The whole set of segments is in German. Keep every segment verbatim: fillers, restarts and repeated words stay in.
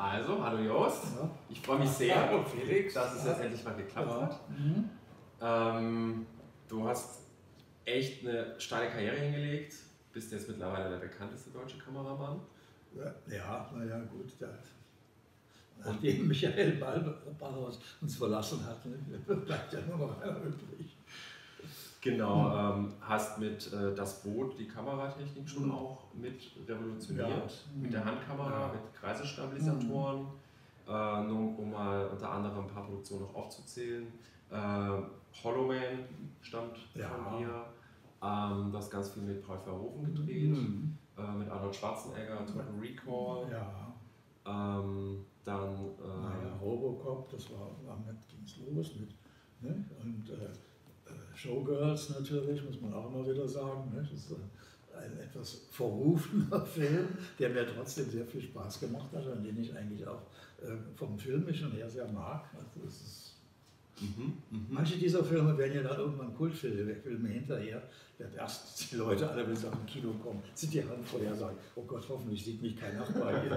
Also, hallo Jost. Ja. Ich freue mich sehr, Hallo Felix, dass es ja. jetzt endlich mal geklappt Ja. hat. Mhm. Ähm, du hast echt eine steile Karriere hingelegt, bist jetzt mittlerweile der bekannteste deutsche Kameramann. Ja, naja, gut. Da, nachdem Michael Ballhaus uns verlassen hat, ne, bleibt ja nur noch einer übrig. Genau, ähm, hast mit äh, Das Boot die Kameratechnik schon Mhm. auch mit revolutioniert, Ja. mit der Handkamera, Ja. mit Kreisestabilisatoren, Mhm. äh, nur um mal unter anderem ein paar Produktionen noch aufzuzählen. Äh, Hollowman stammt Ja. von dir, ähm, du hast ganz viel mit Paul Verhoeven gedreht, Mhm. äh, mit Arnold Schwarzenegger, Total Recall, Ja. ähm, dann äh, Naja, Robocop, das war, damit ging es los mit. Ne? Und äh, Showgirls natürlich, muss man auch immer wieder sagen. Ne? Das ist ein etwas verrufener Film, der mir trotzdem sehr viel Spaß gemacht hat und den ich eigentlich auch äh, vom Filmischen her sehr mag. Also das ist mhm, mhm. Manche dieser Filme werden ja dann irgendwann Kultfilme Filme hinterher. Ja, erst die Leute alle, wenn sie aus dem Kino kommen, sind die Hand vorher und sagen, oh Gott, hoffentlich sieht mich kein Nachbar hier.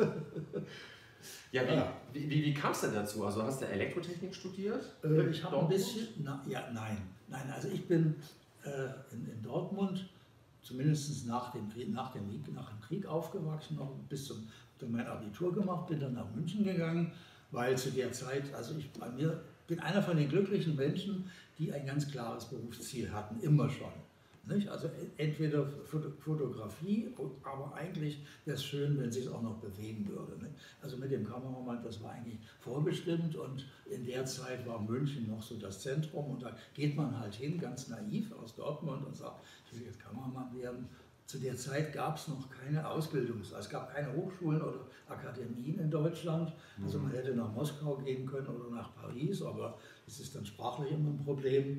Ja, wie, Ja. wie, wie, wie kam es denn dazu? Also hast du Elektrotechnik studiert? Äh, ich habe ein Dortmund? bisschen, na, ja, nein, nein, also ich bin äh, in, in Dortmund, zumindest nach dem, Krieg, nach, dem Krieg, nach dem Krieg aufgewachsen, noch bis zum, zum mein Abitur gemacht, bin dann nach München gegangen, weil zu der Zeit, also ich bei mir bin einer von den glücklichen Menschen, die ein ganz klares Berufsziel hatten, immer schon. Nicht? Also entweder Fotografie, aber eigentlich wäre es schön, wenn es sich auch noch bewegen würde. Nicht? Also mit dem Kameramann, das war eigentlich vorbestimmt und in der Zeit war München noch so das Zentrum und da geht man halt hin, ganz naiv aus Dortmund und sagt, ich will jetzt Kameramann werden. Zu der Zeit gab es noch keine Ausbildung, es gab keine Hochschulen oder Akademien in Deutschland. Also man hätte nach Moskau gehen können oder nach Paris, aber es ist dann sprachlich immer ein Problem.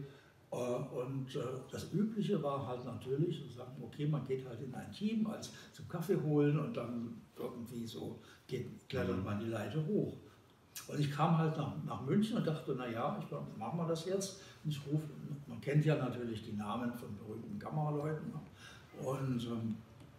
Und das Übliche war halt natürlich, zu sagen, okay, man geht halt in ein Team als zum Kaffee holen und dann irgendwie so geht, klettert man die Leiter hoch. Und ich kam halt nach, nach München und dachte, naja, ich machen wir das jetzt. Und ich rufe, man kennt ja natürlich die Namen von berühmten Kameraleuten. Und ähm,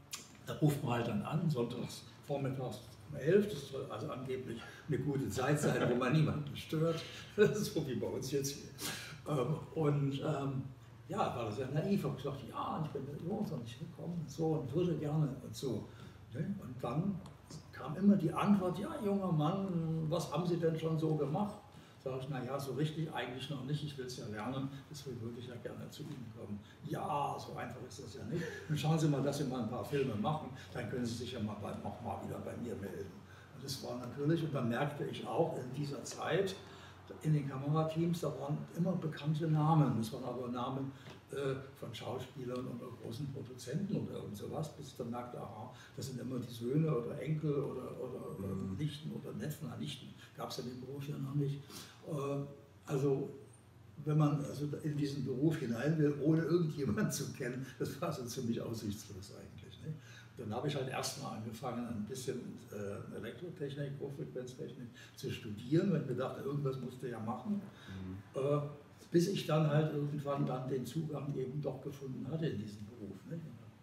da ruft man halt dann an, sonntags vormittags um elf, das soll also angeblich eine gute Zeit sein, wo man niemanden stört, so wie bei uns jetzt hier. Ähm, und ähm, ja, war das sehr naiv, ich habe gesagt, ja, ich bin los und ich komme und so und würde gerne und so. Und dann kam immer die Antwort, ja, junger Mann, was haben Sie denn schon so gemacht? Sag ich, naja, so richtig eigentlich noch nicht, ich will es ja lernen, deswegen würde ich ja gerne zu Ihnen kommen. Ja, so einfach ist das ja nicht. Und schauen Sie mal, dass Sie mal ein paar Filme machen, dann können Sie sich ja mal noch mal wieder bei mir melden. Und das war natürlich, und dann merkte ich auch in dieser Zeit, in den Kamerateams, da waren immer bekannte Namen, das waren aber Namen äh, von Schauspielern oder großen Produzenten oder irgend sowas, bis ich dann merkte, aha, das sind immer die Söhne oder Enkel oder, oder, oder Mhm. Nichten oder Neffen, Nichten gab es ja den Beruf ja noch nicht. Äh, also wenn man also in diesen Beruf hinein will, ohne irgendjemanden zu kennen, das war so ziemlich aussichtslos eigentlich. Ne? Dann habe ich halt erstmal angefangen, ein bisschen äh, Elektrotechnik, Hochfrequenztechnik zu studieren, weil ich mir dachte, irgendwas musste ja machen. Mhm. Äh, bis ich dann halt irgendwann dann den Zugang eben doch gefunden hatte in diesen Beruf. Ne?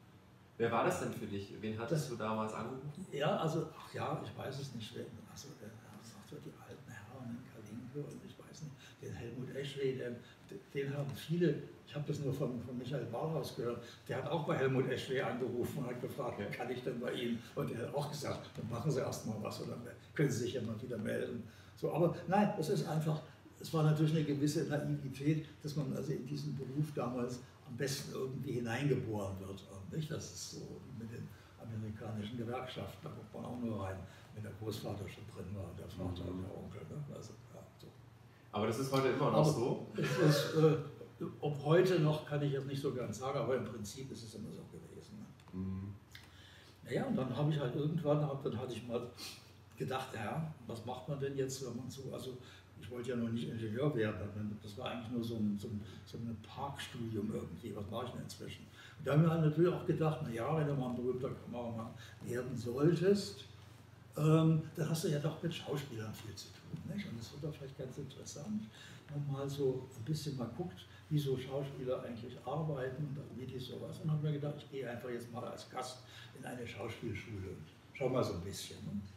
Wer war das denn für dich? Wen hattest das, du damals angerufen? Ja, also, ach ja, ich weiß es nicht. Also, der, also die alten Herren in Kalinke und ich weiß nicht, den Helmut Eschweh, den, den haben viele. Ich habe das nur von, von Michael Ballhaus gehört, der hat auch bei Helmut Eschweh angerufen und hat gefragt, okay, kann ich denn bei Ihnen? Und er hat auch gesagt, dann machen Sie erst mal was oder können Sie sich ja mal wieder melden. So, aber nein, es ist einfach, es war natürlich eine gewisse Naivität, dass man also in diesen Beruf damals am besten irgendwie hineingeboren wird. Und nicht? Das ist so mit den amerikanischen Gewerkschaften, da kommt man auch nur rein, wenn der Großvater schon drin war, der Vater und der Onkel. Ne? Also, ja, so. Aber das ist heute immer noch aber so? Es ist, äh, ob heute noch, kann ich jetzt nicht so ganz sagen, aber im Prinzip ist es immer so gewesen. Ne? Mhm. Naja, und dann habe ich halt irgendwann, hab, dann hatte ich mal gedacht, ja, was macht man denn jetzt, wenn man so, also ich wollte ja noch nicht Ingenieur werden, das war eigentlich nur so ein, so ein, so ein Parkstudium irgendwie, was mache ich denn inzwischen? Und da haben wir halt natürlich auch gedacht, naja, wenn du mal ein berühmter Kameramann werden solltest, ähm, dann hast du ja doch mit Schauspielern viel zu tun. Nicht? Und es wird doch vielleicht ganz interessant, wenn man mal so ein bisschen mal guckt, wie so Schauspieler eigentlich arbeiten und wie die sowas. Und dann habe ich mir gedacht, ich gehe einfach jetzt mal als Gast in eine Schauspielschule und schau mal so ein bisschen. Ne?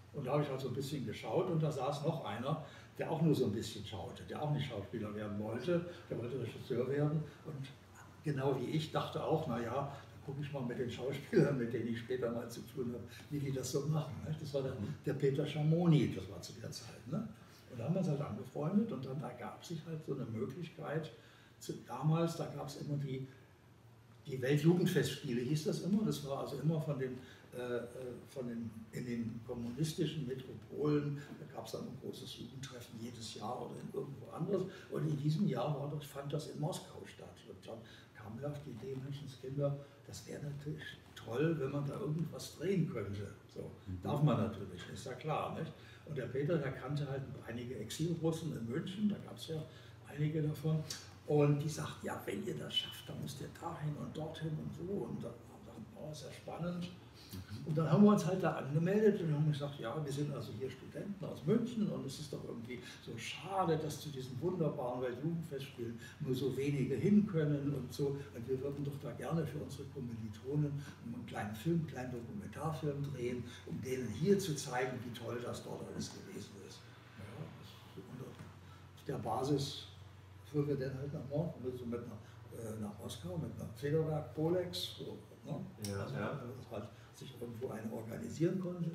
Und da habe ich halt so ein bisschen geschaut und da saß noch einer, der auch nur so ein bisschen schaute, der auch nicht Schauspieler werden wollte, der wollte Regisseur werden und genau wie ich dachte auch, naja, da gucke ich mal mit den Schauspielern, mit denen ich später mal zu tun habe, wie die das so machen. Ne? Das war der, der Peter Schamoni, das war zu der Zeit. Ne? Und da haben wir uns halt angefreundet und dann ergab sich halt so eine Möglichkeit, zu, damals, da gab es immer die, die Weltjugendfestspiele, hieß das immer, das war also immer von den Äh, von den, in den kommunistischen Metropolen, da gab es dann ein großes Jugendtreffen jedes Jahr oder in irgendwo anders. Und in diesem Jahr war das, fand das in Moskau statt. Und dann kam mir auf die Idee, Menschenskinder, das wäre natürlich toll, wenn man da irgendwas drehen könnte. So, mhm. Darf man natürlich, ist ja klar. Nicht? Und der Peter, der kannte halt einige Exilrussen in München, da gab es ja einige davon. Und die sagt, ja, wenn ihr das schafft, dann müsst ihr dahin und dorthin und so. Und dann dachten wir, oh, ist ja spannend. Und dann haben wir uns halt da angemeldet und haben gesagt, ja, wir sind also hier Studenten aus München und es ist doch irgendwie so schade, dass zu diesen wunderbaren Weltjugendfestspielen nur so wenige hin können und so. Und wir würden doch da gerne für unsere Kommilitonen einen kleinen Film, einen kleinen Dokumentarfilm drehen, um denen hier zu zeigen, wie toll das dort alles gewesen ist. Ja, und auf der Basis fuhren wir dann halt nach Norden, also mit einer, äh, nach Moskau, mit einer Federwerk Bolex. So, ne? Ja, also, ja. halt sich irgendwo eine organisieren konnte.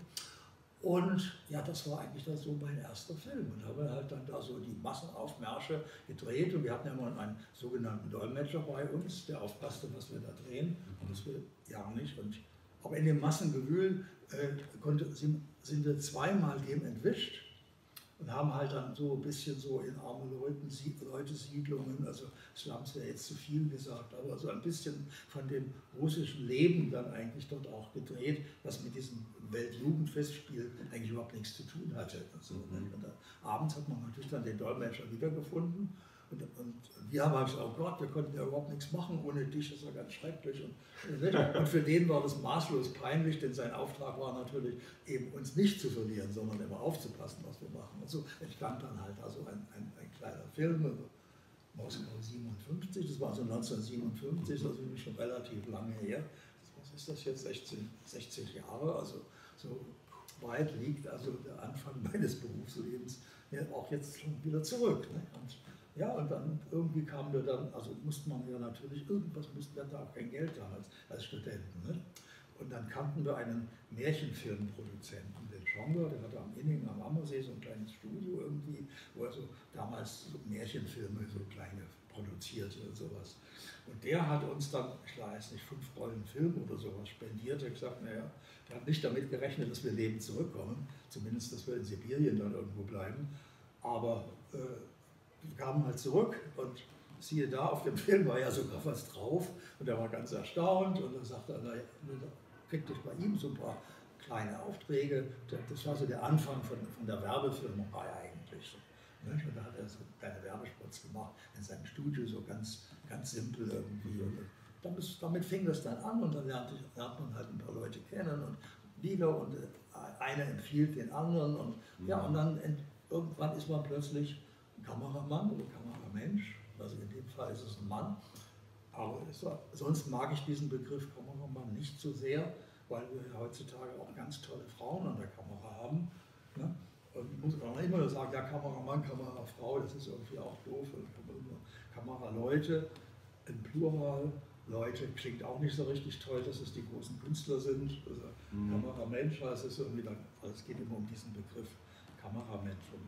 Und ja, das war eigentlich das so mein erster Film. Und haben halt dann da so die Massenaufmärsche gedreht und wir hatten ja immer einen sogenannten Dolmetscher bei uns, der aufpasste, was wir da drehen. Und das wir ja nicht. Und, aber in dem Massengewühl äh, konnte, sind, sind wir zweimal dem entwischt und haben halt dann so ein bisschen so in arme Leute-Siedlungen, also Slums wäre jetzt zu viel gesagt, aber so ein bisschen von dem russischen Leben dann eigentlich dort auch gedreht, was mit diesem Weltjugendfestspiel eigentlich überhaupt nichts zu tun hatte. Also, mhm. Und da, abends hat man natürlich dann den Dolmetscher wiedergefunden und, und wir haben halt gesagt, oh Gott, wir konnten ja überhaupt nichts machen ohne dich, das war ganz schrecklich. Und, und für den war das maßlos peinlich, denn sein Auftrag war natürlich eben uns nicht zu verlieren, sondern immer aufzupassen, was wir machen. Und so entstand dann halt also ein, ein, ein kleiner Film, also Moskau siebenundfünfzig, das war also neunzehnhundertsiebenundfünfzig, also schon relativ lange her. Was ist das jetzt, sechzehn, sechzig Jahre, also so weit liegt also der Anfang meines Berufslebens ja, auch jetzt schon wieder zurück. Ne? Und, ja, und dann irgendwie kamen wir dann, also musste man ja natürlich, irgendwas mussten wir da auch kein Geld haben als, als Studenten. Ne? Und dann kannten wir einen Märchenfilmproduzenten, den Schongler, der hatte am Inning am Ammersee so ein kleines Studio irgendwie, wo er so damals so Märchenfilme, so kleine produzierte und sowas. Und der hat uns dann, ich weiß nicht, fünf Rollen Film oder sowas spendiert. Er hat gesagt, naja, er hat nicht damit gerechnet, dass wir lebend zurückkommen, zumindest, dass wir in Sibirien dann irgendwo bleiben. Aber äh, wir kamen halt zurück und siehe da, auf dem Film war ja sogar was drauf und er war ganz erstaunt und dann sagte er, naja, kriegt euch bei ihm so ein paar kleine Aufträge. Das war so der Anfang von, von der Werbefilmerei eigentlich. Und da hat er so kleine Werbespots gemacht in seinem Studio, so ganz, ganz simpel irgendwie. Und damit, damit fing das dann an und dann lernt, lernt man halt ein paar Leute kennen und wieder und einer empfiehlt den anderen und ja, und dann irgendwann ist man plötzlich Kameramann oder Kameramensch, also in dem Fall ist es ein Mann, aber war, sonst mag ich diesen Begriff Kameramann nicht so sehr, weil wir ja heutzutage auch ganz tolle Frauen an der Kamera haben. Ne? Und ich muss auch immer nur sagen, ja, Kameramann, Kamerafrau, das ist irgendwie auch doof. Kameraleute, im Plural, Leute klingt auch nicht so richtig toll, dass es die großen Künstler sind. Also mhm. Kameramensch, es ist irgendwie dann, also es geht immer um diesen Begriff Kameramensch. Und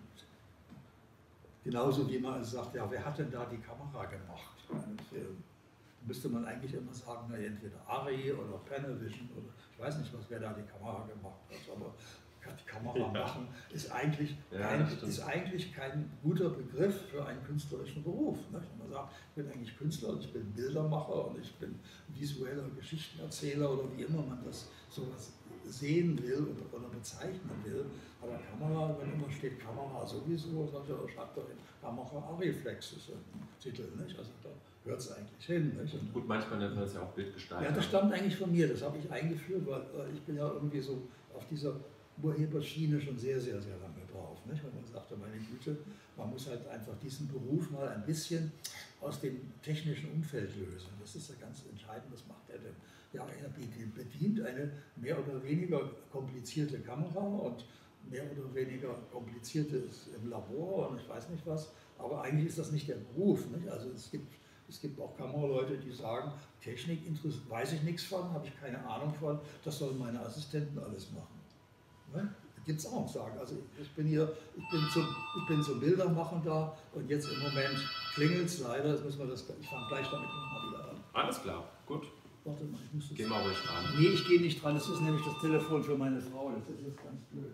genauso wie man also sagt, ja, wer hat denn da die Kamera gemacht in einem Film? Müsste man eigentlich immer sagen, na, entweder Arri oder Panavision oder ich weiß nicht, was wer da die Kamera gemacht hat, aber die Kamera ja. machen ist eigentlich, ja, kein, ist eigentlich kein guter Begriff für einen künstlerischen Beruf. Ne? Man sagt, ich bin eigentlich Künstler und ich bin Bildermacher und ich bin visueller Geschichtenerzähler oder wie immer man das sowas sehen will oder, oder bezeichnen will. Aber Kamera, wenn immer steht Kamera sowieso, sagt er, schreibt doch in Kamera Ariflex, ist ein Titel, nicht? Also da hört es eigentlich hin. Nicht? Und gut, manchmal nennt man das ja auch Bildgestaltung. Ja, das stammt eigentlich von mir, das habe ich eingeführt, weil äh, ich bin ja irgendwie so auf dieser Urheberschiene schon sehr, sehr, sehr lange drauf. Nicht? Weil man sagte, meine Güte, man muss halt einfach diesen Beruf mal ein bisschen aus dem technischen Umfeld lösen. Das ist ja ganz entscheidend, was macht er denn? Ja, er bedient eine mehr oder weniger komplizierte Kamera und mehr oder weniger kompliziertes im Labor und ich weiß nicht was, aber eigentlich ist das nicht der Beruf. Nicht? Also es gibt, es gibt auch Kameraleute, die sagen, Technik weiß ich nichts von, habe ich keine Ahnung von, das sollen meine Assistenten alles machen. Ne? Gibt es auch sagen. Also ich bin hier, ich bin zum, ich bin zum Bildermachen da und jetzt im Moment klingelt es leider, jetzt müssen wir das, ich fange gleich damit nochmal wieder an. Alles klar, gut. Warte mal, ich muss das. Geh mal ruhig dran. Nee, ich gehe nicht dran, das ist nämlich das Telefon für meine Frau, das ist jetzt ganz blöd.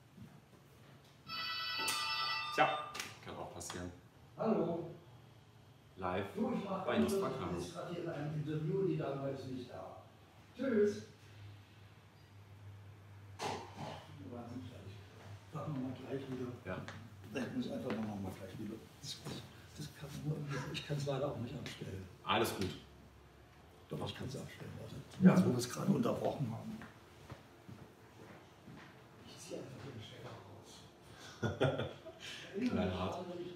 Tja, kann auch passieren. Hallo. Live Du, ich mache bei gerade Nusspakano. hier in einem Interview, die Dame ist nicht da. Tschüss. Machen wir mal gleich wieder. Ja. Ich muss einfach machen wir gleich wieder. Das, das kann nur, ich kann es leider auch nicht abstellen. Alles gut. Doch, ich kann es abstellen. Warte. Ja. Jetzt, wo wir es gerade unterbrochen haben. Ich ziehe einfach den Stecker raus. Knallhart.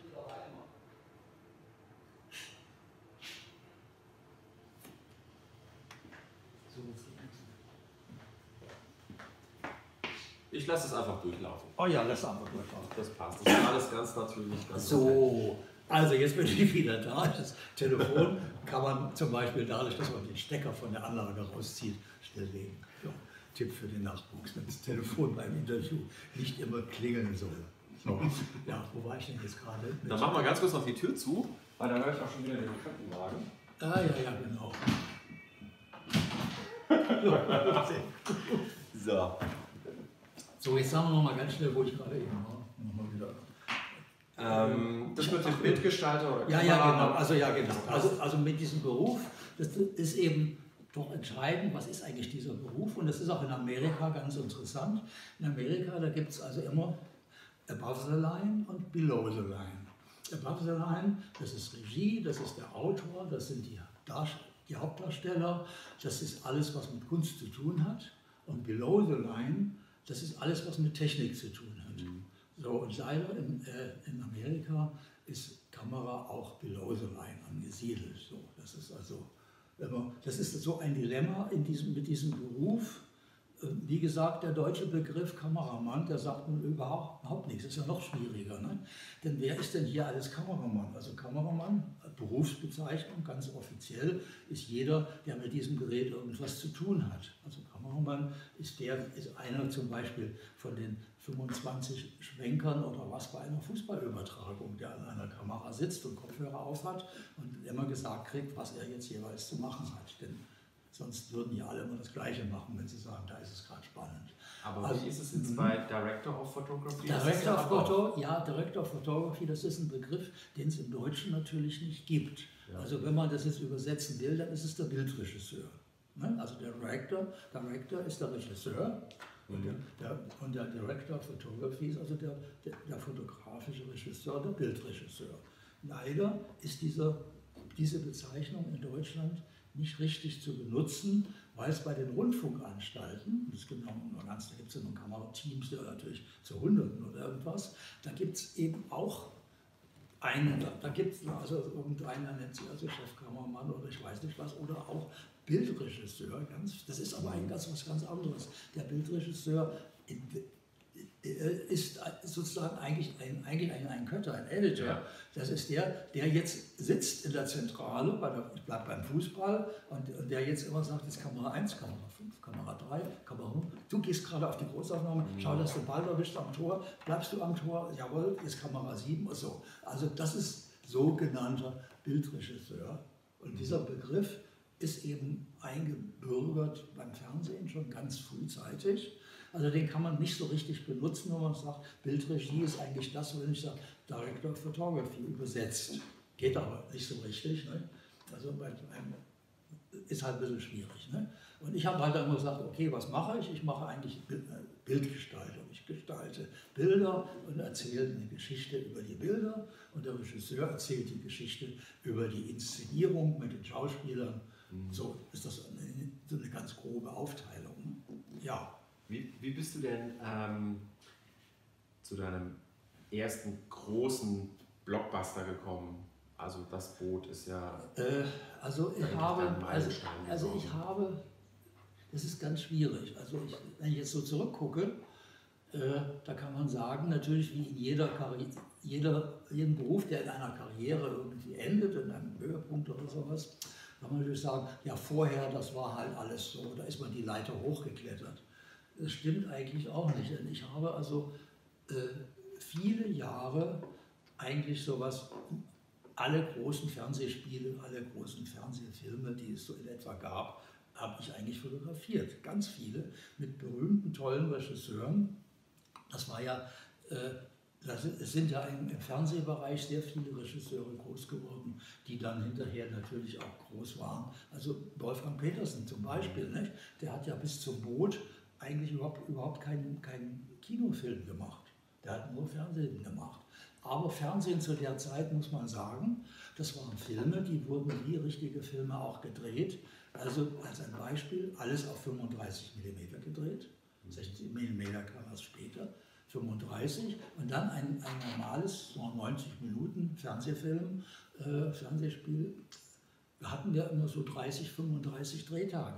So, jetzt geht's. Ich lasse es einfach durchlaufen. Oh ja, lass einfach durchlaufen. Das passt. Das ist alles ganz natürlich. Ganz So, also jetzt bin ich wieder da. Das Telefon kann man zum Beispiel dadurch, dass man den Stecker von der Anlage rauszieht, stilllegen. Ja, Tipp für den Nachwuchs, wenn das Telefon beim Interview nicht immer klingeln soll. So. Ja, wo war ich denn jetzt gerade? Dann machen wir ganz kurz noch die Tür zu, weil dann höre ich auch schon wieder den Krankenwagen. Ah ja, ja, genau. So. So, jetzt sagen wir noch mal ganz schnell, wo ich gerade eben war. Nochmal wieder. Ähm, das mit dem Bildgestalter oder Ja, ja, Kamera- genau. Also ja, genau. Also, also mit diesem Beruf, das ist eben doch entscheidend, was ist eigentlich dieser Beruf? Und das ist auch in Amerika ganz interessant. In Amerika, da gibt es also immer above the line und below the line. Above the line, das ist Regie, das ist der Autor, das sind die, Darst- die Hauptdarsteller, das ist alles, was mit Kunst zu tun hat. Und below the line, das ist alles, was mit Technik zu tun hat. Mhm. So, und leider in, äh, in Amerika ist Kamera auch below the line angesiedelt. So, das ist also immer, das ist so ein Dilemma in diesem, mit diesem Beruf. Äh, Wie gesagt, der deutsche Begriff Kameramann, der sagt nun überhaupt, überhaupt nichts. Das ist ja noch schwieriger. Ne? Denn wer ist denn hier alles Kameramann? Also Kameramann, Berufsbezeichnung, ganz offiziell, ist jeder, der mit diesem Gerät irgendwas zu tun hat. Also Kameramann ist der, ist einer zum Beispiel von den fünfundzwanzig Schwenkern oder was bei einer Fußballübertragung, der an einer Kamera sitzt und Kopfhörer aufhat und immer gesagt kriegt, was er jetzt jeweils zu machen hat. Denn sonst würden ja alle immer das Gleiche machen, wenn sie sagen, da ist es gerade spannend. Aber Also, wie ist es jetzt mhm. bei Director of Photography? Das ist Director ja of auch- Photo, ja, Director of Photography, das ist ein Begriff, den es im Deutschen natürlich nicht gibt. Ja. Also wenn man das jetzt übersetzen will, dann ist es der Bildregisseur. Ne? Also der Director, Director ist der Regisseur und, der, der, und der Director of Photography ist also der, der, der fotografische Regisseur, der Bildregisseur. Leider ist dieser, diese Bezeichnung in Deutschland nicht richtig zu benutzen, weil es bei den Rundfunkanstalten, das gibt noch, ganz, da gibt es ja noch Kamerateams, die natürlich zu Hunderten oder irgendwas, da gibt es eben auch einen, da, da gibt es also irgendeiner nennt sich also Chefkameramann oder ich weiß nicht was, oder auch Bildregisseur, ganz, das ist aber ein ganz, was ganz anderes. Der Bildregisseur ist sozusagen eigentlich ein, eigentlich ein, ein Cutter, ein Editor. Ja. Das ist der, der jetzt sitzt in der Zentrale, bei der, ich bleibe beim Fußball, und, und der jetzt immer sagt, jetzt Kamera eins, Kamera fünf, Kamera drei, Kamera fünf. Du gehst gerade auf die Großaufnahme, Mhm. schau, dass du den Ball erwischt am Tor, bleibst du am Tor, jawohl, ist Kamera sieben und so. Also das ist sogenannter Bildregisseur. Und dieser Begriff ist eben eingebürgert beim Fernsehen schon ganz frühzeitig. Also den kann man nicht so richtig benutzen, wenn man sagt, Bildregie ist eigentlich das, wenn ich sage, Director of Photography übersetzt. Geht aber nicht so richtig. Ne? Also bei einem ist halt ein bisschen schwierig. Ne? Und ich habe halt dann immer gesagt, okay, was mache ich? Ich mache eigentlich Bildgestaltung. Ich gestalte Bilder und erzähle eine Geschichte über die Bilder und der Regisseur erzählt die Geschichte über die Inszenierung mit den Schauspielern. Mhm. So ist das eine, so eine ganz grobe Aufteilung. Ja. Wie, wie bist du denn ähm, zu deinem ersten großen Blockbuster gekommen? Also das Boot ist ja... Äh, also ich eigentlich habe, dein also, Meilenstein also ich geworden. habe, das ist ganz schwierig. Also ich, wenn ich jetzt so zurückgucke, äh, da kann man sagen, natürlich wie in jeder Karriere, jeder, jeden Beruf, der in einer Karriere irgendwie endet, in einem Höhepunkt oder sowas, kann man natürlich sagen, ja vorher, das war halt alles so, da ist man die Leiter hochgeklettert. Das stimmt eigentlich auch nicht, denn ich habe also äh, viele Jahre eigentlich sowas, alle großen Fernsehspiele, alle großen Fernsehfilme, die es so in etwa gab, habe ich eigentlich fotografiert. Ganz viele mit berühmten, tollen Regisseuren. Das war ja, äh, das, es sind ja im, im Fernsehbereich sehr viele Regisseure groß geworden, die dann hinterher natürlich auch groß waren. Also Wolfgang Petersen zum Beispiel, nicht? Der hat ja bis zum Boot eigentlich überhaupt, überhaupt keinen, keinen Kinofilm gemacht. Der hat nur Fernsehen gemacht. Aber Fernsehen zu der Zeit, muss man sagen, das waren Filme, die wurden wie richtige Filme auch gedreht. Also als ein Beispiel, alles auf fünfunddreißig Millimeter gedreht, sechzig Millimeter kam erst später, fünfunddreißig und dann ein, ein normales, so neunzig Minuten Fernsehfilm, äh, Fernsehspiel, da hatten wir immer so dreißig, fünfunddreißig Drehtage.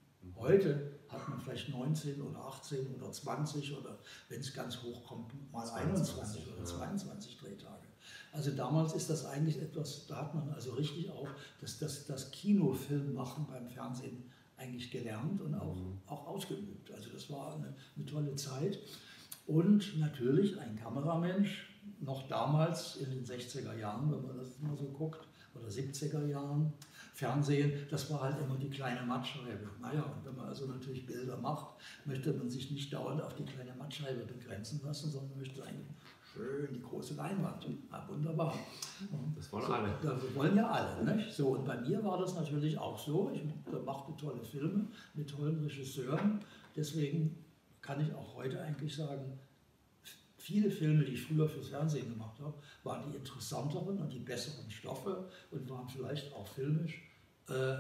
Heute hat man vielleicht neunzehn oder achtzehn oder zwanzig oder wenn es ganz hoch kommt, mal einundzwanzig oder zweiundzwanzig Drehtage. Also damals ist das eigentlich etwas, da hat man also richtig auch das, das, das Kinofilmmachen beim Fernsehen eigentlich gelernt und auch, mhm. auch ausgeübt. Also das war eine, eine tolle Zeit. Und natürlich ein Kameramensch, noch damals in den sechziger Jahren, wenn man das mal so guckt, oder siebziger Jahren, Fernsehen, das war halt immer die kleine Mattscheibe. Naja, und wenn man also natürlich Bilder macht, möchte man sich nicht dauernd auf die kleine Mattscheibe begrenzen lassen, sondern möchte eigentlich schön die große Leinwand. Ja, wunderbar. Das wollen so, alle. Das wollen ja alle. Nicht? So, und bei mir war das natürlich auch so. Ich machte tolle Filme mit tollen Regisseuren. Deswegen kann ich auch heute eigentlich sagen, viele Filme, die ich früher fürs Fernsehen gemacht habe, waren die interessanteren und die besseren Stoffe und waren vielleicht auch filmisch äh,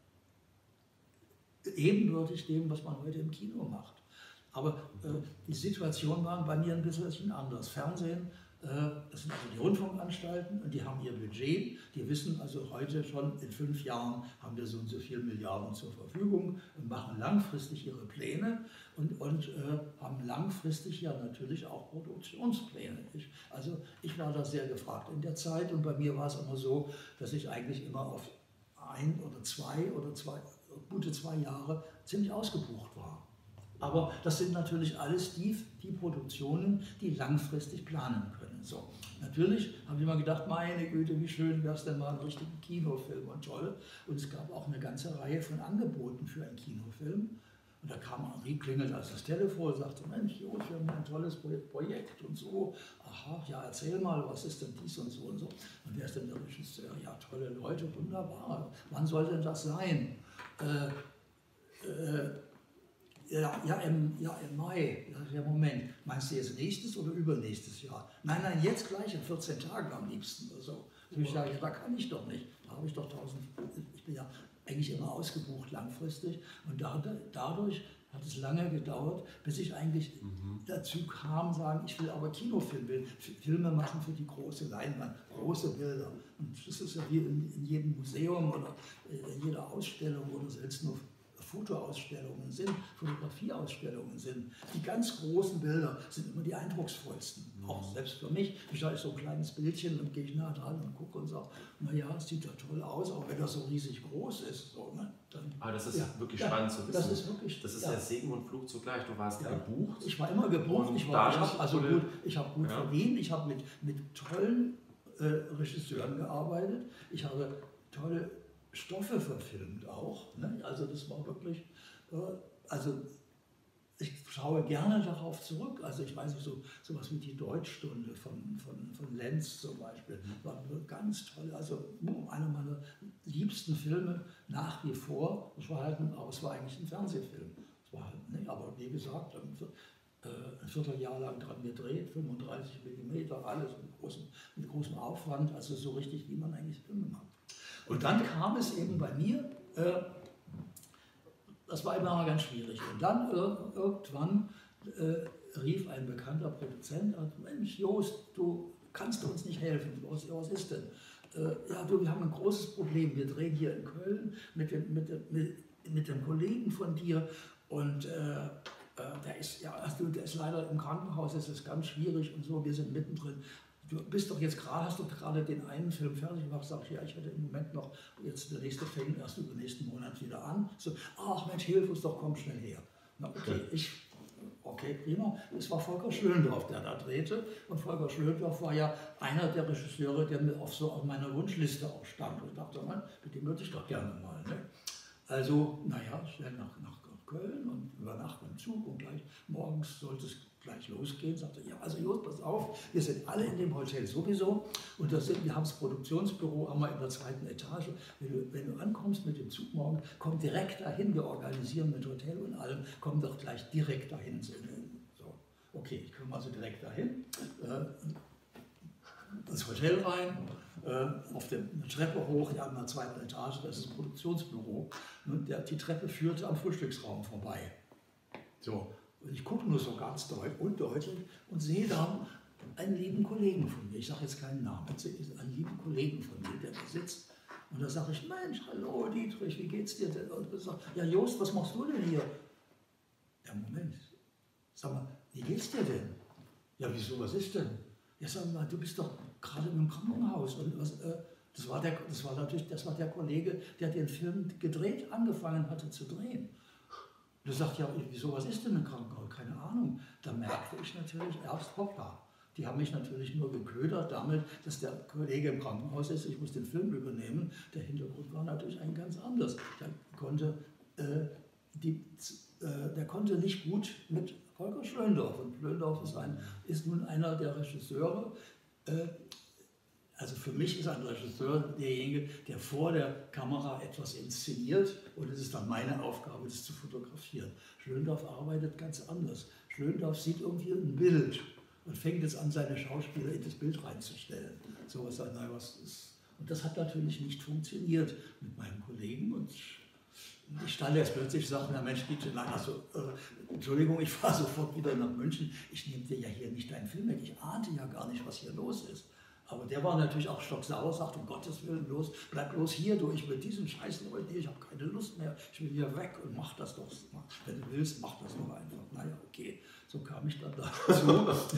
ebenbürtig dem, was man heute im Kino macht. Aber äh, die Situation war bei mir ein bisschen anders. Fernsehen, äh, das sind also die Rundfunkanstalten und die haben ihr Budget. Die wissen also heute schon, in fünf Jahren haben wir so und so viele Milliarden zur Verfügung und machen langfristig ihre Pläne und, und äh, haben langfristig ja natürlich auch Produktionspläne. Ich, also ich war da sehr gefragt in der Zeit und bei mir war es immer so, dass ich eigentlich immer auf ein oder zwei oder zwei, gute zwei Jahre ziemlich ausgebucht war. Aber das sind natürlich alles die, die Produktionen, die langfristig planen können. So. Natürlich habe ich immer gedacht, meine Güte, wie schön wäre es denn mal einen richtigen Kinofilm und toll. Und es gab auch eine ganze Reihe von Angeboten für einen Kinofilm. Und da kam Henri, klingelt als das Telefon und sagte, Mensch, Jo, wir haben ein tolles Projekt und so. Aha, ja, erzähl mal, was ist denn dies und so und so. Und wer ist denn der Regisseur? Ja, tolle Leute, wunderbar. Wann soll denn das sein? Äh, äh, Ja, ja, im, ja, im Mai. Ja, Moment, meinst du jetzt nächstes oder übernächstes Jahr? Nein, nein, jetzt gleich in vierzehn Tagen am liebsten oder so. Und ich sage, ja, da kann ich doch nicht. Da habe ich doch tausend, ich bin ja eigentlich immer ausgebucht langfristig. Und da, dadurch hat es lange gedauert, bis ich eigentlich mhm. dazu kam, sagen, ich will aber Kinofilme, will Filme machen für die große Leinwand, große Bilder. Und das ist ja wie in, in jedem Museum oder in jeder Ausstellung oder selbst nur Fotoausstellungen sind, Fotografieausstellungen sind. Die ganz großen Bilder sind immer die eindrucksvollsten. Mhm. Auch selbst für mich. Ich schaue so ein kleines Bildchen und gehe ich nah dran und gucke und sage, naja, es sieht ja toll aus, auch wenn das so riesig groß ist. So, ne? Dann, Aber das ist ja, wirklich ja, spannend zu wissen. Das ist wirklich, das ist ja. ja Segen und Fluch zugleich. Du warst ja. gebucht. Ich war immer gebucht. Ich, war, ich habe also gut, ich hab gut ja. verdient. Ich habe mit, mit tollen äh, Regisseuren gearbeitet. Ich habe tolle Stoffe verfilmt auch. Ne? Also das war wirklich, äh, also ich schaue gerne darauf zurück. Also ich weiß nicht, so sowas wie die Deutschstunde von, von, von Lenz zum Beispiel, war ganz toll. Also einer meiner liebsten Filme nach wie vor. Das war halt, ein, aber es war eigentlich ein Fernsehfilm. Es war halt, ne? Aber wie gesagt, ein, äh, ein Vierteljahr lang dran gedreht, fünfunddreißig Millimeter, alles mit großem, mit großem Aufwand. Also so richtig, wie man eigentlich Filme macht. Und dann kam es eben bei mir, äh, das war immer ganz schwierig. Und dann äh, irgendwann äh, rief ein bekannter Produzent an, Mensch Jost, du kannst uns nicht helfen, was, was ist denn? Äh, ja, du, wir haben ein großes Problem, wir drehen hier in Köln mit dem, mit dem, mit, mit dem Kollegen von dir und äh, äh, der ist, ja, also, der ist leider im Krankenhaus, es ist ganz schwierig und so, wir sind mittendrin. Du bist doch jetzt gerade, hast du gerade den einen Film fertig gemacht, sag ich, ja, ich hätte im Moment noch, jetzt der nächste fängt erst über den nächsten Monat wieder an. So, ach Mensch, hilf uns doch, komm schnell her. Na okay, ich, okay, prima. Es war Volker Schlöndorff, der da drehte. Und Volker Schlöndorff war ja einer der Regisseure, der mir auf, so auf meiner Wunschliste auch stand. Und ich dachte, man, mit dem würde ich doch gerne mal. Ne? Also, naja, schnell nach, nach Köln und über Nacht im Zug und gleich morgens sollte es gleich losgehen. Sagte, ja, also Jos, pass auf, wir sind alle in dem Hotel sowieso und das sind, wir haben das Produktionsbüro, haben wir in der zweiten Etage. Wenn du, wenn du ankommst mit dem Zug morgen, komm direkt dahin, wir organisieren mit Hotel und allem, komm doch gleich direkt dahin. So, okay, ich komme also direkt dahin, äh, ins Hotel rein, äh, auf der Treppe hoch, ja, in der zweiten Etage, das ist das Produktionsbüro. Und der, die Treppe führte am Frühstücksraum vorbei. So. Und ich gucke nur so ganz deut undeutlich und sehe da einen lieben Kollegen von mir. Ich sage jetzt keinen Namen, einen lieben Kollegen von mir, der da sitzt. Und da sage ich, Mensch, hallo Dietrich, wie geht's dir denn? Und er sagt, ja Jost, was machst du denn hier? Ja, Moment, sag mal, wie geht's dir denn? Ja, wieso, was ist denn? Ja, sag mal, du bist doch gerade im Krankenhaus. Und was, äh, das, war der, das war natürlich das war der Kollege, der den Film gedreht, angefangen hatte zu drehen. Und er sagt, ja, wieso, was ist denn ein Krankenhaus? Keine Ahnung. Da merkte ich natürlich erst, hoppla. Die haben mich natürlich nur geködert damit, dass der Kollege im Krankenhaus ist, ich muss den Film übernehmen. Der Hintergrund war natürlich ein ganz anderes. Der konnte, äh, die, äh, der konnte nicht gut mit Volker Schlöndorff. Und Schlöndorff ist, ein, ist nun einer der Regisseure. Äh, Also für mich ist ein Regisseur derjenige, der vor der Kamera etwas inszeniert und es ist dann meine Aufgabe, das zu fotografieren. Schlöndorff arbeitet ganz anders. Schlöndorff sieht irgendwie ein Bild und fängt jetzt an, seine Schauspieler in das Bild reinzustellen. So was, na, was ist. Und das hat natürlich nicht funktioniert mit meinem Kollegen und ich stand jetzt plötzlich und sagte, na Mensch, bitte, nein, also, äh, Entschuldigung, ich fahre sofort wieder nach München, ich nehme dir ja hier nicht deinen Film weg, ich ahnte ja gar nicht, was hier los ist. Aber der war natürlich auch stocksauer, sagt, um Gottes Willen, los, bleib bloß hier, du, ich will diesen Scheiß Leute, ich habe keine Lust mehr, ich will hier weg und mach das doch, wenn du willst, mach das doch einfach. Naja, okay, so kam ich dann dazu,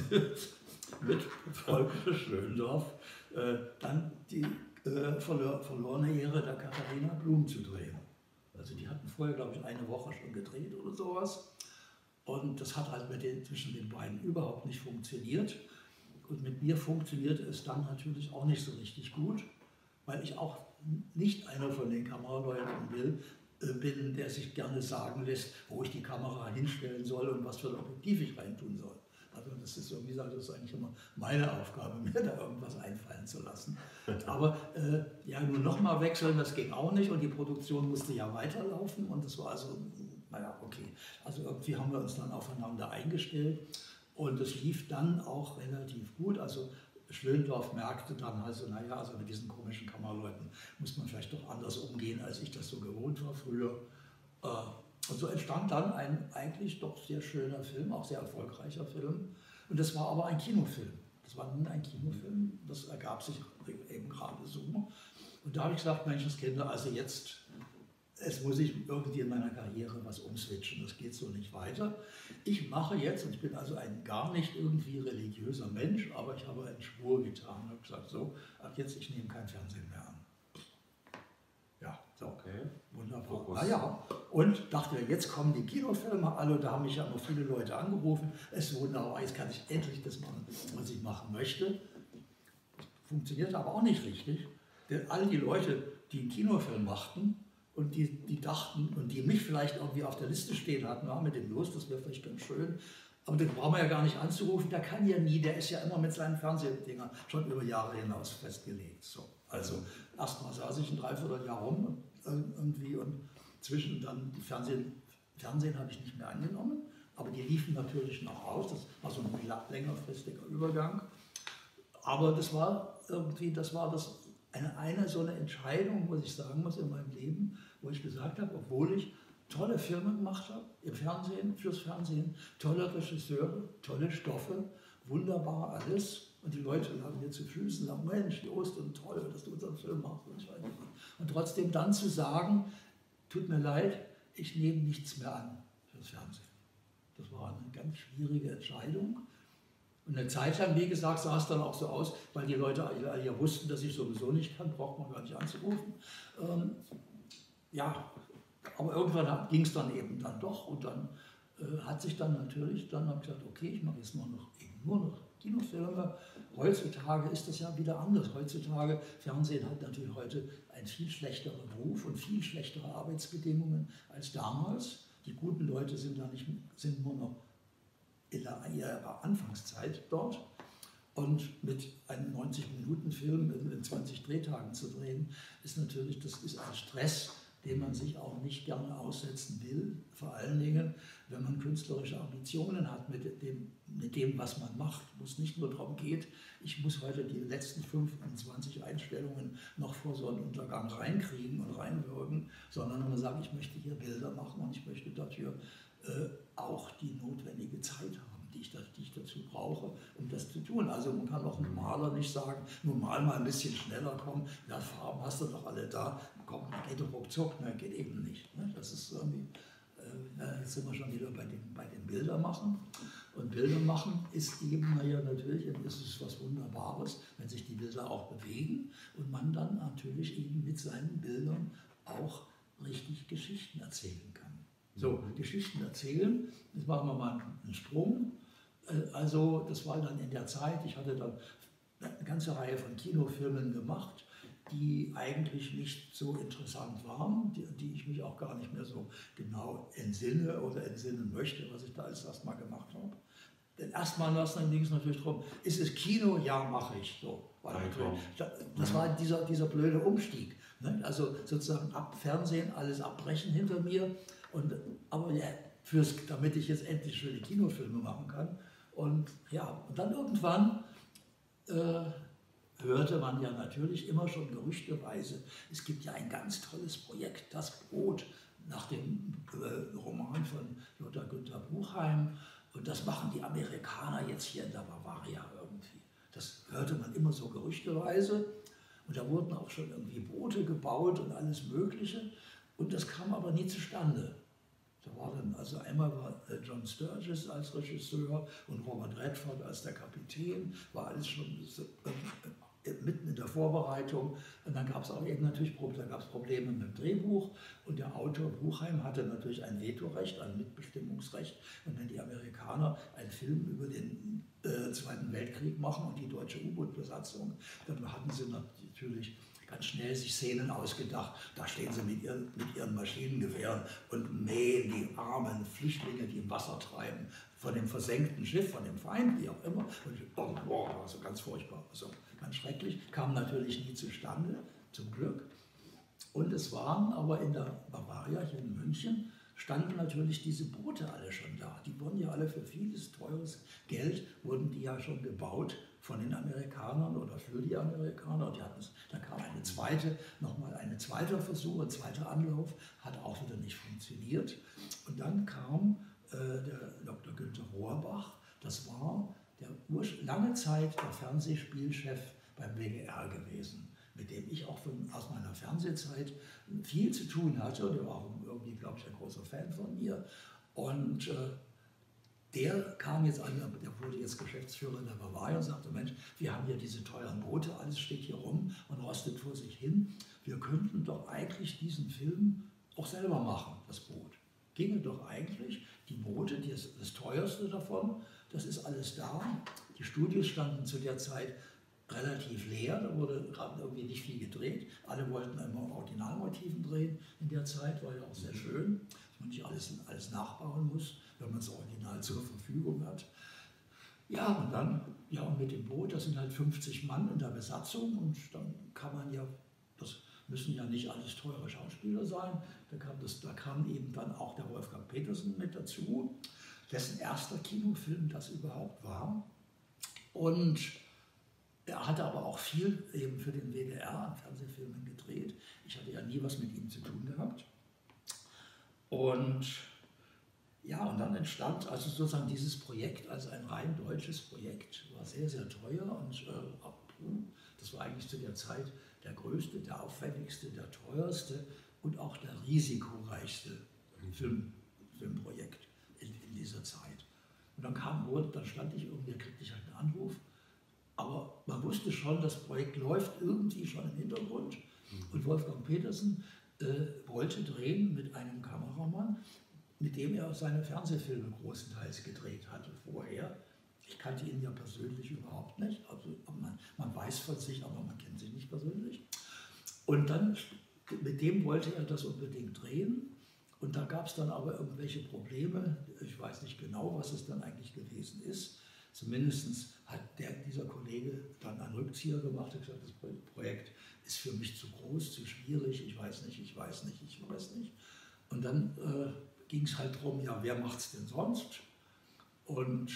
mit Volker Schlöndorff, äh, dann die äh, verlor, verlorene Ehre der Katharina Blum zu drehen. Also die hatten vorher, glaube ich, eine Woche schon gedreht oder sowas. Und das hat halt mit den, zwischen den beiden überhaupt nicht funktioniert. Und mit mir funktionierte es dann natürlich auch nicht so richtig gut, weil ich auch nicht einer von den Kameraleuten will, äh, bin, der sich gerne sagen lässt, wo ich die Kamera hinstellen soll und was für ein Objektiv ich reintun soll. Also das ist irgendwie, das ist eigentlich immer meine Aufgabe, mir da irgendwas einfallen zu lassen. Aber äh, ja, nur nochmal wechseln, das ging auch nicht und die Produktion musste ja weiterlaufen und das war also, naja, okay. Also irgendwie haben wir uns dann aufeinander eingestellt. Und es lief dann auch relativ gut. Also Schlöndorff merkte dann also, naja, also mit diesen komischen Kammerleuten muss man vielleicht doch anders umgehen, als ich das so gewohnt war früher. Und so entstand dann ein eigentlich doch sehr schöner Film, auch sehr erfolgreicher Film. Und das war aber ein Kinofilm. Das war nun ein Kinofilm, das ergab sich eben gerade so. Und da habe ich gesagt, Menschenskinder, also jetzt, es muss ich irgendwie in meiner Karriere was umswitchen, das geht so nicht weiter. Ich mache jetzt, und ich bin also ein gar nicht irgendwie religiöser Mensch, aber ich habe einen Schwur getan und habe gesagt, so, ab jetzt, ich nehme kein Fernsehen mehr an. Ja, so, okay. Wunderbar. Ah, ja. Und dachte, jetzt kommen die Kinofilme alle, da haben mich ja noch viele Leute angerufen, es ist wunderbar, jetzt kann ich endlich das machen, was ich machen möchte. Funktionierte aber auch nicht richtig, denn all die Leute, die einen Kinofilm machten, und die, die dachten, und die mich vielleicht irgendwie auf der Liste stehen hatten, ja, mit dem Los, das wäre vielleicht ganz schön, aber den brauchen wir ja gar nicht anzurufen, der kann ja nie, der ist ja immer mit seinen Fernsehdingern schon über Jahre hinaus festgelegt. So, also erstmal saß ich ein Dreivierteljahr rum und, irgendwie und zwischen dann die Fernsehen, Fernsehen habe ich nicht mehr angenommen, aber die liefen natürlich noch aus, das war so ein längerfristiger Übergang, aber das war irgendwie, das war das Eine, eine so eine Entscheidung, muss ich sagen muss, in meinem Leben, wo ich gesagt habe, obwohl ich tolle Filme gemacht habe, im Fernsehen, fürs Fernsehen, tolle Regisseure, tolle Stoffe, wunderbar alles. Und die Leute lagen mir zu Füßen, sagen, Mensch, Jost, und toll, dass du unseren Film machst. Und, und trotzdem dann zu sagen, tut mir leid, ich nehme nichts mehr an fürs Fernsehen. Das war eine ganz schwierige Entscheidung. Und eine Zeit lang, wie gesagt, sah es dann auch so aus, weil die Leute ja wussten, dass ich sowieso nicht kann, braucht man gar nicht anzurufen. Ähm, ja, aber irgendwann ging es dann eben dann doch und dann äh, hat sich dann natürlich, dann habe ich gesagt, okay, ich mache jetzt nur noch, eben nur noch Kinofilme. Heutzutage ist das ja wieder anders. Heutzutage, Fernsehen hat natürlich heute einen viel schlechteren Ruf und viel schlechtere Arbeitsbedingungen als damals. Die guten Leute sind da nicht, sind nur noch in der ihrer Anfangszeit dort. Und mit einem neunzig-Minuten-Film in, in zwanzig Drehtagen zu drehen, ist natürlich, das ist ein Stress, den man sich auch nicht gerne aussetzen will. Vor allen Dingen, wenn man künstlerische Ambitionen hat mit dem, mit dem, was man macht, wo es nicht nur darum geht, ich muss heute die letzten fünfundzwanzig Einstellungen noch vor Sonnenuntergang reinkriegen und reinwirken, sondern wenn man sagt, ich möchte hier Bilder machen und ich möchte dafür äh, auch die notwendige Zeit haben, die ich, die ich dazu brauche, um das zu tun. Also man kann auch einem Maler nicht sagen, nur mal mal ein bisschen schneller kommen, ja, Farben hast du doch alle da, komm, geht doch ruckzuck, ne, geht eben nicht. Ne? Das ist irgendwie, äh, jetzt sind wir schon wieder bei den, bei den Bildern machen. Und Bilder machen ist eben, naja, natürlich ist es was Wunderbares, wenn sich die Bilder auch bewegen und man dann natürlich eben mit seinen Bildern auch richtig Geschichten erzählen kann. So, Geschichten erzählen, jetzt machen wir mal einen Sprung. Also das war dann in der Zeit, ich hatte dann eine ganze Reihe von Kinofilmen gemacht, die eigentlich nicht so interessant waren, die, die ich mich auch gar nicht mehr so genau entsinne oder entsinnen möchte, was ich da als erstmal gemacht habe. Denn erstmal ging es natürlich darum, ist es Kino? Ja, mache ich. So, war das war dieser, dieser blöde Umstieg. Ne? Also sozusagen ab Fernsehen alles abbrechen hinter mir. Und, aber ja, fürs, damit ich jetzt endlich schöne Kinofilme machen kann. Und ja, und dann irgendwann äh, hörte man ja natürlich immer schon gerüchteweise, es gibt ja ein ganz tolles Projekt, das Boot, nach dem äh, Roman von Lothar Günther Buchheim. Und das machen die Amerikaner jetzt hier in der Bavaria irgendwie. Das hörte man immer so gerüchteweise. Und da wurden auch schon irgendwie Boote gebaut und alles Mögliche. Und das kam aber nie zustande. Da war dann, also einmal war John Sturges als Regisseur und Robert Redford als der Kapitän, war alles schon äh, mitten in der Vorbereitung. Und dann gab es auch eben natürlich da gab's Probleme mit dem Drehbuch und der Autor Buchheim hatte natürlich ein Vetorecht, ein Mitbestimmungsrecht. Und wenn die Amerikaner einen Film über den äh, Zweiten Weltkrieg machen und die deutsche U-Boot-Besatzung, dann hatten sie natürlich ganz schnell sich Szenen ausgedacht. Da stehen sie mit ihren, mit ihren Maschinengewehren und mähen die armen Flüchtlinge, die im Wasser treiben, von dem versenkten Schiff, von dem Feind, wie auch immer. Und oh, boah, also ganz furchtbar, also ganz schrecklich. Kam natürlich nie zustande, zum Glück. Und es waren aber in der Bavaria hier in München, standen natürlich diese Boote alle schon da. Die wurden ja alle für vieles teures Geld, wurden die ja schon gebaut von den Amerikanern oder für die Amerikaner. Und die hatten es, dann kam eine zweite, nochmal ein zweiter Versuch, ein zweiter Anlauf, hat auch wieder nicht funktioniert. Und dann kam äh, der Doktor Günther Rohrbach, das war der lange Zeit der Fernsehspielchef beim W D R gewesen, mit dem ich auch von, aus meiner Fernsehzeit viel zu tun hatte. Und der war auch irgendwie, glaube ich, ein großer Fan von mir. Und äh, der kam jetzt an, der wurde jetzt Geschäftsführer in der Bavaria und sagte, Mensch, wir haben hier diese teuren Boote, alles steht hier rum und rostet vor sich hin. Wir könnten doch eigentlich diesen Film auch selber machen, das Boot. Ginge doch eigentlich, die Boote, die ist das teuerste davon, das ist alles da. Die Studios standen zu der Zeit relativ leer, da wurde gerade irgendwie nicht viel gedreht. Alle wollten immer Originalmotiven drehen in der Zeit, war ja auch sehr schön, dass man nicht alles, alles nachbauen muss, wenn man das Original zur Verfügung hat. Ja, und dann, ja, und mit dem Boot, das sind halt fünfzig Mann in der Besatzung und dann kann man ja, das müssen ja nicht alles teure Schauspieler sein, da kam, das, da kam eben dann auch der Wolfgang Petersen mit dazu, dessen erster Kinofilm das überhaupt war. Und er hatte aber auch viel eben für den W D R an Fernsehfilmen gedreht. Ich hatte ja nie was mit ihm zu tun gehabt. Und ja, und dann entstand also sozusagen dieses Projekt als ein rein deutsches Projekt, war sehr, sehr teuer und äh, das war eigentlich zu der Zeit der größte, der aufwendigste, der teuerste und auch der risikoreichste Film, Filmprojekt in, in dieser Zeit. Und dann kam, dann stand ich irgendwie, kriegte ich halt einen Anruf. Aber man wusste schon, das Projekt läuft irgendwie schon im Hintergrund. Und Wolfgang Petersen äh, wollte drehen mit einem Kameramann, mit dem er seine Fernsehfilme großenteils gedreht hatte vorher. Ich kannte ihn ja persönlich überhaupt nicht. Also man, man weiß von sich, aber man kennt sich nicht persönlich. Und dann, mit dem wollte er das unbedingt drehen. Und da gab es dann aber irgendwelche Probleme. Ich weiß nicht genau, was es dann eigentlich gewesen ist. Zumindest hat der, dieser Kollege dann einen Rückzieher gemacht und gesagt, das Projekt ist für mich zu groß, zu schwierig, ich weiß nicht, ich weiß nicht, ich weiß nicht. Und dann äh, ging es halt darum, ja, wer macht es denn sonst? Und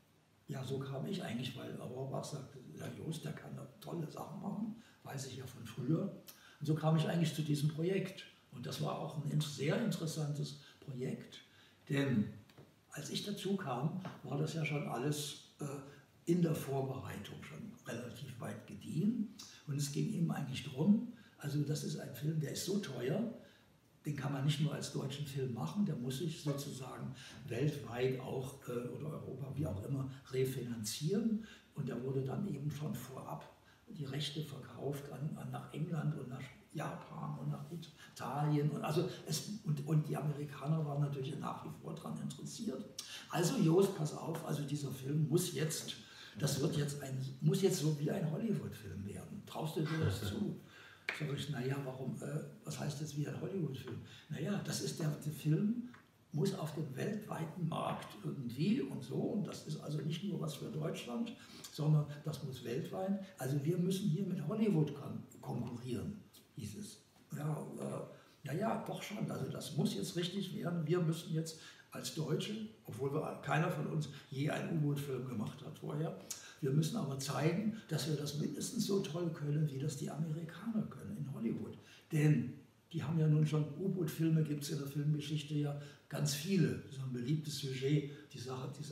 ja, so kam ich eigentlich, weil Rohrbach sagte, ja, Jost, der kann da tolle Sachen machen, weiß ich ja von früher. Und so kam ich eigentlich zu diesem Projekt. Und das war auch ein sehr interessantes Projekt, denn als ich dazu kam, war das ja schon alles äh, in der Vorbereitung schon relativ weit gediehen. Und es ging ihm eigentlich darum, also das ist ein Film, der ist so teuer, den kann man nicht nur als deutschen Film machen, der muss sich sozusagen weltweit auch äh, oder Europa, wie auch immer, refinanzieren. Und der wurde dann eben schon vorab die Rechte verkauft an, an nach England und nach Japan und nach Italien. Und, also es, und, und die Amerikaner waren natürlich nach wie vor daran interessiert. Also Jost, pass auf, also dieser Film muss jetzt, das wird jetzt ein, muss jetzt so wie ein Hollywood-Film werden. Traust du dir das zu? Sag ich, naja, warum, äh, was heißt jetzt wie ein Hollywood-Film? Naja, das ist der, der Film, muss auf dem weltweiten Markt irgendwie und so, und das ist also nicht nur was für Deutschland, sondern das muss weltweit, also wir müssen hier mit Hollywood kon konkurrieren, hieß es. Ja, äh, ja, ja, doch schon, also das muss jetzt richtig werden, wir müssen jetzt als Deutsche, obwohl wir, keiner von uns je einen U-Boot-Film gemacht hat vorher, wir müssen aber zeigen, dass wir das mindestens so toll können, wie das die Amerikaner können in Hollywood. Denn die haben ja nun schon, U-Boot-Filme gibt es in der Filmgeschichte ja ganz viele. Das ist ein beliebtes Sujet, die Sache, dieses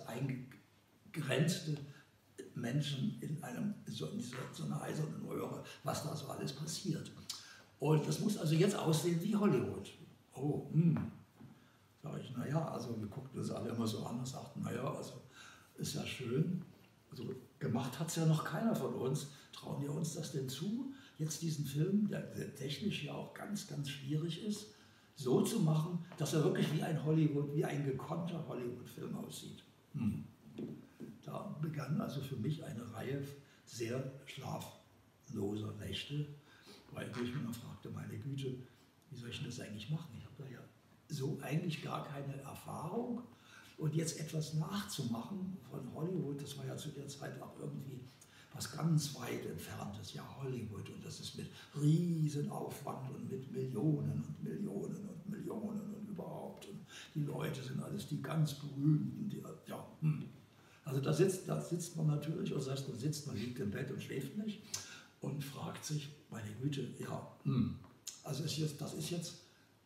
eingegrenzte Menschen in, einem, so, in dieser, so einer eisernen Röhre, was da so alles passiert. Und das muss also jetzt aussehen wie Hollywood. Oh, hm. Sag ich, naja, also wir guckten das alle immer so an und sagten, naja, also ist ja schön. Also gemacht hat es ja noch keiner von uns. Trauen wir uns das denn zu, jetzt diesen Film, der, der technisch ja auch ganz, ganz schwierig ist, so zu machen, dass er wirklich wie ein Hollywood, wie ein gekonnter Hollywood-Film aussieht. Hm. Da begann also für mich eine Reihe sehr schlafloser Nächte, weil ich mir noch fragte, meine Güte, wie soll ich denn das eigentlich machen? Ich habe da ja so eigentlich gar keine Erfahrung. Und jetzt etwas nachzumachen von Hollywood, das war ja zu der Zeit auch irgendwie was ganz weit Entferntes, ja Hollywood, und das ist mit Riesenaufwand und mit Millionen und Millionen und Millionen und überhaupt. Und die Leute sind alles die ganz berühmten, die, ja, hm. Also da sitzt, da sitzt man natürlich, oder das heißt, man sitzt, man liegt im Bett und schläft nicht und fragt sich, meine Güte, ja, hm. Also ist jetzt, das ist jetzt,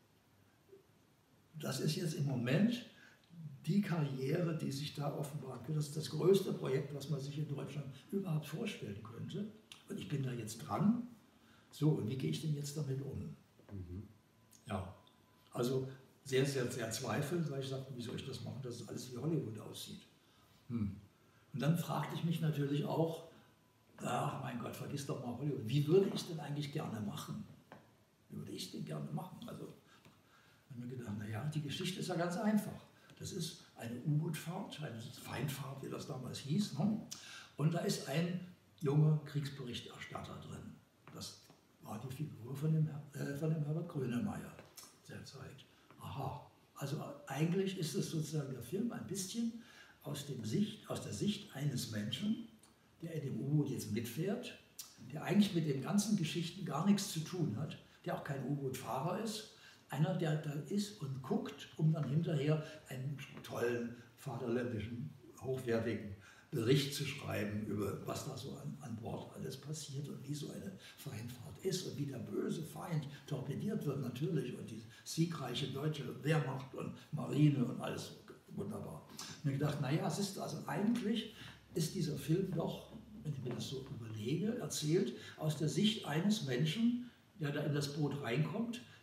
das ist jetzt im Moment die Karriere, die sich da offenbart. Das ist das größte Projekt, was man sich in Deutschland überhaupt vorstellen könnte. Und ich bin da jetzt dran. So, und wie gehe ich denn jetzt damit um? Mhm. Ja, also sehr, sehr, sehr zweifelnd, weil ich sagte, wie soll ich das machen, dass es alles wie Hollywood aussieht. Hm. Und dann fragte ich mich natürlich auch, ach mein Gott, vergiss doch mal Hollywood. Wie würde ich es denn eigentlich gerne machen? Wie würde ich es denn gerne machen? Also, ich habe mir gedacht, naja, die Geschichte ist ja ganz einfach. Das ist eine U-Boot-Fahrt, eine Feindfahrt, wie das damals hieß. Ne? Und da ist ein junger Kriegsberichterstatter drin. Das war die Figur von dem, äh, von dem Herbert Grönemeyer derzeit. Aha, also eigentlich ist es sozusagen der Film ein bisschen aus, dem Sicht, aus der Sicht eines Menschen, der in dem U-Boot jetzt mitfährt, der eigentlich mit den ganzen Geschichten gar nichts zu tun hat, der auch kein U-Boot-Fahrer ist, einer, der da ist und guckt, um dann hinterher einen tollen, vaterländischen, hochwertigen Bericht zu schreiben über was da so an, an Bord alles passiert und wie so eine Feindfahrt ist und wie der böse Feind torpediert wird natürlich und die siegreiche deutsche Wehrmacht und Marine und alles wunderbar. Und ich habe gedacht, naja, es ist also eigentlich ist dieser Film doch, wenn ich mir das so überlege, erzählt aus der Sicht eines Menschen, der da in das Boot reinkommt,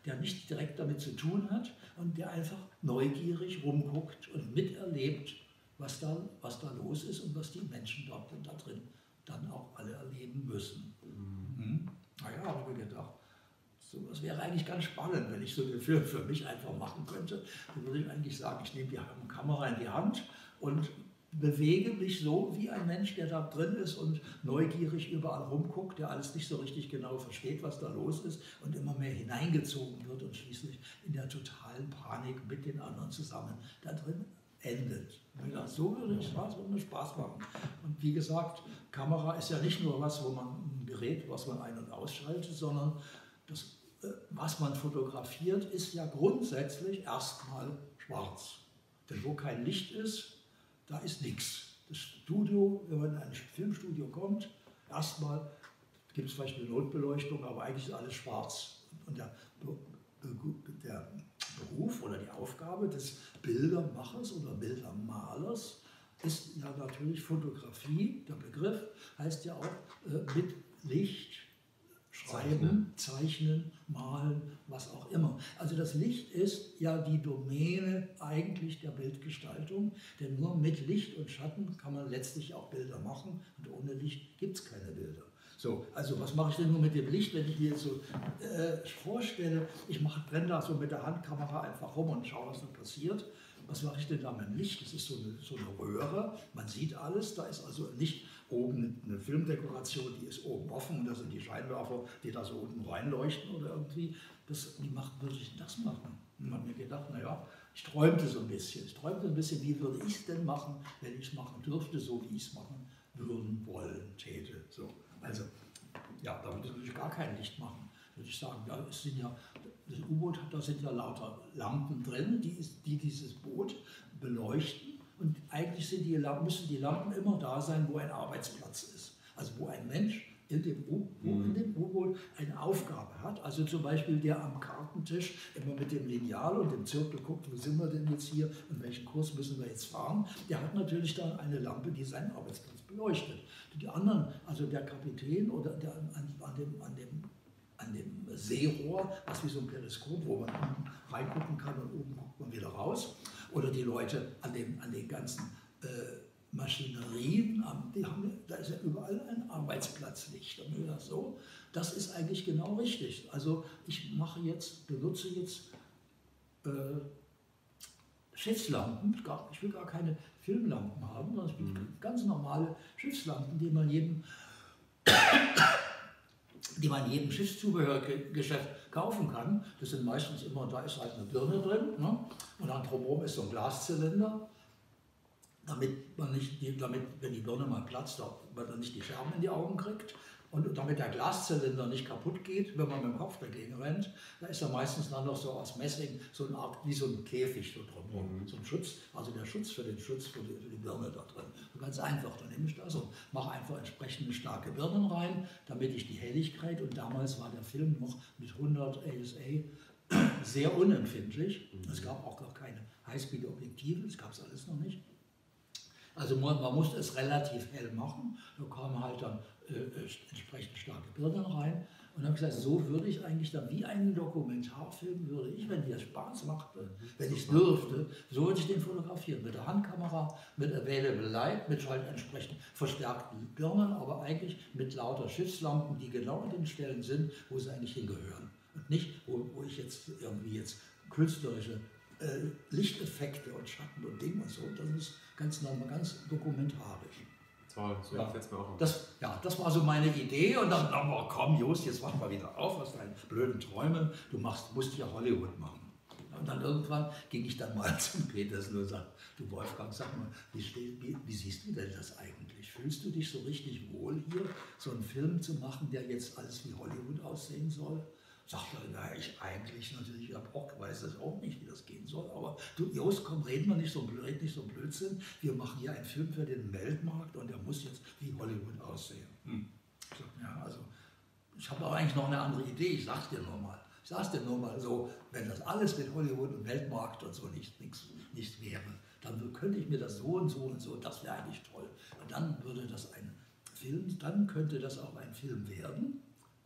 der nicht direkt damit zu tun hat und der einfach neugierig rumguckt und miterlebt, was da, was da los ist und was die Menschen dort da drin dann auch alle erleben müssen. Mhm. Naja, habe ich mir gedacht, so, das wäre eigentlich ganz spannend, wenn ich so den Film für mich einfach machen könnte. Dann würde ich eigentlich sagen, ich nehme die Kamera in die Hand und bewege mich so wie ein Mensch, der da drin ist und neugierig überall rumguckt, der alles nicht so richtig genau versteht, was da los ist und immer mehr hineingezogen wird und schließlich in der totalen Panik mit den anderen zusammen da drin endet. Ja, so würde ich Spaß, würde mir Spaß machen. Und wie gesagt, Kamera ist ja nicht nur was, wo man ein Gerät, was man ein- und ausschaltet, sondern das, was man fotografiert, ist ja grundsätzlich erstmal schwarz. Denn wo kein Licht ist, da ist nichts. Das Studio, wenn man in ein Filmstudio kommt, erstmal gibt es vielleicht eine Notbeleuchtung, aber eigentlich ist alles schwarz. Und der, der Beruf oder die Aufgabe des Bildermachers oder Bildermalers ist ja natürlich Fotografie. Der Begriff heißt ja auch äh, mit Licht schreiben, zeichnen. zeichnen, malen, was auch immer. Also das Licht ist ja die Domäne eigentlich der Bildgestaltung, denn nur mit Licht und Schatten kann man letztlich auch Bilder machen und ohne Licht gibt es keine Bilder. So, also was mache ich denn nur mit dem Licht, wenn ich mir jetzt so äh, vorstelle, ich mache, brenne da so mit der Handkamera einfach rum und schaue, was da passiert. Was mache ich denn da mit dem Licht? Das ist so eine, so eine Röhre, man sieht alles, da ist also nicht oben eine Filmdekoration, die ist oben offen und da sind die Scheinwerfer, die da so unten reinleuchten oder irgendwie. Das, wie macht, würde ich das machen? Und man hat mir gedacht, naja, ich träumte so ein bisschen. Ich träumte ein bisschen, wie würde ich es denn machen, wenn ich es machen dürfte, so wie ich es machen würden, wollen, täte. So. Also, ja, da würde ich gar kein Licht machen. Würde ich sagen, ja, es sind ja, das U-Boot, da sind ja lauter Lampen drin, die, die dieses Boot beleuchten. Und eigentlich sind die Lampen, müssen die Lampen immer da sein, wo ein Arbeitsplatz ist. Also wo ein Mensch in dem U-Boot eine Aufgabe hat. Also zum Beispiel der am Kartentisch immer mit dem Lineal und dem Zirkel guckt, wo sind wir denn jetzt hier und welchen Kurs müssen wir jetzt fahren. Der hat natürlich dann eine Lampe, die seinen Arbeitsplatz beleuchtet. Die anderen, also der Kapitän oder der an, an, dem, an, dem, an dem Seerohr, was wie so ein Periskop, wo man unten reingucken kann und oben guckt man wieder raus. Oder die Leute an, dem, an den ganzen äh, Maschinerien, die haben, da ist ja überall ein Arbeitsplatzlicht. Und das, so, das ist eigentlich genau richtig. Also ich mache jetzt, benutze jetzt äh, Schiffslampen. Ich will gar keine Filmlampen haben, sondern ich will mhm. ganz normale Schiffslampen, die man jedem, die man jedem Schiffszubehörgeschäft kaufen kann. Das sind meistens immer, da ist halt eine Birne drin, ne? Und dann drumherum ist so ein Glaszylinder, damit man nicht, die, damit, wenn die Birne mal platzt, man dann nicht die Scherben in die Augen kriegt. Und damit der Glaszylinder nicht kaputt geht, wenn man mit dem Kopf dagegen rennt, da ist da meistens dann noch so aus Messing so eine Art, wie so ein Käfig so drumherum, mhm. so ein Schutz, also der Schutz für den Schutz für die, für die Birne da drin. Und ganz einfach, dann nehme ich das und mache einfach entsprechend starke Birnen rein, damit ich die Helligkeit, und damals war der Film noch mit hundert A S A sehr unempfindlich, mhm. es gab auch noch keine Highspeed-Objektive, das gab es alles noch nicht. Also man, man musste es relativ hell machen, da kamen halt dann äh, entsprechend starke Birnen rein. Und dann habe ich gesagt, so würde ich eigentlich dann wie einen Dokumentarfilm, würde ich, wenn mir Spaß machte, wenn ich es dürfte, so würde ich den fotografieren. Mit der Handkamera, mit Available Light, mit halt entsprechend verstärkten Birnen, aber eigentlich mit lauter Schiffslampen, die genau an den Stellen sind, wo sie eigentlich hingehören. Und nicht, wo, wo ich jetzt irgendwie jetzt künstlerische äh, Lichteffekte und Schatten und Dinge und so, das ist ganz normal, ganz dokumentarisch. Toll, so ja. Jetzt mir auch das, ja, das war so meine Idee und dann, oh, komm Just, jetzt mach mal wieder auf aus deinen blöden Träumen, du machst, musst ja Hollywood machen. Und dann irgendwann ging ich dann mal zum Petersen und sagte, du Wolfgang, sag mal, wie, steht, wie, wie siehst du denn das eigentlich? Fühlst du dich so richtig wohl hier, so einen Film zu machen, der jetzt alles wie Hollywood aussehen soll? Sagt er, na, ich eigentlich natürlich, ich auch, weiß das auch nicht, wie das gehen soll, aber du, Jost, komm, reden wir nicht so, red nicht so Blödsinn, wir machen hier einen Film für den Weltmarkt und der muss jetzt wie Hollywood aussehen. Hm. Ich sag, ja, also, ich habe aber eigentlich noch eine andere Idee, ich sag's dir nur mal. Ich sag's dir nur mal so, wenn das alles mit Hollywood und Weltmarkt und so nicht, nichts, nicht wäre, dann könnte ich mir das so und so und so, das wäre eigentlich toll. Und dann würde das ein Film, dann könnte das auch ein Film werden,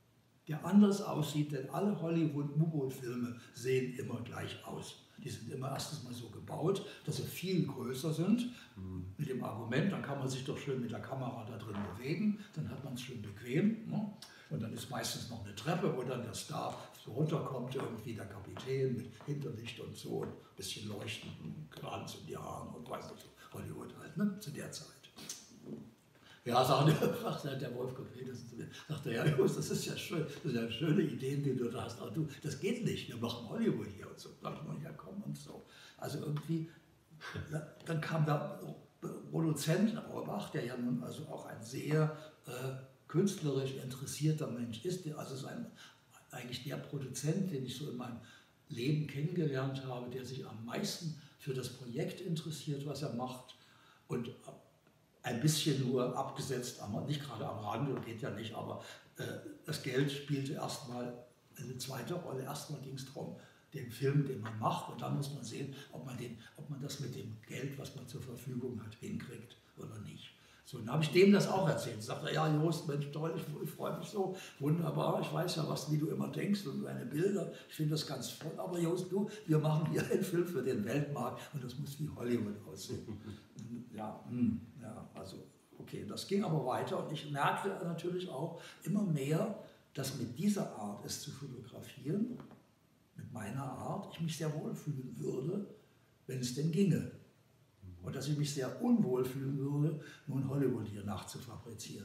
der anders aussieht, denn alle Hollywood-U-Boot-Filme sehen immer gleich aus. Die sind immer erstens mal so gebaut, dass sie viel größer sind, mhm. mit dem Argument, dann kann man sich doch schön mit der Kamera da drin bewegen, dann hat man es schön bequem. Ne? Und dann ist meistens noch eine Treppe, wo dann der Star so runterkommt, irgendwie der Kapitän mit Hinterlicht und so, ein bisschen leuchtend, Glanz in die Haare und weiß nicht, Hollywood halt, ne? Zu der Zeit. Ja, sagte der Wolfgang Petersen zu mir, sagte, ja, Just, das ist ja schön, das sind ja schöne Ideen, die du da hast, aber du, das geht nicht, wir machen Hollywood hier und so. Da dachte man, ja komm und so. Also irgendwie, dann kam der Produzent Auerbach, der ja nun also auch ein sehr äh, künstlerisch interessierter Mensch ist, der, also ist ein, eigentlich der Produzent, den ich so in meinem Leben kennengelernt habe, der sich am meisten für das Projekt interessiert, was er macht, und ein bisschen nur abgesetzt, aber nicht gerade am Rande, geht ja nicht, aber äh, das Geld spielte erstmal eine zweite Rolle. Erstmal ging es darum, den Film, den man macht, und dann muss man sehen, ob man, den, ob man das mit dem Geld, was man zur Verfügung hat, hinkriegt oder nicht. So, dann habe ich dem das auch erzählt. Sagte er, ja, Just, Mensch, toll, ich, ich freue mich so, wunderbar, ich weiß ja, was, wie du immer denkst und deine Bilder, ich finde das ganz toll, aber Just, du, wir machen hier einen Film für den Weltmarkt und das muss wie Hollywood aussehen. Ja, hm, ja, also okay, das ging aber weiter und ich merkte natürlich auch immer mehr, dass mit dieser Art, es zu fotografieren, mit meiner Art, ich mich sehr wohl fühlen würde, wenn es denn ginge. Und dass ich mich sehr unwohl fühlen würde, nun Hollywood hier nachzufabrizieren.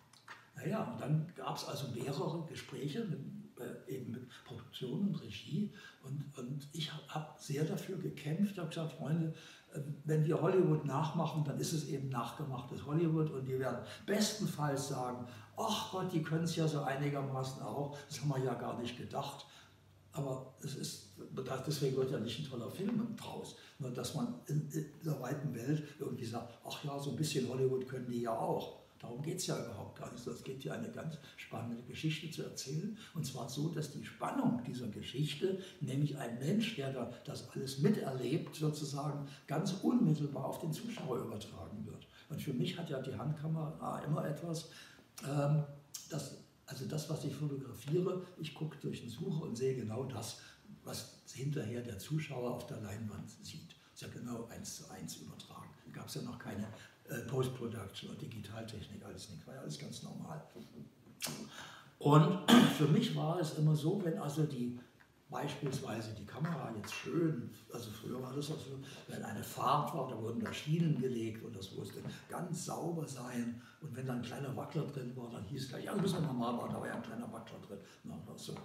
Naja, und dann gab es also mehrere Gespräche mit, äh, eben mit Produktion und Regie. Und, und ich habe hab sehr dafür gekämpft, habe gesagt, Freunde, äh, wenn wir Hollywood nachmachen, dann ist es eben nachgemachtes Hollywood. Und die werden bestenfalls sagen, ach Gott, die können es ja so einigermaßen auch. Das haben wir ja gar nicht gedacht. Aber es ist, deswegen wird ja nicht ein toller Film draus. Nur dass man in, in der weiten Welt irgendwie sagt, ach ja, so ein bisschen Hollywood können die ja auch. Darum geht es ja überhaupt gar nicht. Es geht ja eine ganz spannende Geschichte zu erzählen. Und zwar so, dass die Spannung dieser Geschichte, nämlich ein Mensch, der da das alles miterlebt, sozusagen ganz unmittelbar auf den Zuschauer übertragen wird. Und für mich hat ja die Handkamera immer etwas, ähm, das, also das, was ich fotografiere, ich gucke durch den Sucher und sehe genau das, was hinterher der Zuschauer auf der Leinwand sieht. Das ist ja genau eins zu eins übertragen. Da gab es ja noch keine äh, Post-Production und Digitaltechnik, alles nicht, war ja alles ganz normal. Und für mich war es immer so, wenn also die beispielsweise die Kamera jetzt schön, also früher war das auch so, wenn eine Fahrt war, da wurden da Schienen gelegt und das musste ganz sauber sein. Und wenn da ein kleiner Wackler drin war, dann hieß es gleich, ja, das müssen wir normal machen, da war ja ein kleiner Wackler drin. Na, so.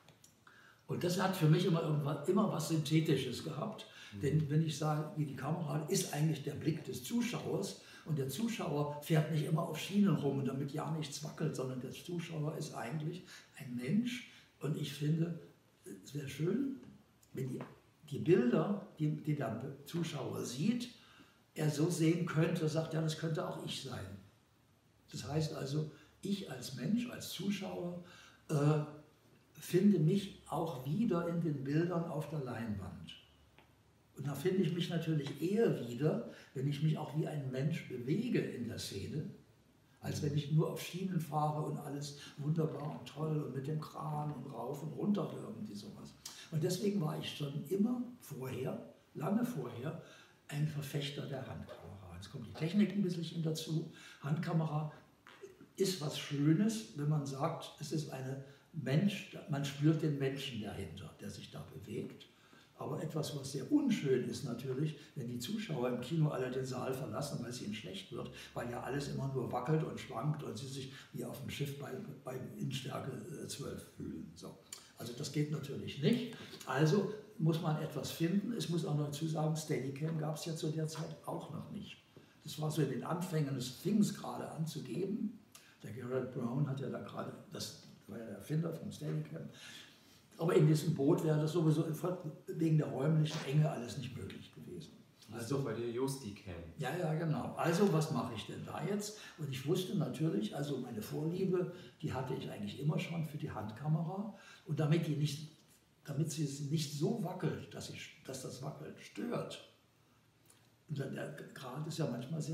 Und das hat für mich immer, immer was Synthetisches gehabt. Mhm. Denn wenn ich sage, wie die Kamera ist eigentlich der Blick des Zuschauers und der Zuschauer fährt nicht immer auf Schienen rum und damit ja nichts wackelt, sondern der Zuschauer ist eigentlich ein Mensch. Und ich finde, es wäre schön, wenn die, die Bilder, die, die der Zuschauer sieht, er so sehen könnte, sagt, ja, das könnte auch ich sein. Das heißt also, ich als Mensch, als Zuschauer, äh, finde mich auch wieder in den Bildern auf der Leinwand. Und da finde ich mich natürlich eher wieder, wenn ich mich auch wie ein Mensch bewege in der Szene, als wenn ich nur auf Schienen fahre und alles wunderbar und toll und mit dem Kran und rauf und runter irgendwie sowas. Und deswegen war ich schon immer vorher, lange vorher, ein Verfechter der Handkamera. Jetzt kommt die Technik ein bisschen dazu. Handkamera ist was Schönes, wenn man sagt, es ist eine Mensch, man spürt den Menschen dahinter, der sich da bewegt. Aber etwas, was sehr unschön ist natürlich, wenn die Zuschauer im Kino alle den Saal verlassen, weil es ihnen schlecht wird, weil ja alles immer nur wackelt und schwankt und sie sich wie auf dem Schiff bei, bei Windstärke zwölf fühlen. So. Also das geht natürlich nicht. Also muss man etwas finden. Es muss auch noch dazu sagen, Steadicam gab es ja zu der Zeit auch noch nicht. Das war so in den Anfängen, es fing es gerade an zu geben. Der Garrett Brown hat ja da gerade, das war ja der Erfinder vom Steadicam. Aber in diesem Boot wäre das sowieso wegen der räumlichen Enge alles nicht möglich gewesen. Also bei der Justicam. Ja, ja, genau. Also was mache ich denn da jetzt? Und ich wusste natürlich, also meine Vorliebe, die hatte ich eigentlich immer schon für die Handkamera. Und damit, die nicht, damit sie nicht so wackelt, dass, ich, dass das Wackeln stört. Und dann, der Grad ist ja manchmal sehr,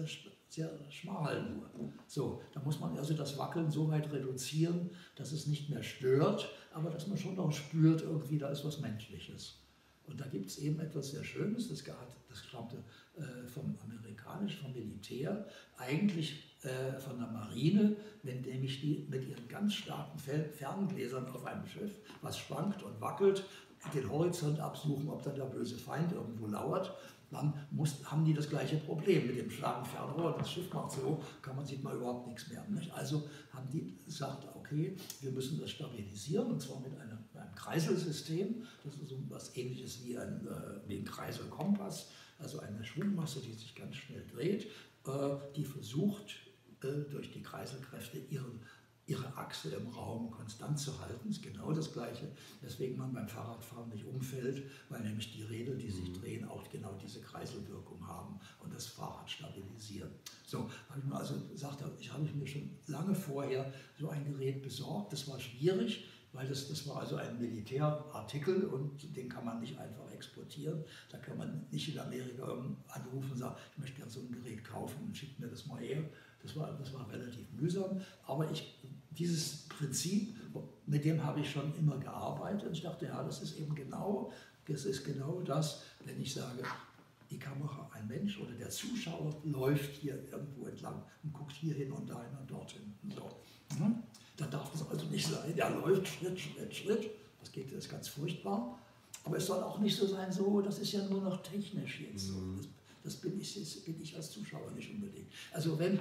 sehr schmal nur. So, da muss man also das Wackeln so weit reduzieren, dass es nicht mehr stört, aber dass man schon auch spürt, irgendwie da ist was Menschliches. Und da gibt es eben etwas sehr Schönes, das, das stammte äh, vom amerikanischen, vom Militär, eigentlich äh, von der Marine, wenn nämlich die mit ihren ganz starken Ferngläsern auf einem Schiff, was schwankt und wackelt, den Horizont absuchen, ob dann der böse Feind irgendwo lauert, dann muss, haben die das gleiche Problem mit dem starken Fernrohr. Das Schiff macht so, kann man, sieht man überhaupt nichts mehr. Nicht? Also haben die gesagt, okay, wir müssen das stabilisieren, und zwar mit einem, einem Kreiselsystem. Das ist so etwas Ähnliches wie ein, äh, wie ein Kreiselkompass, also eine Schwungmasse, die sich ganz schnell dreht, äh, die versucht, äh, durch die Kreiselkräfte ihren ihre Achse im Raum konstant zu halten. Das ist genau das Gleiche, weswegen man beim Fahrradfahren nicht umfällt, weil nämlich die Räder, die sich drehen, auch genau diese Kreiselwirkung haben und das Fahrrad stabilisieren. So, habe ich mir also gesagt, ich habe mir schon lange vorher so ein Gerät besorgt. Das war schwierig, weil das, das war also ein Militärartikel und den kann man nicht einfach exportieren. Da kann man nicht in Amerika anrufen und sagen, ich möchte gerne so ein Gerät kaufen und schickt mir das mal her. Das war, das war relativ mühsam, aber ich, dieses Prinzip, mit dem habe ich schon immer gearbeitet. Und ich dachte, ja, das ist eben genau, das ist genau das, wenn ich sage, die Kamera, ein Mensch oder der Zuschauer läuft hier irgendwo entlang und guckt hier hin und dahin und dorthin. Und so. Hm? Da darf es also nicht sein, der läuft Schritt, Schritt, Schritt. Das geht, das ist ganz furchtbar. Aber es soll auch nicht so sein, so, das ist ja nur noch technisch jetzt. Mhm. Das, das bin, ich, das bin ich als Zuschauer nicht unbedingt. Also wenn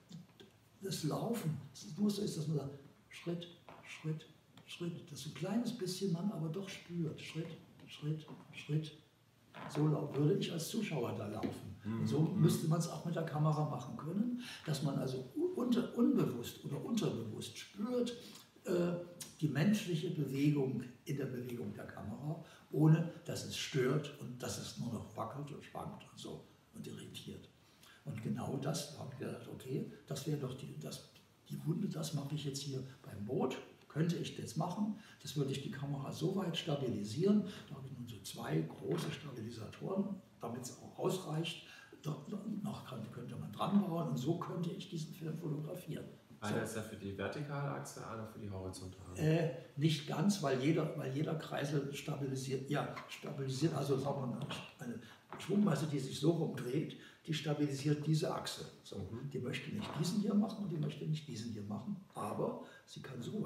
das Laufen, nur so ist, dass man sagt, Schritt, Schritt, Schritt, das so ein kleines bisschen man aber doch spürt, Schritt, Schritt, Schritt. So würde ich als Zuschauer da laufen. Und so müsste man es auch mit der Kamera machen können, dass man also unter, unbewusst oder unterbewusst spürt äh, die menschliche Bewegung in der Bewegung der Kamera, ohne dass es stört und dass es nur noch wackelt und schwankt und so und irritiert. Und genau das, da habe ich gedacht, okay, das wäre doch die, das, die Wunde, das mache ich jetzt hier beim Boot, könnte ich das machen, das würde ich die Kamera so weit stabilisieren, da habe ich nun so zwei große Stabilisatoren, damit es auch ausreicht, noch könnte man dran bauen und so könnte ich diesen Film fotografieren. Einer so. Ist ja für die vertikale Achse, einer für die horizontale. Äh, nicht ganz, weil jeder, weil jeder Kreisel stabilisiert, ja, stabilisiert, also sagen wir mal, eine Schwungmasse, die sich so rumdreht, die stabilisiert diese Achse. So, mhm. Die möchte nicht diesen hier machen und die möchte nicht diesen hier machen, aber sie kann so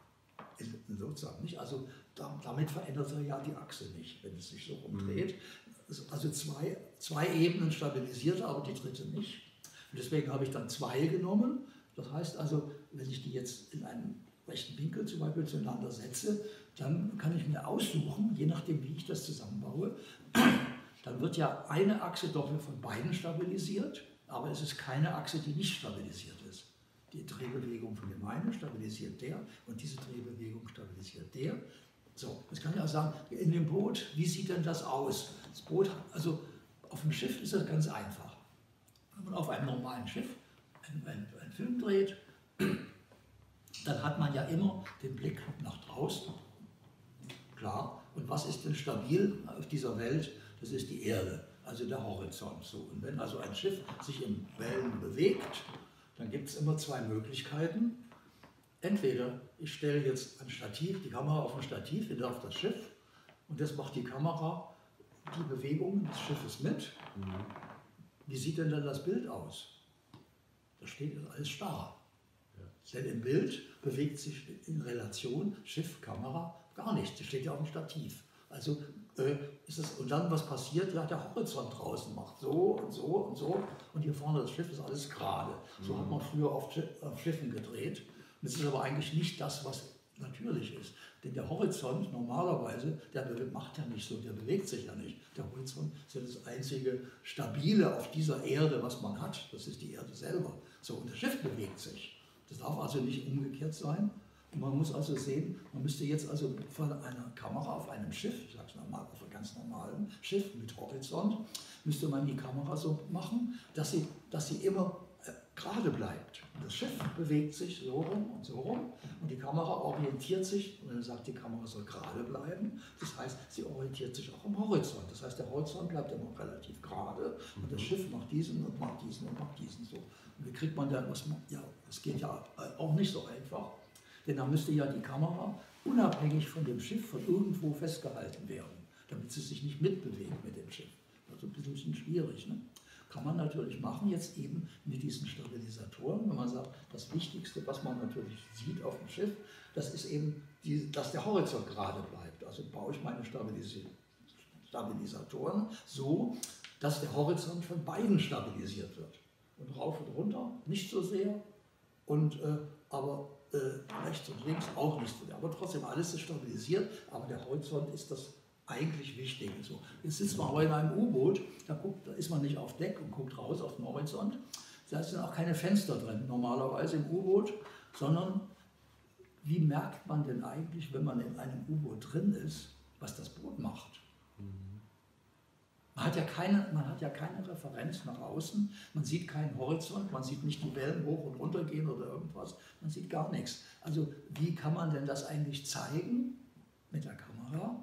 sozusagen nicht. Also da, damit verändert er ja die Achse nicht, wenn es sich so rumdreht. Mhm. Also zwei, zwei Ebenen stabilisiert er, aber die dritte nicht. Und deswegen habe ich dann zwei genommen. Das heißt also, wenn ich die jetzt in einem rechten Winkel zum Beispiel zueinander setze, dann kann ich mir aussuchen, je nachdem wie ich das zusammenbaue, dann wird ja eine Achse doppelt von beiden stabilisiert, aber es ist keine Achse, die nicht stabilisiert ist. Die Drehbewegung von dem einen stabilisiert der und diese Drehbewegung stabilisiert der. So, das kann ich auch sagen, in dem Boot, wie sieht denn das aus? Das Boot, also auf dem Schiff ist das ganz einfach. Wenn man auf einem normalen Schiff einen, einen, einen Film dreht, dann hat man ja immer den Blick nach draußen, klar. Und was ist denn stabil auf dieser Welt? Das ist die Erde, also der Horizont. So. Und wenn also ein Schiff sich in Wellen bewegt, dann gibt es immer zwei Möglichkeiten. Entweder ich stelle jetzt ein Stativ, die Kamera auf ein Stativ hinter auf das Schiff und das macht die Kamera die Bewegungen des Schiffes mit. Mhm. Wie sieht denn dann das Bild aus? Da steht alles starr. Ja. Denn im Bild bewegt sich in Relation Schiff, Kamera gar nichts. Das steht ja auf dem Stativ. Also äh, ist es, und dann was passiert? Ja, der Horizont draußen macht so und so und so und hier vorne das Schiff ist alles gerade. So mhm. hat man früher auf, Schiff, auf Schiffen gedreht. Und es ist aber eigentlich nicht das, was natürlich ist. Denn der Horizont normalerweise, der macht ja nicht so, der bewegt sich ja nicht. Der Horizont ist ja das einzige Stabile auf dieser Erde, was man hat. Das ist die Erde selber. So, und das Schiff bewegt sich. Das darf also nicht umgekehrt sein. Und man muss also sehen, man müsste jetzt also von einer Kamera auf einem Schiff, ich sage es nochmal, auf einem ganz normalen Schiff mit Horizont, müsste man die Kamera so machen, dass sie, dass sie immer gerade bleibt. Das Schiff bewegt sich so rum und so rum und die Kamera orientiert sich, und dann sagt die Kamera soll gerade bleiben, das heißt, sie orientiert sich auch am Horizont. Das heißt, der Horizont bleibt immer relativ gerade und das Schiff macht diesen und macht diesen und macht diesen so. Und wie kriegt man dann, was man, ja, das geht ja auch nicht so einfach, denn da müsste ja die Kamera unabhängig von dem Schiff von irgendwo festgehalten werden, damit sie sich nicht mitbewegt mit dem Schiff. Das ist ein bisschen schwierig, ne? Kann man natürlich machen, jetzt eben mit diesen Stabilisatoren, wenn man sagt, das Wichtigste, was man natürlich sieht auf dem Schiff, das ist eben, die, dass der Horizont gerade bleibt. Also baue ich meine Stabilis Stabilisatoren so, dass der Horizont von beiden stabilisiert wird. Und rauf und runter nicht so sehr, und, äh, aber äh, rechts und links auch nicht so sehr. Aber trotzdem, alles ist stabilisiert, aber der Horizont ist das eigentlich wichtig. So, jetzt sitzt man heute in einem U-Boot, da, guckt, da ist man nicht auf Deck und guckt raus auf den Horizont. Da sind auch keine Fenster drin, normalerweise im U-Boot, sondern wie merkt man denn eigentlich, wenn man in einem U-Boot drin ist, was das Boot macht? Man hat, ja keine, man hat ja keine Referenz nach außen, man sieht keinen Horizont, man sieht nicht die Wellen hoch und runter gehen oder irgendwas, man sieht gar nichts. Also wie kann man denn das eigentlich zeigen mit der Kamera,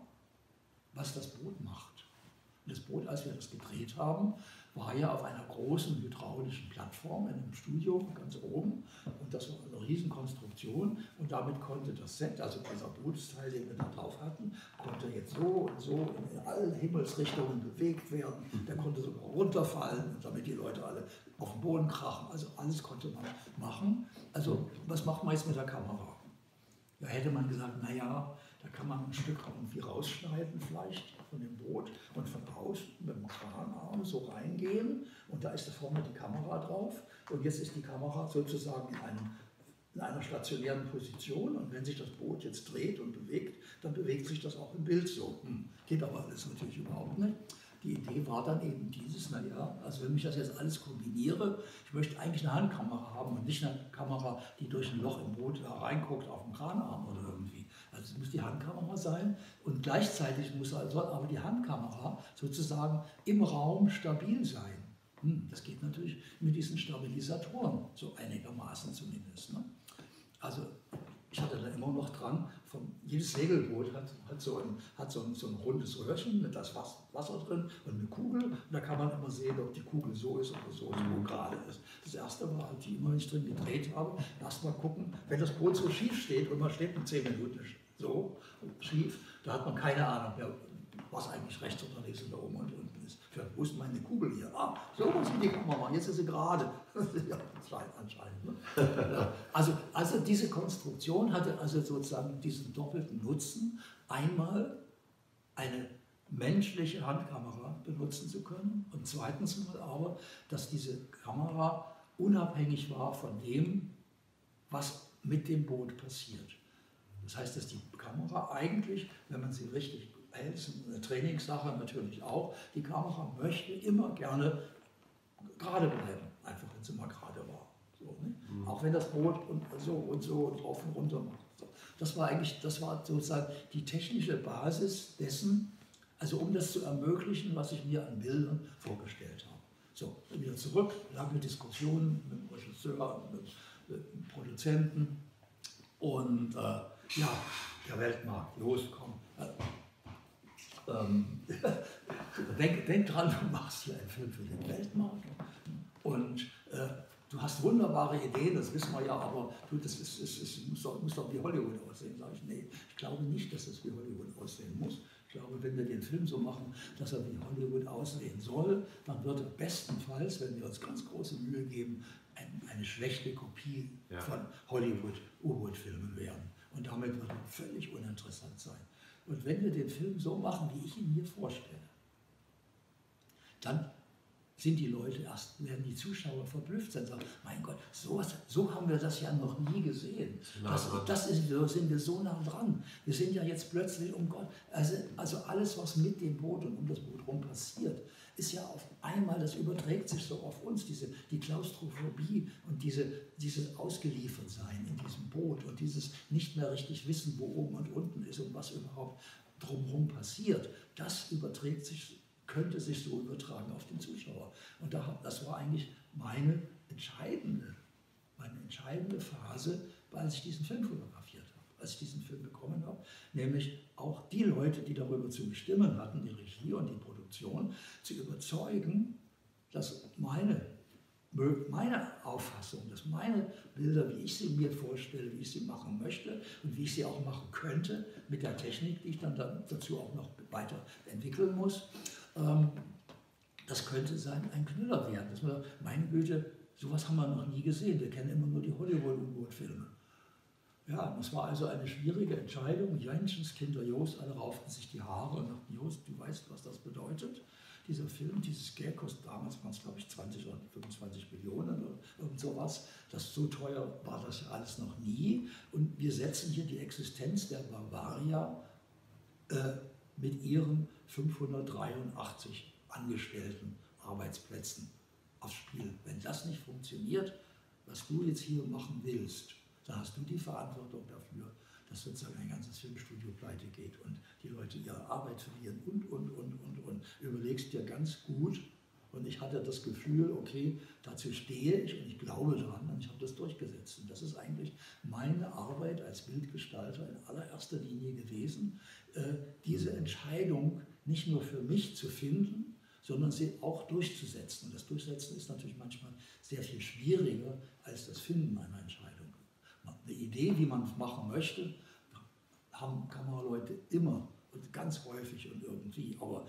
was das Boot macht? Und das Boot, als wir das gedreht haben, war ja auf einer großen hydraulischen Plattform in einem Studio ganz oben, und das war eine Riesenkonstruktion, und damit konnte das Set, also dieser Bootsteil, den wir da drauf hatten, konnte jetzt so und so in alle Himmelsrichtungen bewegt werden, der konnte sogar runterfallen, damit die Leute alle auf den Boden krachen, also alles konnte man machen. Also was macht man jetzt mit der Kamera? Da hätte man gesagt, naja, da kann man ein Stück irgendwie rausschneiden vielleicht von dem Boot und von außen mit dem Kranarm so reingehen, und da ist da vorne die Kamera drauf, und jetzt ist die Kamera sozusagen in, einem, in einer stationären Position, und wenn sich das Boot jetzt dreht und bewegt, dann bewegt sich das auch im Bild so. Hm. Geht aber alles natürlich überhaupt nicht. Die Idee war dann eben dieses, naja, also wenn ich das jetzt alles kombiniere, ich möchte eigentlich eine Handkamera haben und nicht eine Kamera, die durch ein Loch im Boot da reinguckt auf dem Kranarm oder irgendwie. Also es muss die Handkamera sein, und gleichzeitig muss also aber die Handkamera sozusagen im Raum stabil sein. Hm, das geht natürlich mit diesen Stabilisatoren, so einigermaßen zumindest. Ne? Also ich hatte da immer noch dran, von, jedes Segelboot hat, hat, so, ein, hat so, ein, so ein rundes Röhrchen mit das Wasser drin und eine Kugel, und da kann man immer sehen, ob die Kugel so ist oder so, so gerade ist. Das erste war, als ich immer nicht drin gedreht habe, erst mal gucken, wenn das Boot so schief steht und man steht in zehn Minuten so schief, da hat man keine Ahnung mehr, was eigentlich rechts oder links oder oben und unten ist. Wo ist meine Kugel hier? Ah, so sieht die Kamera, jetzt ist sie gerade. Ja, anscheinend. Ne? Ja. Also, also diese Konstruktion hatte also sozusagen diesen doppelten Nutzen, einmal eine menschliche Handkamera benutzen zu können, und zweitens mal aber, dass diese Kamera unabhängig war von dem, was mit dem Boot passiert. Das heißt, dass die Kamera eigentlich, wenn man sie richtig hält, ist eine Trainingssache natürlich auch, die Kamera möchte immer gerne gerade bleiben, einfach wenn sie mal gerade war. So, ne? Mhm. Auch wenn das Boot und so und so und rauf und runter macht. So. Das war eigentlich, das war sozusagen die technische Basis dessen, also um das zu ermöglichen, was ich mir an Bildern vorgestellt habe. So, wieder zurück, lange Diskussionen mit dem Regisseur, mit dem Produzenten, und äh, ja, der Weltmarkt, los, komm. Ähm, denk, denk dran, du machst hier einen Film für den Weltmarkt, und äh, du hast wunderbare Ideen, das wissen wir ja, aber du, das ist, ist, ist, muss, doch, muss doch wie Hollywood aussehen. Sag ich, nee, ich glaube nicht, dass das wie Hollywood aussehen muss. Ich glaube, wenn wir den Film so machen, dass er wie Hollywood aussehen soll, dann wird er bestenfalls, wenn wir uns ganz große Mühe geben, ein, eine schlechte Kopie ja. von Hollywood-U-Boot-Filmen werden. Und damit wird er völlig uninteressant sein. Und wenn wir den Film so machen, wie ich ihn hier vorstelle, dann sind die Leute erst, werden die Zuschauer verblüfft sein und sagen, mein Gott, so, so haben wir das ja noch nie gesehen. Das, das ist, da sind wir so nah dran. Wir sind ja jetzt plötzlich, um Gott, also, also alles, was mit dem Boot und um das Boot rum passiert, ist ja auf einmal, das überträgt sich so auf uns, diese, die Klaustrophobie und diese, dieses Ausgeliefertsein in diesem Boot und dieses nicht mehr richtig wissen, wo oben und unten ist und was überhaupt drumherum passiert, das überträgt sich, könnte sich so übertragen auf den Zuschauer. Und da, das war eigentlich meine entscheidende, meine entscheidende Phase, als ich diesen Film fotografiert habe, als ich diesen Film bekommen habe, nämlich auch die Leute, die darüber zu bestimmen hatten, die Regie und die Produktion, zu überzeugen, dass meine, meine Auffassung, dass meine Bilder, wie ich sie mir vorstelle, wie ich sie machen möchte und wie ich sie auch machen könnte, mit der Technik, die ich dann dazu auch noch weiterentwickeln muss, ähm, das könnte sein ein Knüller werden. Dass man, meine Güte, sowas haben wir noch nie gesehen. Wir kennen immer nur die Hollywood-U-Boot-Filme. Ja, das war also eine schwierige Entscheidung. Jentschens, Kinder Jost, alle rauften sich die Haare und dachten, Jost, du weißt, was das bedeutet. Dieser Film, dieses Geld kostet damals, waren es glaube ich zwanzig oder fünfundzwanzig Millionen oder irgend sowas. Das, so teuer war das ja alles noch nie. Und wir setzen hier die Existenz der Bavaria äh, mit ihren fünfhundertdreiundachtzig Angestellten, Arbeitsplätzen aufs Spiel. Wenn das nicht funktioniert, was du jetzt hier machen willst, dann hast du die Verantwortung dafür, dass sozusagen ein ganzes Filmstudio pleite geht und die Leute ihre Arbeit verlieren und, und, und, und, und. Überlegst dir ganz gut. Und ich hatte das Gefühl, okay, dazu stehe ich und ich glaube daran und ich habe das durchgesetzt. Und das ist eigentlich meine Arbeit als Bildgestalter in allererster Linie gewesen, äh, diese Entscheidung nicht nur für mich zu finden, sondern sie auch durchzusetzen. Und das Durchsetzen ist natürlich manchmal sehr viel schwieriger als das Finden einer Entscheidung. Eine Idee, wie man es machen möchte, haben Kameraleute immer und ganz häufig und irgendwie. Aber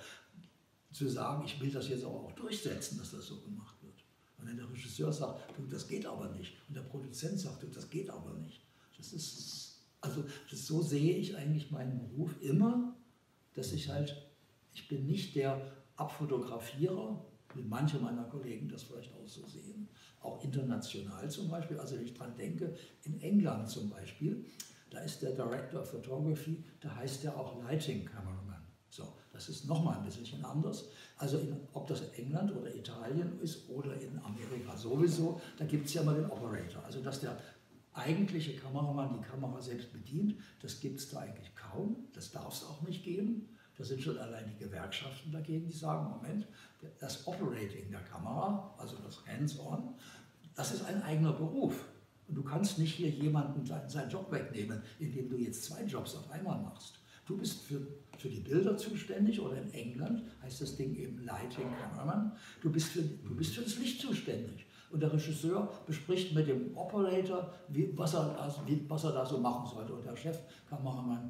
zu sagen, ich will das jetzt aber auch durchsetzen, dass das so gemacht wird. Und wenn der Regisseur sagt, du, das geht aber nicht, und der Produzent sagt, du, das geht aber nicht. Das ist, also das, so sehe ich eigentlich meinen Beruf immer, dass ich halt, ich bin nicht der Abfotografierer, wie manche meiner Kollegen das vielleicht auch so sehen, auch international zum Beispiel. Also wenn ich dran denke, in England zum Beispiel, da ist der Director of Photography, da heißt der auch Lighting Cameraman. So, das ist nochmal ein bisschen anders. Also in, ob das England oder Italien ist oder in Amerika sowieso, da gibt es ja mal den Operator. Also dass der eigentliche Kameramann die Kamera selbst bedient, das gibt es da eigentlich kaum. Das darf es auch nicht geben. Da sind schon allein die Gewerkschaften dagegen, die sagen, Moment, das Operating der Kamera, also das Hands-on, das ist ein eigener Beruf. Und du kannst nicht hier jemanden seinen Job wegnehmen, indem du jetzt zwei Jobs auf einmal machst. Du bist für, für die Bilder zuständig, oder in England heißt das Ding eben Lighting Cameraman. Du bist für, du bist für das Licht zuständig. Und der Regisseur bespricht mit dem Operator, wie, was, er, also, wie, was er da so machen sollte. Und der Chefkameramann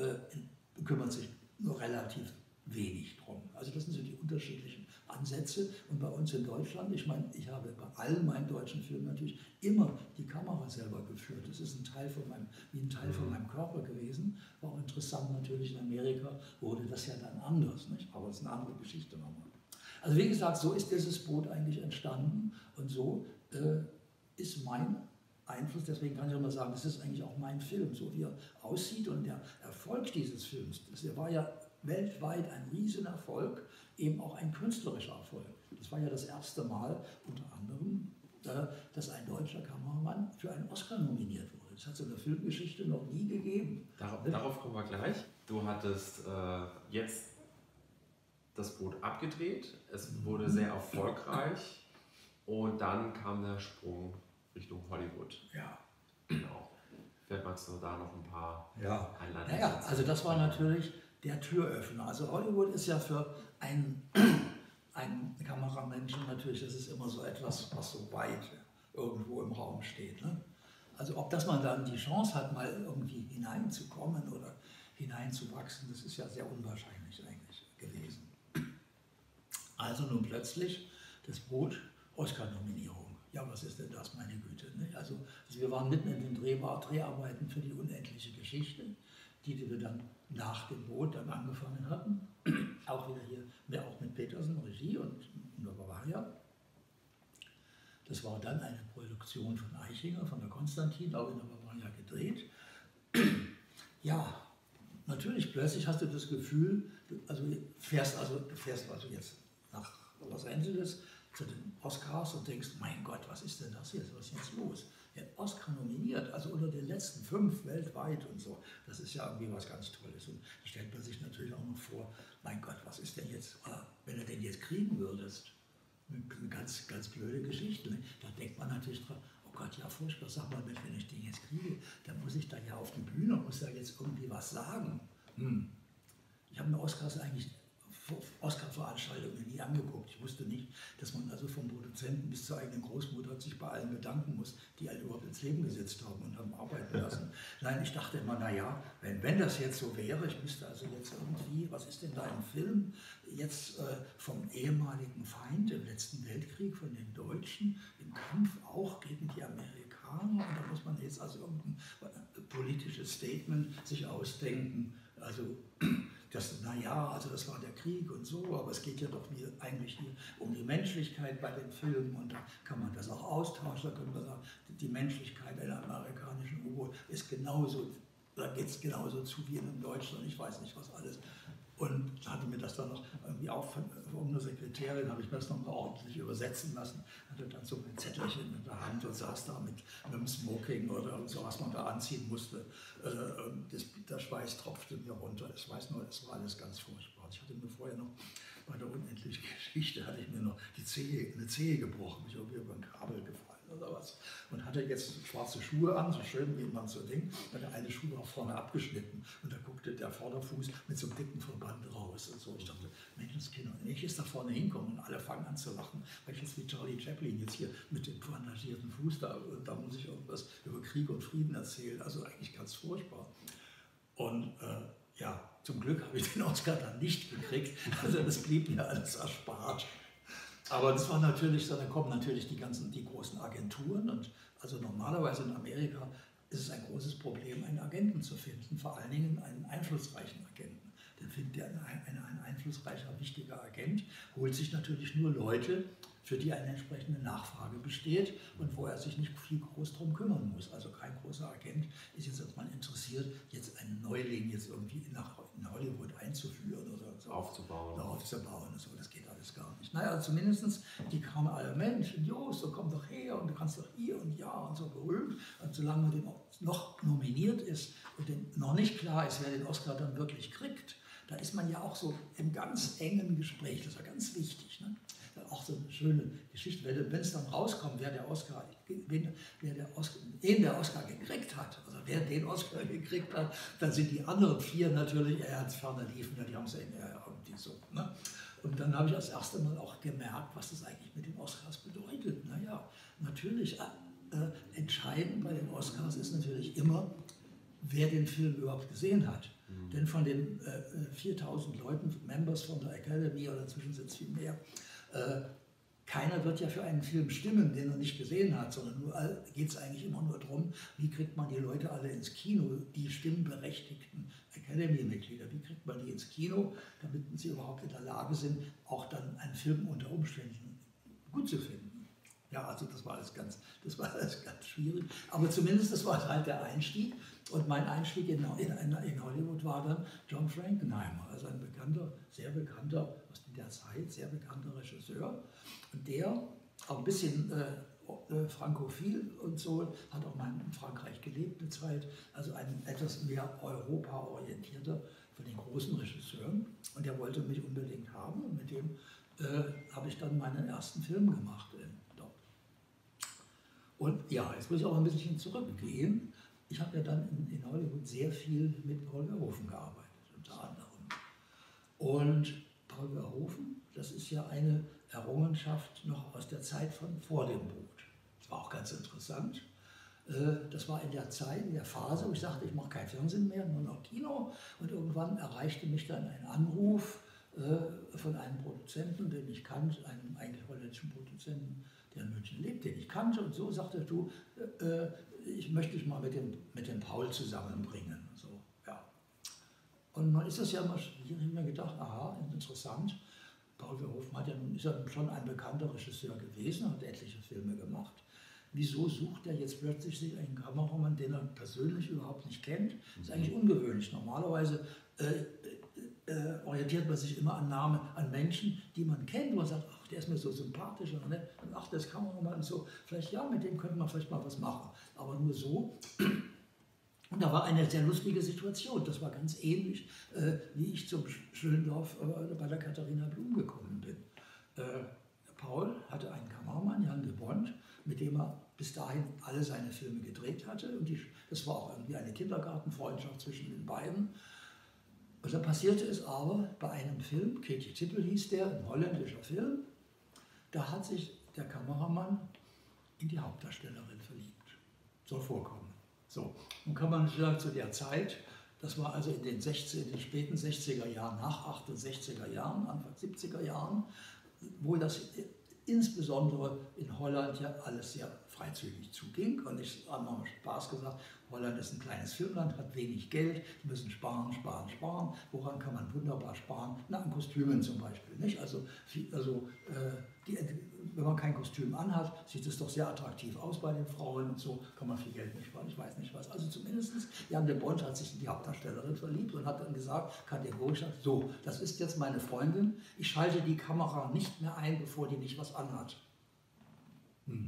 äh, kümmert sich nur relativ wenig drum. Also das sind so die unterschiedlichen Ansätze. Und bei uns in Deutschland, ich meine, ich habe bei allen meinen deutschen Filmen natürlich immer die Kamera selber geführt. Das ist ein Teil von meinem, wie ein Teil von meinem Körper gewesen. War auch interessant natürlich, in Amerika wurde das ja dann anders, nicht? Aber es ist eine andere Geschichte nochmal. Also wie gesagt, so ist dieses Boot eigentlich entstanden und so äh, ist mein Einfluss, deswegen kann ich auch mal sagen, das ist eigentlich auch mein Film, so wie er aussieht und der Erfolg dieses Films, das war ja weltweit ein Riesenerfolg, eben auch ein künstlerischer Erfolg. Das war ja das erste Mal unter anderem, dass ein deutscher Kameramann für einen Oscar nominiert wurde. Das hat es in der Filmgeschichte noch nie gegeben. Darauf, darauf kommen wir gleich. Du hattest äh, jetzt das Boot abgedreht, es wurde sehr erfolgreich und dann kam der Sprung Richtung Hollywood. Ja. Genau. Vielleicht magst du da noch ein paar ja. Einleitungen naja, also das war natürlich der Türöffner. Also Hollywood ist ja für einen, einen Kameramenschen natürlich, das ist immer so etwas, was so weit irgendwo im Raum steht. Ne? Also ob das man dann die Chance hat, mal irgendwie hineinzukommen oder hineinzuwachsen, das ist ja sehr unwahrscheinlich eigentlich gewesen. Also nun plötzlich das Boot, Oscar-Nominierung. Ja, was ist denn das, meine Güte? Nicht? Also, also wir waren mitten in den Dreharbeiten für die unendliche Geschichte, die, die wir dann nach dem Boot dann angefangen hatten. Auch wieder hier, mehr auch mit Petersen, Regie und in der Bavaria. Das war dann eine Produktion von Eichinger, von der Konstantin, auch in der Bavaria gedreht. Ja, natürlich, plötzlich hast du das Gefühl, du, also fährst also, du fährst also jetzt nach Los Angeles zu den Oscars und denkst, mein Gott, was ist denn das jetzt, was ist jetzt los? Der Oscar nominiert, also unter den letzten fünf weltweit und so. Das ist ja irgendwie was ganz Tolles. Und da stellt man sich natürlich auch noch vor, mein Gott, was ist denn jetzt, wenn du den jetzt kriegen würdest? Eine ganz, ganz blöde Geschichte. Ne? Da denkt man natürlich dran, oh Gott, ja furchtbar, sag mal, wenn ich den jetzt kriege, dann muss ich da ja auf die Bühne und muss da jetzt irgendwie was sagen. Hm. Ich habe mir Oscars eigentlich, Oscar-Veranstaltungen nie angeguckt. Ich wusste nicht, dass man also vom Produzenten bis zur eigenen Großmutter sich bei allen bedanken muss, die einen überhaupt ins Leben gesetzt haben und haben arbeiten lassen. Nein, ich dachte immer, naja, wenn, wenn das jetzt so wäre, ich müsste also jetzt irgendwie, was ist denn da im Film, jetzt äh, vom ehemaligen Feind im letzten Weltkrieg, von den Deutschen, im Kampf auch gegen die Amerikaner, und da muss man jetzt also irgendein politisches Statement sich ausdenken, also das, naja, also das war der Krieg und so, aber es geht ja doch hier, eigentlich hier um die Menschlichkeit bei den Filmen, und da kann man das auch austauschen, da können wir sagen, die Menschlichkeit einer amerikanischen U-Boot ist genauso, da geht es genauso zu wie in einem Deutschen, und ich weiß nicht was alles. Und hatte mir das dann noch irgendwie auch von, von einer Sekretärin, habe ich mir das noch mal ordentlich übersetzen lassen, hatte dann so ein Zettelchen in der Hand und saß da mit, mit einem Smoking oder so, was man da anziehen musste. Das, der Schweiß tropfte mir runter. Ich weiß nur, es war alles ganz furchtbar. Ich hatte mir vorher noch, bei der unendlichen Geschichte, hatte ich mir noch die Zehe, eine Zehe gebrochen, ich irgendwie über ein Kabel gefallen oder was. Und hatte jetzt schwarze Schuhe an, so schön wie man so denkt, weil der eine Schuh war vorne abgeschnitten und da guckte der Vorderfuß mit so einem dicken Verband raus und so. Ich dachte, Menschenskinder, wenn ich jetzt da vorne hinkomme und alle fangen an zu lachen, weil ich jetzt wie Charlie Chaplin jetzt hier mit dem bandagierten Fuß da, und da muss ich irgendwas über Krieg und Frieden erzählen, also eigentlich ganz furchtbar. Und äh, ja, zum Glück habe ich den Oscar dann nicht gekriegt, also das blieb mir alles erspart. Aber das war natürlich so, dann kommen natürlich die ganzen, die großen Agenturen, und also normalerweise in Amerika ist es ein großes Problem, einen Agenten zu finden, vor allen Dingen einen einflussreichen Agenten. Denn findet der ein, ein, ein einflussreicher, wichtiger Agent, holt sich natürlich nur Leute, für die eine entsprechende Nachfrage besteht und wo er sich nicht viel groß drum kümmern muss. Also kein großer Agent ist jetzt erstmal interessiert, jetzt einen Neuling jetzt irgendwie nach in Hollywood einzuführen oder so. Aufzubauen. Oder aufzubauen und so, das geht alles gar nicht. Naja, also zumindest die kamen alle, Mensch, Jos, so komm doch her und du kannst doch hier und ja und so berühmt. Und solange man den noch nominiert ist und den noch nicht klar ist, wer den Oscar dann wirklich kriegt, da ist man ja auch so im ganz engen Gespräch, das ist ja ganz wichtig. Ne? Auch so eine schöne Geschichte, wenn es dann rauskommt, wer der Oscar, wen, wer der Oscar, den der Oscar gekriegt hat, also wer den Oscar gekriegt hat, dann sind die anderen vier natürlich eher als ferner liefen, ja, die haben es ja irgendwie so. Ne? Und dann habe ich das erste Mal auch gemerkt, was das eigentlich mit den Oscars bedeutet. Naja, natürlich äh, entscheidend bei den Oscars ist natürlich immer, wer den Film überhaupt gesehen hat. Mhm. Denn von den äh, viertausend Leuten, Members von der Academy, oder inzwischen sind es viel mehr, äh, keiner wird ja für einen Film stimmen, den er nicht gesehen hat, sondern nur geht es eigentlich immer nur darum, wie kriegt man die Leute alle ins Kino, die stimmberechtigten Academy-Mitglieder, wie kriegt man die ins Kino, damit sie überhaupt in der Lage sind, auch dann einen Film unter Umständen gut zu finden. Ja, also das war alles ganz, das war alles ganz schwierig, aber zumindest das war halt der Einstieg, und mein Einstieg in, in, in Hollywood war dann John Frankenheimer, also ein bekannter, sehr bekannter, aus der Zeit, sehr bekannter Regisseur, und der auch ein bisschen äh, frankophil und so, hat auch mal in Frankreich gelebt eine Zeit, also ein etwas mehr Europa-orientierter von den großen Regisseuren, und der wollte mich unbedingt haben, und mit dem äh, habe ich dann meinen ersten Film gemacht. In, dort. Und ja, jetzt muss ich auch ein bisschen zurückgehen. Ich habe ja dann in, in Hollywood sehr viel mit Paul Verhoeven gearbeitet, unter anderem. Und Paul Verhoeven, das ist ja eine Errungenschaft noch aus der Zeit von vor dem Boot. Das war auch ganz interessant. Das war in der Zeit, in der Phase, wo ich sagte, ich mache kein Fernsehen mehr, nur noch Kino. Und irgendwann erreichte mich dann ein Anruf von einem Produzenten, den ich kannte, einem eigentlich holländischen Produzenten, der in München lebt, den ich kannte. Und so sagte du, ich möchte dich mal mit dem, mit dem Paul zusammenbringen. So, ja. Und man ist das ja immer schwierig, ich habe mir gedacht, aha, interessant. Paul Verhoeven hat ja nun, ist ja schon ein bekannter Regisseur gewesen, hat etliche Filme gemacht. Wieso sucht er jetzt plötzlich sich einen Kameramann, den er persönlich überhaupt nicht kennt? Das ist eigentlich ungewöhnlich. Normalerweise äh, äh, orientiert man sich immer an Namen, an Menschen, die man kennt, wo man sagt, ach, der ist mir so sympathisch, und, ne? Und ach, das Kameramann und so, vielleicht ja, mit dem könnte man vielleicht mal was machen. Aber nur so. Und da war eine sehr lustige Situation. Das war ganz ähnlich, äh, wie ich zum Schöndorf äh, bei der Katharina Blum gekommen bin. Äh, Paul hatte einen Kameramann, Jan de Bont, mit dem er bis dahin alle seine Filme gedreht hatte. Und die, das war auch irgendwie eine Kindergartenfreundschaft zwischen den beiden. Und dann passierte es aber bei einem Film, Katie Tippel hieß der, ein holländischer Film, da hat sich der Kameramann in die Hauptdarstellerin verliebt. Soll vorkommen. So, nun kann man sagen, zu der Zeit, das war also in den, sechzig, in den späten sechziger Jahren, nach achtundsechziger Jahren, Anfang siebziger Jahren, wo das insbesondere in Holland ja alles sehr freizügig zuging. Und ich habe mal Spaß gesagt, Holland ist ein kleines Filmland, hat wenig Geld, die müssen sparen, sparen, sparen. Woran kann man wunderbar sparen? Na, an Kostümen zum Beispiel. Nicht? Also, also äh, die, wenn man kein Kostüm anhat, sieht es doch sehr attraktiv aus bei den Frauen und so, kann man viel Geld nicht sparen, ich weiß nicht was. Also zumindest Jan de Bont hat sich in die Hauptdarstellerin verliebt und hat dann gesagt, kategorisch, so, das ist jetzt meine Freundin, ich schalte die Kamera nicht mehr ein, bevor die nicht was anhat. Hm.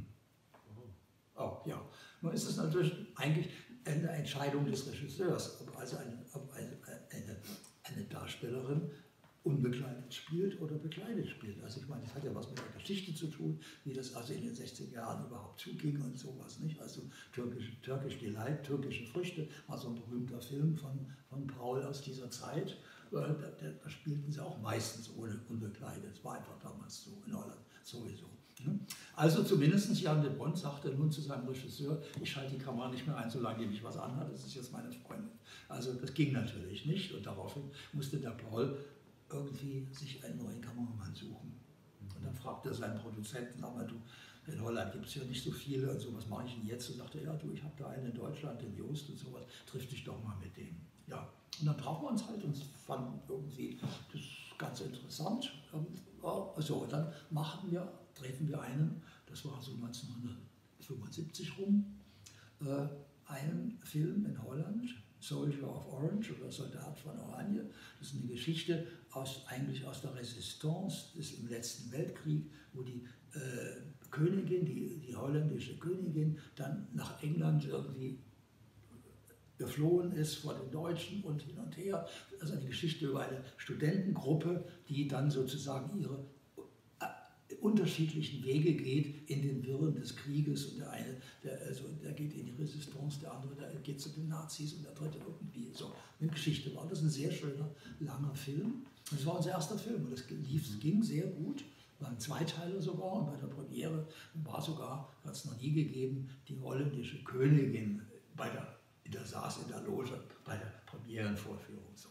Oh, ja. Nun ist es natürlich eigentlich eine Entscheidung des Regisseurs, ob also eine, ob eine, eine, eine Darstellerin unbekleidet spielt oder bekleidet spielt. Also ich meine, das hat ja was mit der Geschichte zu tun, wie das also in den sechziger Jahren überhaupt zuging und sowas, nicht? Also Türkisch, Türkisch Delight, türkische Früchte, war so ein berühmter Film von, von Paul aus dieser Zeit. Da, da, da spielten sie auch meistens ohne unbekleidet. Es war einfach damals so, in Holland sowieso. Also zumindest Jan de Bont sagte nun zu seinem Regisseur, ich schalte die Kamera nicht mehr ein, solange die mich was anhat, das ist jetzt meine Freundin. Also das ging natürlich nicht und daraufhin musste der Paul irgendwie sich einen neuen Kameramann suchen. Und dann fragte er seinen Produzenten, aber du, in Holland gibt es ja nicht so viele und so, was mache ich denn jetzt? Und sagte, ja du, ich habe da einen in Deutschland, den Jost und sowas, triff dich doch mal mit dem. Ja. Und dann trafen wir uns halt und fanden irgendwie das ganz interessant. Also, und dann machten wir, drehten wir einen, das war so neunzehnhundertfünfundsiebzig rum, äh, einen Film in Holland, Soldier of Orange oder Soldat von Oranje. Das ist eine Geschichte aus, eigentlich aus der Resistance des, im letzten Weltkrieg, wo die äh, Königin, die, die holländische Königin, dann nach England irgendwie geflohen ist vor den Deutschen und hin und her. Also eine Geschichte über eine Studentengruppe, die dann sozusagen ihre unterschiedlichen Wege geht in den Wirren des Krieges. Und der eine, der, also, der geht in die Resistance, der andere der geht zu den Nazis und der dritte irgendwie so. Eine Geschichte war das ein sehr schöner, langer Film. Und das war unser erster Film und das lief, es ging sehr gut. War ein Zweiteiler sogar und bei der Premiere war sogar, hat es noch nie gegeben, die holländische Königin bei der, der saß in der Loge bei der Premierenvorführung. So.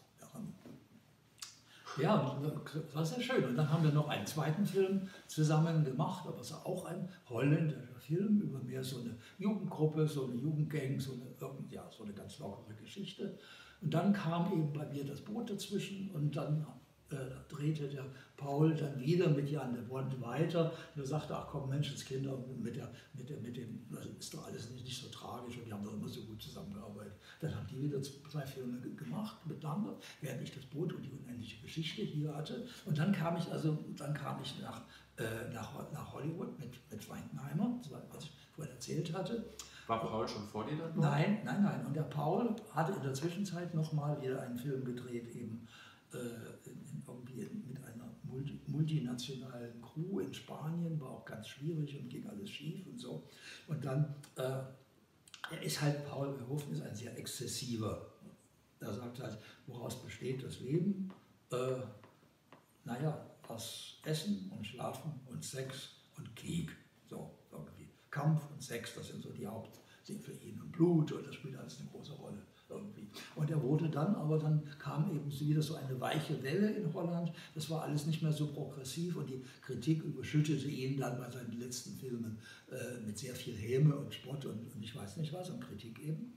Ja, das war sehr schön. Und dann haben wir noch einen zweiten Film zusammen gemacht, aber es war auch ein holländischer Film über mehr so eine Jugendgruppe, so eine Jugendgang, so eine, ja, so eine ganz lockere Geschichte. Und dann kam eben bei mir das Boot dazwischen und dann äh, drehte der Paul dann wieder mit Jan de Bont weiter. Und er sagte, ach komm, Menschenskinder, mit, der, mit, der, mit dem, das ist doch alles nicht, nicht so tragisch und die haben doch immer so gut zusammengearbeitet. Dann haben die wieder zwei Filme gemacht miteinander, während ich das Boot und die unendliche Geschichte hier hatte. Und dann kam ich also, dann kam ich nach, äh, nach, nach Hollywood mit, mit Schweikenheimer, was ich vorhin erzählt hatte. War Paul schon vor dir dann? Nein, nein, nein. Und der Paul hatte in der Zwischenzeit nochmal wieder einen Film gedreht, eben äh, in, in, irgendwie mit einer multi, multinationalen Crew in Spanien, war auch ganz schwierig und ging alles schief und so. Und dann, äh, er ist halt, Paul Verhoeven ist ein sehr exzessiver. Er sagt halt, woraus besteht das Leben? Äh, naja, aus Essen und Schlafen und Sex und Krieg. So, irgendwie. Kampf und Sex, das sind so die Hauptdinge für ihn. Und Blut, und das spielt alles eine große Rolle. Irgendwie. Und er wurde dann, aber dann kam eben wieder so eine weiche Welle in Holland. Das war alles nicht mehr so progressiv und die Kritik überschüttete ihn dann bei seinen letzten Filmen äh, mit sehr viel Häme und Spott und, und ich weiß nicht was und Kritik eben.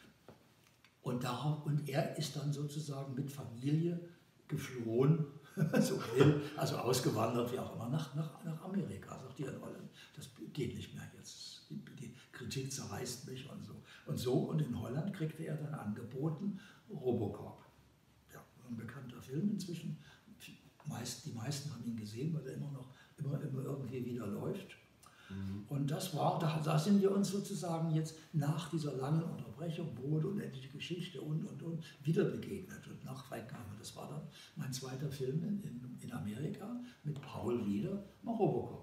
Und, darauf, und er ist dann sozusagen mit Familie geflohen, so will, also ausgewandert, wie auch immer, nach, nach, nach Amerika. Sagt die in Holland, das geht nicht mehr jetzt. Die, die Kritik zerreißt mich und so. Und so, und in Holland kriegte er dann angeboten Robocop. Ja, ein bekannter Film inzwischen. Meist, die meisten haben ihn gesehen, weil er immer noch immer, immer irgendwie wieder läuft. Mhm. Und das war, da, da sind wir uns sozusagen jetzt nach dieser langen Unterbrechung, Boot und endliche Geschichte und, und, und, wieder begegnet. Und nach Schweikenheimer, das war dann mein zweiter Film in, in, in Amerika, mit Paul wieder, mal Robocop gedreht.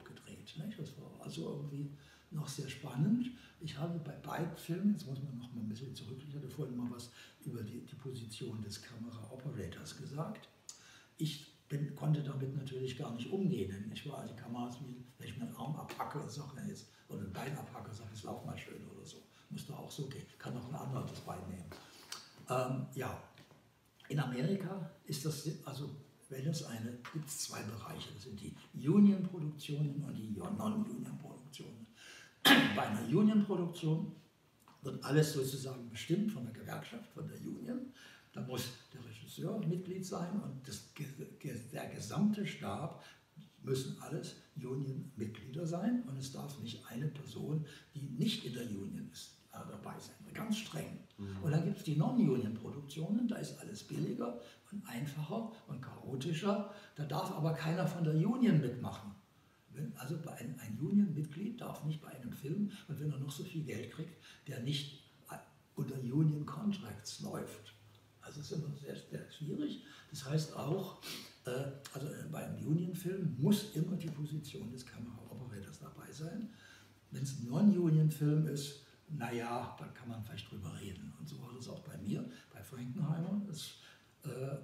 gedreht. Nicht? Das war also irgendwie noch sehr spannend. Ich habe bei beiden Filmen, jetzt muss man noch mal ein bisschen zurück, ich hatte vorhin mal was über die, die Position des Kamera-Operators gesagt. Ich bin, konnte damit natürlich gar nicht umgehen, denn ich war die Kameras, wie wenn ich meinen Arm abhacke und sage, jetzt, oder ein Bein abhacke und sage, jetzt lauf mal schön oder so. Muss doch auch so gehen. Kann auch ein anderer das Bein nehmen. Ähm, ja, in Amerika ist das, also wenn es eine, gibt es zwei Bereiche. Das sind die Union-Produktionen und die Non-Union-Produktionen. Bei einer Union-Produktion wird alles sozusagen bestimmt von der Gewerkschaft, von der Union. Da muss der Regisseur Mitglied sein und das, der gesamte Stab müssen alles Union-Mitglieder sein und es darf nicht eine Person, die nicht in der Union ist, dabei sein. Ganz streng. Mhm. Und dann gibt es die Non-Union-Produktionen, da ist alles billiger und einfacher und chaotischer. Da darf aber keiner von der Union mitmachen. Also ein, ein Union-Mitglied darf nicht bei einem Film, und wenn er noch so viel Geld kriegt, der nicht unter Union-Contracts läuft. Also es ist immer sehr, sehr schwierig. Das heißt auch, äh, also bei einem Union-Film muss immer die Position des Kameraoperators dabei sein. Wenn es ein Non-Union-Film ist, naja, dann kann man vielleicht drüber reden. Und so war das auch bei mir, bei Frankenheimer. Das, äh,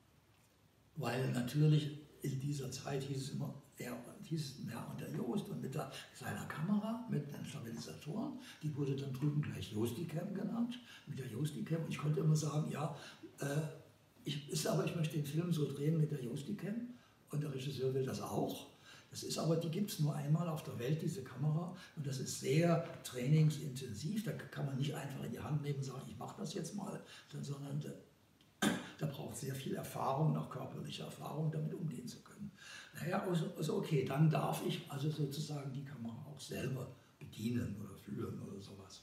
weil natürlich in dieser Zeit hieß es immer, er hieß mehr unter Jost und mit der, seiner Kamera, mit den Stabilisatoren. Die wurde dann drüben gleich Josticam genannt, mit der Josticam. Und ich konnte immer sagen, ja, äh, ich, ist aber ich möchte den Film so drehen mit der Josticam und der Regisseur will das auch. Das ist aber, die gibt es nur einmal auf der Welt, diese Kamera, und das ist sehr trainingsintensiv. Da kann man nicht einfach in die Hand nehmen und sagen, ich mache das jetzt mal, sondern da, da braucht sehr viel Erfahrung, auch körperliche Erfahrung, damit umgehen zu können. Naja, also, also okay, dann darf ich also sozusagen die Kamera auch selber bedienen oder führen oder sowas.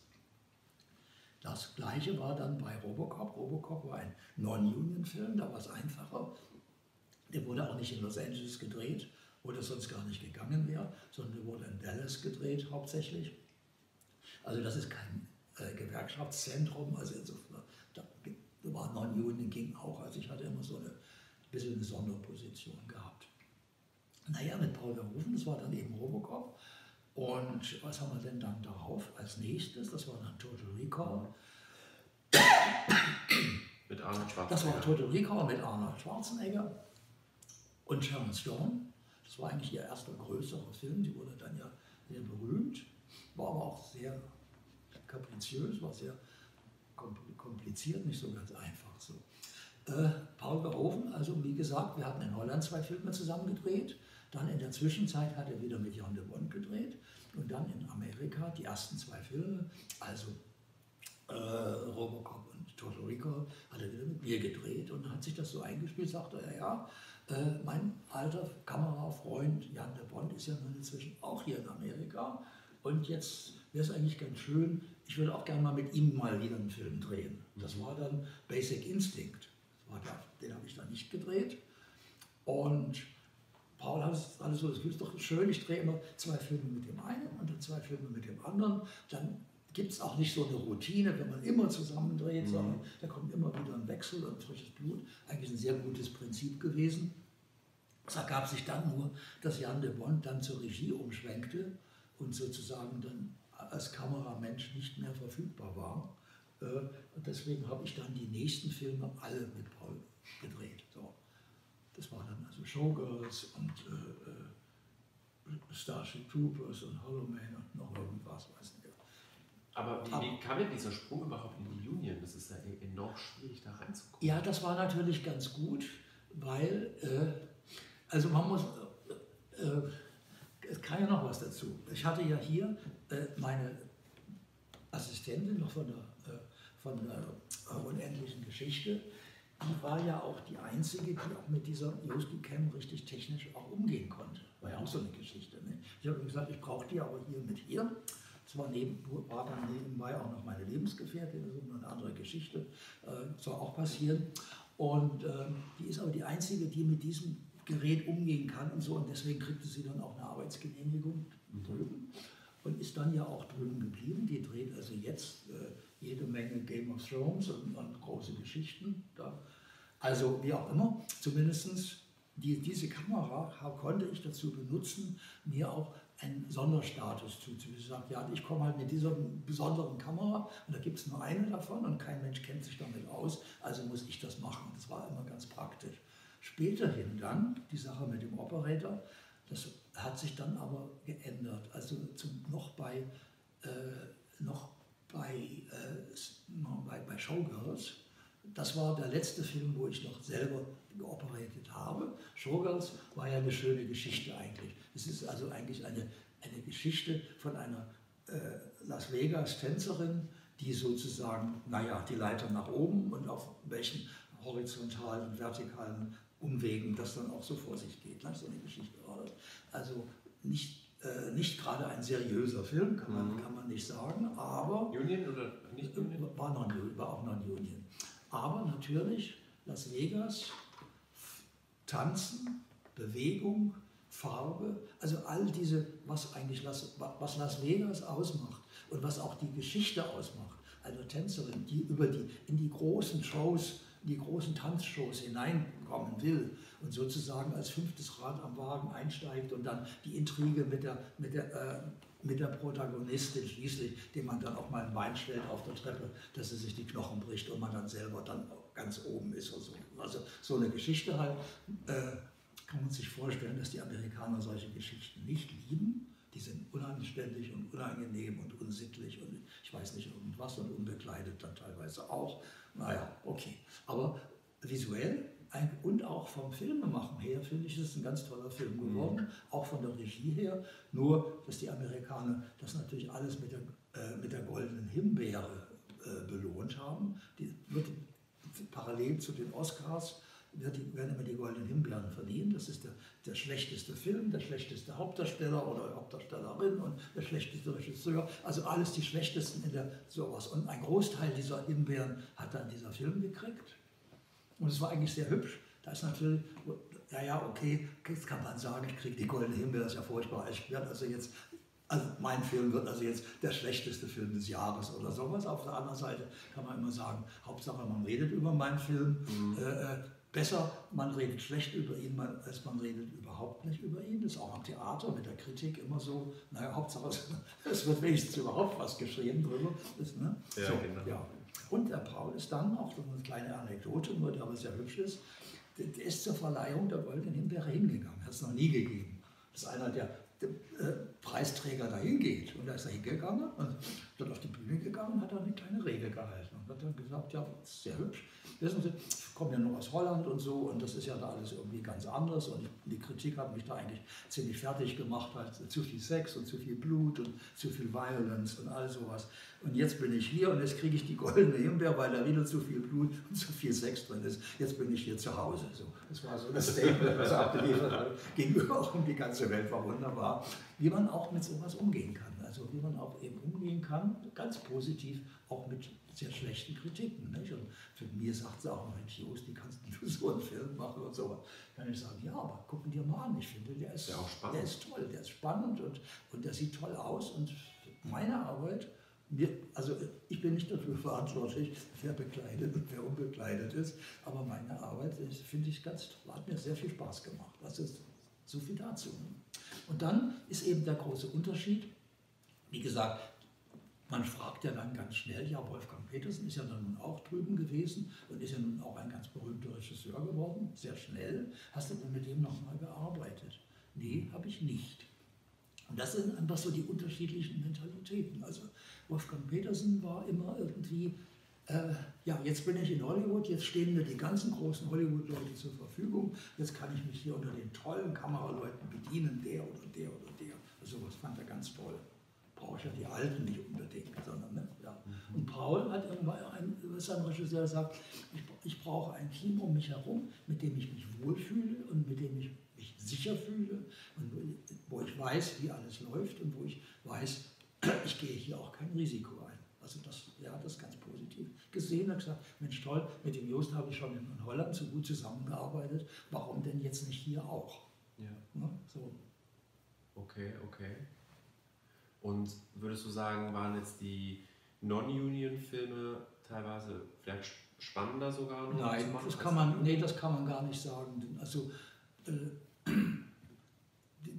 Das Gleiche war dann bei Robocop. Robocop war ein Non-Union-Film, da war es einfacher. Der wurde auch nicht in Los Angeles gedreht, wo das sonst gar nicht gegangen wäre, sondern der wurde in Dallas gedreht hauptsächlich. Also das ist kein äh, Gewerkschaftszentrum, also insofern, da, da war Non-Union, ging auch, also ich hatte immer so eine bisschen eine Sonderposition gehabt. Naja, mit Paul Verhoeven, das war dann eben Robocop. Und was haben wir denn dann darauf als nächstes? Das war dann Total Recall. Mit Arnold Schwarzenegger. Das war Total Recall mit Arnold Schwarzenegger und Sharon Stone. Das war eigentlich ihr erster größerer Film. Die wurde dann ja sehr berühmt, war aber auch sehr kapriziös, war sehr kompliziert, nicht so ganz einfach. So. Äh, Paul Verhoeven, also wie gesagt, wir hatten in Holland zwei Filme zusammen gedreht. Dann in der Zwischenzeit hat er wieder mit Jan de Bont gedreht und dann in Amerika die ersten zwei Filme, also äh, Robocop und Total Recall, hat er wieder mit mir gedreht und hat sich das so eingespielt, sagte er, ja, äh, mein alter Kamerafreund Jan de Bont ist ja nun inzwischen auch hier in Amerika und jetzt wäre es eigentlich ganz schön, ich würde auch gerne mal mit ihm mal wieder einen Film drehen. Das war dann Basic Instinct, das war der, den habe ich dann nicht gedreht und Paul hat alles so, das ist doch schön, ich drehe immer zwei Filme mit dem einen und dann zwei Filme mit dem anderen. Dann gibt es auch nicht so eine Routine, wenn man immer zusammen dreht, mhm. sondern da kommt immer wieder ein Wechsel und frisches Blut. Eigentlich ein sehr gutes Prinzip gewesen. Es ergab sich dann nur, dass Jan de Bont dann zur Regie umschwenkte und sozusagen dann als Kameramensch nicht mehr verfügbar war. Und deswegen habe ich dann die nächsten Filme alle mit Paul gedreht. So. Das war dann also Showgirls und äh, Starship Troopers und Hollow Man und noch irgendwas, weiß nicht. Aber wie, wie kam denn dieser Sprung überhaupt in die Union? Das ist ja enorm schwierig, da reinzukommen. Ja, das war natürlich ganz gut, weil, äh, also man muss, äh, äh, es kann ja noch was dazu. Ich hatte ja hier äh, meine Assistentin noch von der, äh, von der äh, unendlichen Geschichte. Die war ja auch die Einzige, die auch mit dieser Josticam richtig technisch auch umgehen konnte. War ja auch so eine Geschichte. Ne? Ich habe gesagt, ich brauche die aber hier mit hier. Das war, neben, war dann nebenbei auch noch meine Lebensgefährtin, das ist eine andere Geschichte, äh, soll auch passieren. Und äh, die ist aber die Einzige, die mit diesem Gerät umgehen kann und so. Und deswegen kriegte sie dann auch eine Arbeitsgenehmigung drüben und ist dann ja auch drüben geblieben. Die dreht also jetzt äh, jede Menge Game of Thrones und, und große Geschichten. Da. Also wie auch immer, zumindest die, diese Kamera konnte ich dazu benutzen, mir auch einen Sonderstatus zuzuweisen. Sie sagt, ja, ich komme halt mit dieser besonderen Kamera und da gibt es nur eine davon und kein Mensch kennt sich damit aus, also muss ich das machen. Das war immer ganz praktisch. Späterhin dann, die Sache mit dem Operator, das hat sich dann aber geändert. Also zum, noch bei, äh, noch bei, äh, bei, bei Showgirls, das war der letzte Film, wo ich noch selber geoperiert habe. Showgirls war ja eine schöne Geschichte eigentlich. Es ist also eigentlich eine, eine Geschichte von einer äh, Las Vegas Tänzerin, die sozusagen, naja, die Leiter nach oben und auf welchen horizontalen und vertikalen Umwegen das dann auch so vor sich geht. Ne? So eine Geschichte war das. Also nicht, äh, nicht gerade ein seriöser Film, kann man, mhm. kann man nicht sagen, aber... Union oder nicht Union? War, non, war auch Non-Union. Aber natürlich Las Vegas, Tanzen, Bewegung, Farbe, also all diese, was eigentlich Las, was Las Vegas ausmacht und was auch die Geschichte ausmacht, einer Tänzerin, die über die, in die großen Shows, in die großen Tanzshows hineinkommen will und sozusagen als fünftes Rad am Wagen einsteigt und dann die Intrige mit der, mit der, äh, mit der Protagonistin schließlich, dem man dann auch mal ein Bein stellt auf der Treppe, dass sie sich die Knochen bricht und man dann selber dann ganz oben ist oder so. Also so eine Geschichte halt, äh, kann man sich vorstellen, dass die Amerikaner solche Geschichten nicht lieben. Die sind unanständig und unangenehm und unsittlich und ich weiß nicht irgendwas und unbekleidet dann teilweise auch. Naja, okay. Aber visuell und auch vom Filmemachen her, finde ich, ist es ein ganz toller Film geworden, mhm. auch von der Regie her. Nur, dass die Amerikaner das natürlich alles mit der, äh, mit der goldenen Himbeere äh, belohnt haben. Die wird parallel zu den Oscars wird die, werden immer die goldenen Himbeeren verliehen. Das ist der, der schlechteste Film, der schlechteste Hauptdarsteller oder Hauptdarstellerin und der schlechteste Regisseur. Also alles die schlechtesten in der sowas. Und ein Großteil dieser Himbeeren hat dann dieser Film gekriegt. Und es war eigentlich sehr hübsch. Da ist natürlich, ja, ja, okay, jetzt kann man sagen, ich kriege die goldene Himbeere, das ist ja furchtbar. Ich werde also jetzt, also mein Film wird also jetzt der schlechteste Film des Jahres oder sowas. Auf der anderen Seite kann man immer sagen, Hauptsache man redet über meinen Film. Mhm. Äh, besser, man redet schlecht über ihn, als man redet überhaupt nicht über ihn. Das ist auch am Theater mit der Kritik immer so, naja, Hauptsache es wird wenigstens überhaupt was geschrieben drüber. Das, ne? Ja, so, genau. Ja. Und der Paul ist dann, auch so eine kleine Anekdote, nur die aber sehr hübsch ist, der ist zur Verleihung der Goldenen Himbeere hingegangen. Hat es noch nie gegeben. Das ist einer der, der äh, Preisträger da hingeht. Und da ist er hingegangen und dann auf die Bühne gegangen und hat dann eine kleine Rede gehalten. Und hat dann gesagt, ja, das ist sehr hübsch. Wissen Sie, ich komme ja nur aus Holland und so und das ist ja da alles irgendwie ganz anders und die Kritik hat mich da eigentlich ziemlich fertig gemacht, halt zu viel Sex und zu viel Blut und zu viel Violence und all sowas. Und jetzt bin ich hier und jetzt kriege ich die goldene Himbeere, weil da wieder zu viel Blut und zu viel Sex drin ist. Jetzt bin ich hier zu Hause. So, das war so das Statement, was er abgeliefert hat. Gegenüber auch um die ganze Welt war wunderbar, wie man auch mit sowas umgehen kann. Also wie man auch eben umgehen kann, ganz positiv, auch mit sehr schlechten Kritiken. Nicht? Und für mich sagt sie auch, Mensch, Jost, wie kannst du so einen Film machen und so. Kann ich sagen, ja, aber gucken dir mal an. Ich finde, der ist, ja, auch spannend. Der ist toll, der ist spannend und, und der sieht toll aus. Und meine Arbeit, mir, also ich bin nicht dafür verantwortlich, wer bekleidet und wer unbekleidet ist, aber meine Arbeit, finde ich ganz toll, hat mir sehr viel Spaß gemacht. Das ist so viel dazu. Und dann ist eben der große Unterschied, wie gesagt, man fragt ja dann ganz schnell, ja, Wolfgang Petersen ist ja dann nun auch drüben gewesen und ist ja nun auch ein ganz berühmter Regisseur geworden, sehr schnell. Hast du denn mit dem nochmal gearbeitet? Nee, habe ich nicht. Und das sind einfach so die unterschiedlichen Mentalitäten. Also Wolfgang Petersen war immer irgendwie, äh, ja, jetzt bin ich in Hollywood, jetzt stehen mir die ganzen großen Hollywood-Leute zur Verfügung, jetzt kann ich mich hier unter den tollen Kameraleuten bedienen, der oder der oder der. Also sowas fand er ganz toll. Brauche ich ja die Alten nicht unbedingt, sondern, ne? Ja. Mhm. Und Paul hat irgendwann, ein, ein Regisseur sagt, ich, ich brauche ein Team um mich herum, mit dem ich mich wohlfühle und mit dem ich mich sicher fühle und wo ich weiß, wie alles läuft und wo ich weiß, ich gehe hier auch kein Risiko ein. Also das, ja, das ist ganz positiv gesehen. Er hat gesagt, Mensch toll, mit dem Jost habe ich schon in Holland so gut zusammengearbeitet, warum denn jetzt nicht hier auch? Ja. Ne? So. Okay, okay. Und würdest du sagen, waren jetzt die Non-Union-Filme teilweise vielleicht spannender sogar noch? Nein, das kann man, nee, das kann man gar nicht sagen. Also äh, die,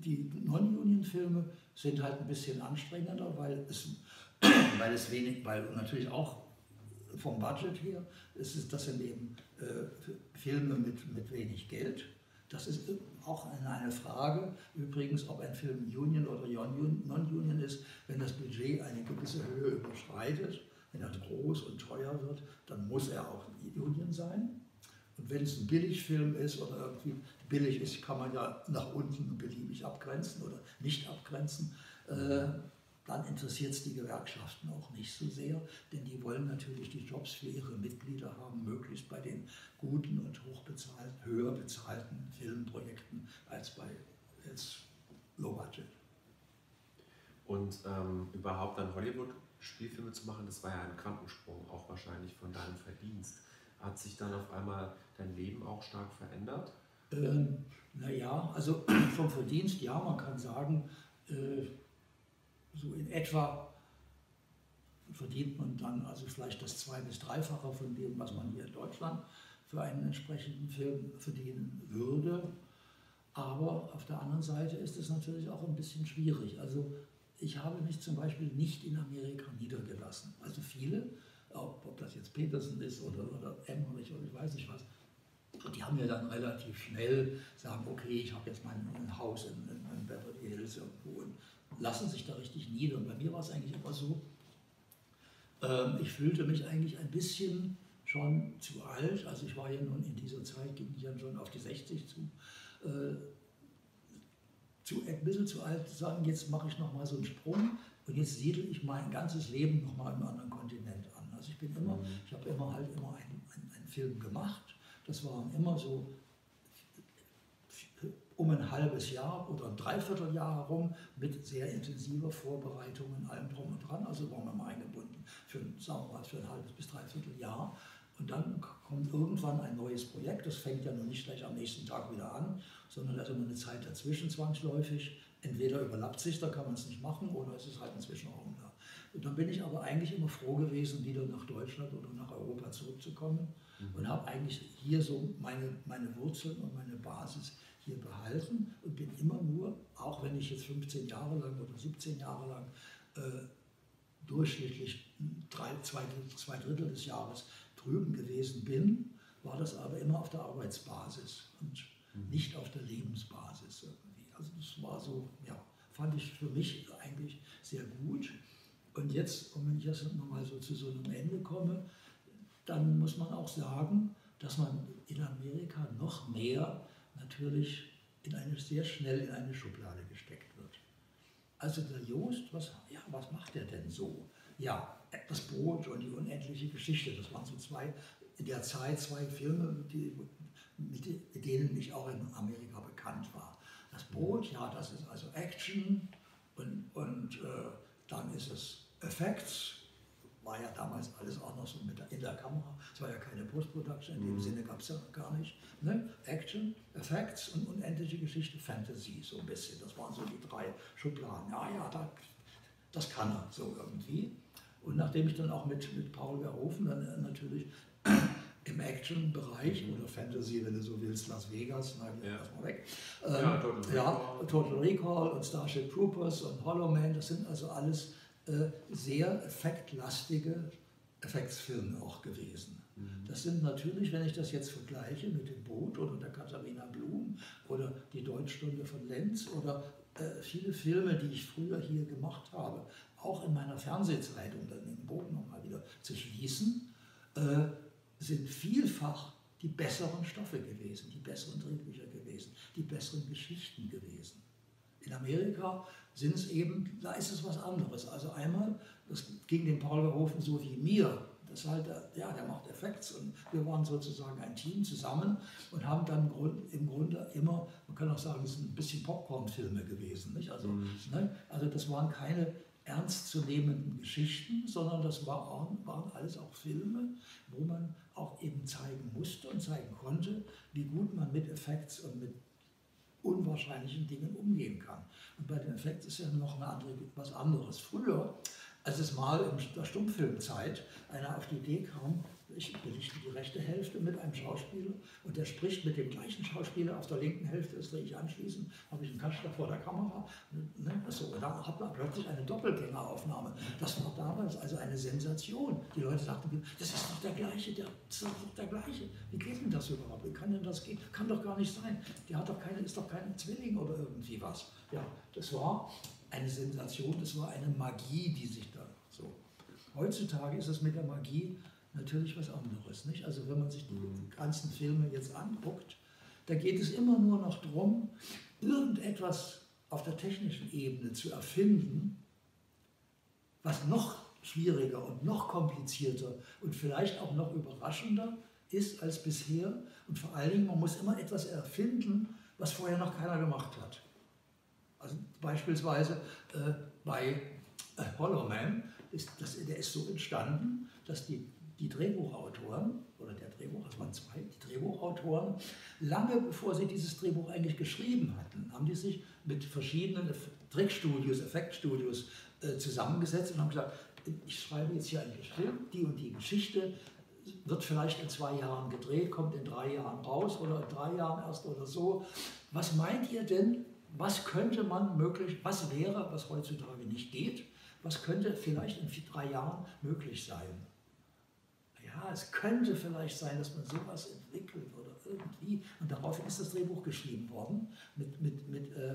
die Non-Union-Filme sind halt ein bisschen anstrengender, weil es, weil es wenig, weil natürlich auch vom Budget her, ist es, das sind eben äh, Filme mit, mit wenig Geld. Das ist auch eine Frage, übrigens, ob ein Film Union oder Non-Union ist. Wenn das Budget eine gewisse Höhe überschreitet, wenn er groß und teuer wird, dann muss er auch Union sein. Und wenn es ein Billigfilm ist oder irgendwie billig ist, kann man ja nach unten beliebig abgrenzen oder nicht abgrenzen. Äh, dann interessiert es die Gewerkschaften auch nicht so sehr, denn die wollen natürlich die Jobs für ihre Mitglieder haben, möglichst bei den guten und hochbezahlten, höher bezahlten Filmprojekten als bei jetzt Low Budget. Und ähm, überhaupt dann Hollywood-Spielfilme zu machen, das war ja ein Quantensprung, auch wahrscheinlich von deinem Verdienst. Hat sich dann auf einmal dein Leben auch stark verändert? Ähm, naja, also vom Verdienst, ja, man kann sagen, äh, so in etwa verdient man dann also vielleicht das zwei- bis dreifache von dem, was man hier in Deutschland für einen entsprechenden Film verdienen würde. Aber auf der anderen Seite ist es natürlich auch ein bisschen schwierig. Also ich habe mich zum Beispiel nicht in Amerika niedergelassen. Also viele, ob, ob das jetzt Peterson ist oder, oder Emmerich oder ich weiß nicht was, die haben ja dann relativ schnell sagen, okay, ich habe jetzt mein, mein Haus in, in, in Beverly Hills irgendwo und lassen sich da richtig nieder. Und bei mir war es eigentlich immer so, ähm, ich fühlte mich eigentlich ein bisschen schon zu alt, also ich war ja nun in dieser Zeit, ging ich ja schon auf die sechzig zu, äh, zu ein bisschen zu alt zu sagen, jetzt mache ich nochmal so einen Sprung und jetzt siedle ich mein ganzes Leben nochmal im anderen Kontinent an. Also ich bin immer, ich habe immer halt immer einen, einen, einen Film gemacht, das waren immer so um ein halbes Jahr oder ein Dreivierteljahr herum mit sehr intensiver Vorbereitung und allem drum und dran. Also waren wir mal eingebunden für, sagen wir mal, für ein halbes bis dreiviertel Jahr. Und dann kommt irgendwann ein neues Projekt. Das fängt ja nun nicht gleich am nächsten Tag wieder an, sondern da ist immer eine Zeit dazwischen zwangsläufig. Entweder überlappt sich, da kann man es nicht machen, oder es ist halt ein Zwischenraum da. Und dann bin ich aber eigentlich immer froh gewesen, wieder nach Deutschland oder nach Europa zurückzukommen mhm. und habe eigentlich hier so meine, meine Wurzeln und meine Basis hier behalten und bin immer nur, auch wenn ich jetzt fünfzehn Jahre lang oder siebzehn Jahre lang äh, durchschnittlich drei, zwei, zwei Drittel des Jahres drüben gewesen bin, war das aber immer auf der Arbeitsbasis und mhm. nicht auf der Lebensbasis irgendwie. Also das war so, ja, fand ich für mich eigentlich sehr gut. Und jetzt, und wenn ich jetzt nochmal so zu so einem Ende komme, dann muss man auch sagen, dass man in Amerika noch mehr natürlich in eine, sehr schnell in eine Schublade gesteckt wird. Also der Jost, was, ja, was macht er denn so? Ja, das Boot und die unendliche Geschichte, das waren so zwei, in der Zeit zwei Filme, die, mit denen ich auch in Amerika bekannt war. Das Boot, ja, das ist also Action und, und äh, dann ist es Effects, war ja damals alles auch noch so mit der, in der Kamera, es war ja keine Post-Production, in dem mhm. Sinne gab es ja gar nicht. Ne? Action, Effects und unendliche Geschichte, Fantasy so ein bisschen, das waren so die drei Schubladen. Ja, ja, da, das kann er so irgendwie. Und nachdem ich dann auch mit, mit Paul Verhoeven dann natürlich im Action-Bereich mhm. oder Fantasy, wenn du so willst, Las Vegas, na, ja. lass mal weg. Ähm, ja, Total ja, Recall. Total Recall und Starship Troopers und Hollow Man, das sind also alles äh, sehr effektlastige Effektsfilme auch gewesen. Mhm. Das sind natürlich, wenn ich das jetzt vergleiche mit dem Boot oder der Katharina Blum oder die Deutschstunde von Lenz oder äh, viele Filme, die ich früher hier gemacht habe, auch in meiner Fernsehzeit, um dann den Bogen nochmal wieder zu schließen, äh, sind vielfach die besseren Stoffe gewesen, die besseren Drehbücher gewesen, die besseren Geschichten gewesen. In Amerika sind es eben, da ist es was anderes. Also einmal, das ging dem Paul Verhoeven so wie mir, das halt, ja, der macht Effekts und wir waren sozusagen ein Team zusammen und haben dann im Grunde immer, man kann auch sagen, es sind ein bisschen Popcorn-Filme gewesen, nicht? Also, mhm. ne? Also das waren keine ernstzunehmenden Geschichten, sondern das war, waren alles auch Filme, wo man auch eben zeigen musste und zeigen konnte, wie gut man mit Effekts und mit unwahrscheinlichen Dingen umgehen kann. Und bei den Effekts ist ja noch eine andere, was anderes. Früher, als es mal in der Stummfilmzeit einer auf die Idee kam, ich belichte die rechte Hälfte mit einem Schauspieler und der spricht mit dem gleichen Schauspieler auf der linken Hälfte, das drehe ich anschließend, habe ich einen Kasten vor der Kamera. Ne? Also, und dann hat man plötzlich eine Doppelgängeraufnahme. Das war damals also eine Sensation. Die Leute sagten, das ist doch der gleiche, der, das ist doch der gleiche. Wie geht denn das überhaupt? Wie kann denn das gehen? Kann doch gar nicht sein. Der hat doch keine, ist doch kein Zwilling oder irgendwie was. Ja, das war eine Sensation, das war eine Magie, die sich da so. Heutzutage ist es mit der Magie natürlich was anderes, nicht? Also wenn man sich die ganzen Filme jetzt anguckt, da geht es immer nur noch darum, irgendetwas auf der technischen Ebene zu erfinden, was noch schwieriger und noch komplizierter und vielleicht auch noch überraschender ist als bisher. Und vor allen Dingen, man muss immer etwas erfinden, was vorher noch keiner gemacht hat. Also beispielsweise äh, bei äh, Hollow Man, ist das, der ist so entstanden, dass die die Drehbuchautoren, oder der Drehbuch, es waren zwei, die Drehbuchautoren, lange bevor sie dieses Drehbuch eigentlich geschrieben hatten, haben die sich mit verschiedenen Trickstudios, Effektstudios äh, zusammengesetzt und haben gesagt, ich schreibe jetzt hier einen Film, die und die Geschichte, wird vielleicht in zwei Jahren gedreht, kommt in drei Jahren raus oder in drei Jahren erst oder so. Was meint ihr denn, was könnte man möglich, was wäre, was heutzutage nicht geht, was könnte vielleicht in drei Jahren möglich sein? Ja, es könnte vielleicht sein, dass man sowas entwickelt oder irgendwie. Und daraufhin ist das Drehbuch geschrieben worden mit, mit, mit, äh,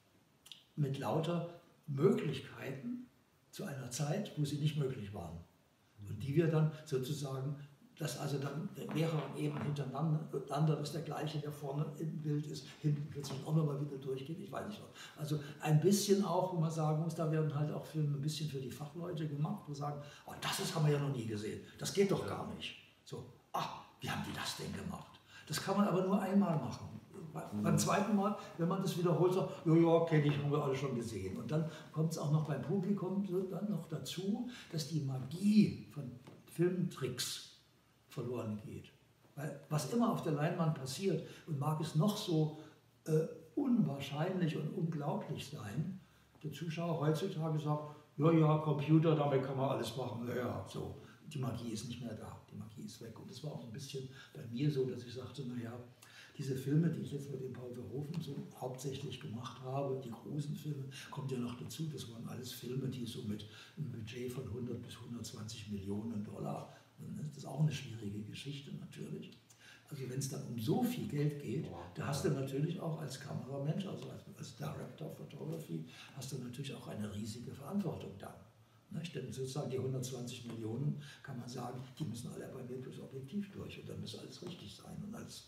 mit lauter Möglichkeiten zu einer Zeit, wo sie nicht möglich waren. Und die wir dann sozusagen, dass also dann mehrere Ebenen hintereinander, dass der gleiche, der vorne im Bild ist, hinten plötzlich auch nochmal wieder durchgeht, ich weiß nicht was. Also ein bisschen auch, wo man sagen muss, da werden halt auch Filme ein bisschen für die Fachleute gemacht, wo sagen, oh, das ist, haben wir ja noch nie gesehen, das geht doch gar nicht. So, ach, wie haben die das denn gemacht? Das kann man aber nur einmal machen. Mhm. Beim zweiten Mal, wenn man das wiederholt, sagt, ja, ja, kenne ich, haben wir alle schon gesehen. Und dann kommt es auch noch beim Publikum dann noch dazu, dass die Magie von Filmtricks verloren geht. Weil was immer auf der Leinwand passiert, und mag es noch so äh, unwahrscheinlich und unglaublich sein, der Zuschauer heutzutage sagt, ja, ja, Computer, damit kann man alles machen, ja, ja, so. Die Magie ist nicht mehr da, die Magie ist weg. Und das war auch ein bisschen bei mir so, dass ich sagte, naja, diese Filme, die ich jetzt mit dem Paul Verhoeven so hauptsächlich gemacht habe, die großen Filme, kommt ja noch dazu, das waren alles Filme, die so mit einem Budget von hundert bis hundertzwanzig Millionen Dollar, das ist auch eine schwierige Geschichte natürlich. Also wenn es dann um so viel Geld geht, da hast du natürlich auch als Kameramensch, also als, als Director of Photography, hast du natürlich auch eine riesige Verantwortung dann. Nicht? Denn sozusagen die hundertzwanzig Millionen, kann man sagen, die müssen alle bei mir durchs Objektiv durch und dann muss alles richtig sein. Und alles.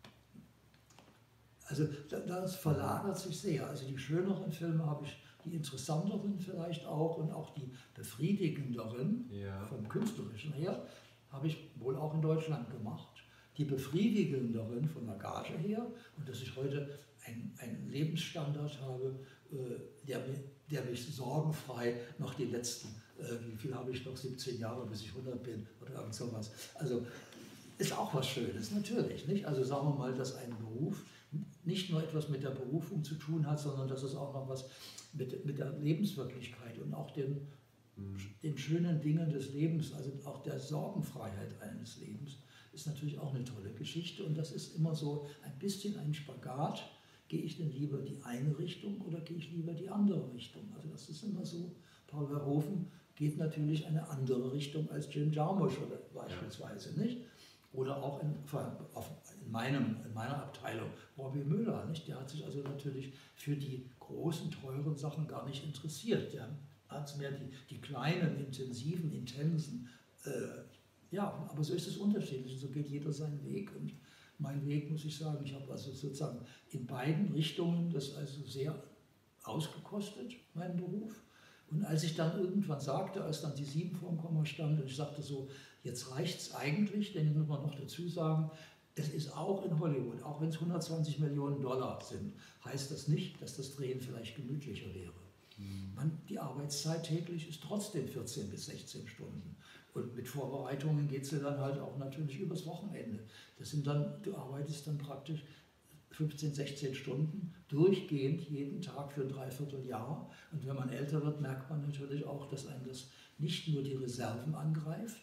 Also das verlagert sich sehr. Also die schöneren Filme habe ich, die interessanteren vielleicht auch und auch die befriedigenderen, ja, vom Künstlerischen her, habe ich wohl auch in Deutschland gemacht. Die befriedigenderen von der Gage her und dass ich heute einen, einen Lebensstandard habe, äh, der, der mich sorgenfrei noch die letzten, äh, wie viel habe ich noch, siebzehn Jahre, bis ich hundert bin oder irgend sowas. Also ist auch was Schönes, natürlich. Nicht? Also sagen wir mal, dass ein Beruf nicht nur etwas mit der Berufung zu tun hat, sondern dass es auch noch was mit, mit der Lebenswirklichkeit und auch den, mhm. den schönen Dingen des Lebens, also auch der Sorgenfreiheit eines Lebens, ist natürlich auch eine tolle Geschichte. Und das ist immer so ein bisschen ein Spagat. Gehe ich denn lieber die eine Richtung oder gehe ich lieber die andere Richtung? Also das ist immer so. Paul Verhoeven geht natürlich eine andere Richtung als Jim Jarmusch oder beispielsweise, nicht? Oder auch in, in, meinem, in meiner Abteilung Robbie Müller, nicht? Der hat sich also natürlich für die großen, teuren Sachen gar nicht interessiert. Der hat mehr die, die kleinen, intensiven, intensen, äh, ja, aber so ist es unterschiedlich und so geht jeder seinen Weg. Und mein Weg, muss ich sagen, ich habe also sozusagen in beiden Richtungen das also sehr ausgekostet, meinen Beruf. Und als ich dann irgendwann sagte, als dann die sieben vorm Komma stand und ich sagte so, jetzt reicht es eigentlich, denn jetzt muss man noch dazu sagen, es ist auch in Hollywood, auch wenn es hundertzwanzig Millionen Dollar sind, heißt das nicht, dass das Drehen vielleicht gemütlicher wäre. Mhm. Man, die Arbeitszeit täglich ist trotzdem vierzehn bis sechzehn Stunden. Und mit Vorbereitungen geht es ja dann halt auch natürlich übers Wochenende. Das sind dann, du arbeitest dann praktisch fünfzehn, sechzehn Stunden durchgehend jeden Tag für ein Dreivierteljahr. Und wenn man älter wird, merkt man natürlich auch, dass einem das nicht nur die Reserven angreift,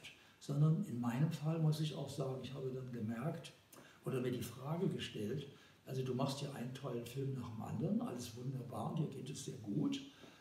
sondern in meinem Fall muss ich auch sagen, ich habe dann gemerkt oder mir die Frage gestellt, also du machst ja einen tollen Film nach dem anderen, alles wunderbar, dir geht es sehr gut,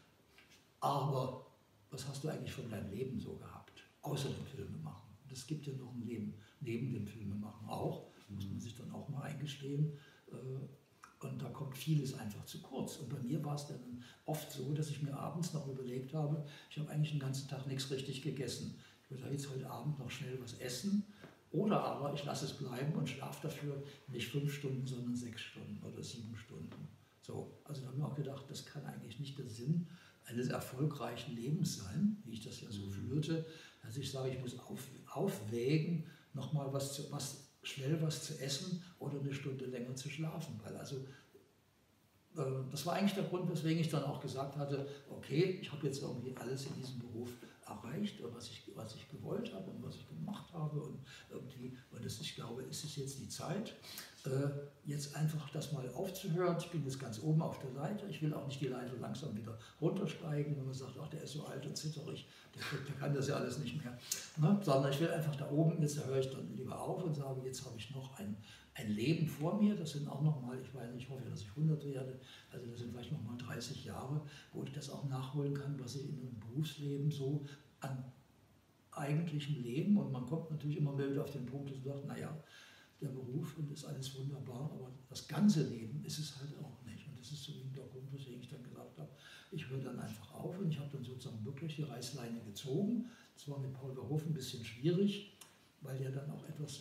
aber was hast du eigentlich von deinem Leben so gehabt, außer dem Filmemachen? Und es gibt ja noch ein Leben neben dem Filmemachen auch, muss man sich dann auch mal eingestehen. Und da kommt vieles einfach zu kurz. Und bei mir war es dann oft so, dass ich mir abends noch überlegt habe, ich habe eigentlich den ganzen Tag nichts richtig gegessen. Ich würde jetzt heute Abend noch schnell was essen. Oder aber ich lasse es bleiben und schlafe dafür nicht fünf Stunden, sondern sechs Stunden oder sieben Stunden. So, also da habe ich mir auch gedacht, das kann eigentlich nicht der Sinn eines erfolgreichen Lebens sein, wie ich das ja so führte, dass ich sage, ich muss auf, aufwägen, nochmal was, zu, was schnell was zu essen oder eine Stunde länger zu schlafen. Weil also, äh, das war eigentlich der Grund, weswegen ich dann auch gesagt hatte, okay, ich habe jetzt irgendwie alles in diesem Beruf erreicht, was ich, was ich gewollt habe und was ich gemacht habe. Und irgendwie, und das, ich glaube, es ist jetzt die Zeit, äh, jetzt einfach das mal aufzuhören. Ich bin jetzt ganz oben auf der Leiter. Ich will auch nicht die Leiter langsam wieder runtersteigen, wenn man sagt, ach, der ist so alt und zitterig, der, der kann das ja alles nicht mehr. Ne? Sondern ich will einfach da oben, jetzt höre ich dann lieber auf und sage, jetzt habe ich noch ein, ein Leben vor mir. Das sind auch noch mal, ich weiß nicht, ich hoffe, dass ich hundert werde, also das sind vielleicht noch mal dreißig Jahre, wo ich das auch nachholen kann, was ich in einem Berufsleben so an eigentlichem Leben, und man kommt natürlich immer mehr wieder auf den Punkt, dass man sagt, naja, der Beruf und ist alles wunderbar, aber das ganze Leben ist es halt auch nicht. Und das ist so der Grund, weswegen ich dann gesagt habe, ich höre dann einfach auf, und ich habe dann sozusagen wirklich die Reißleine gezogen. Das war mit Paul Verhoeven ein bisschen schwierig, weil der dann auch etwas,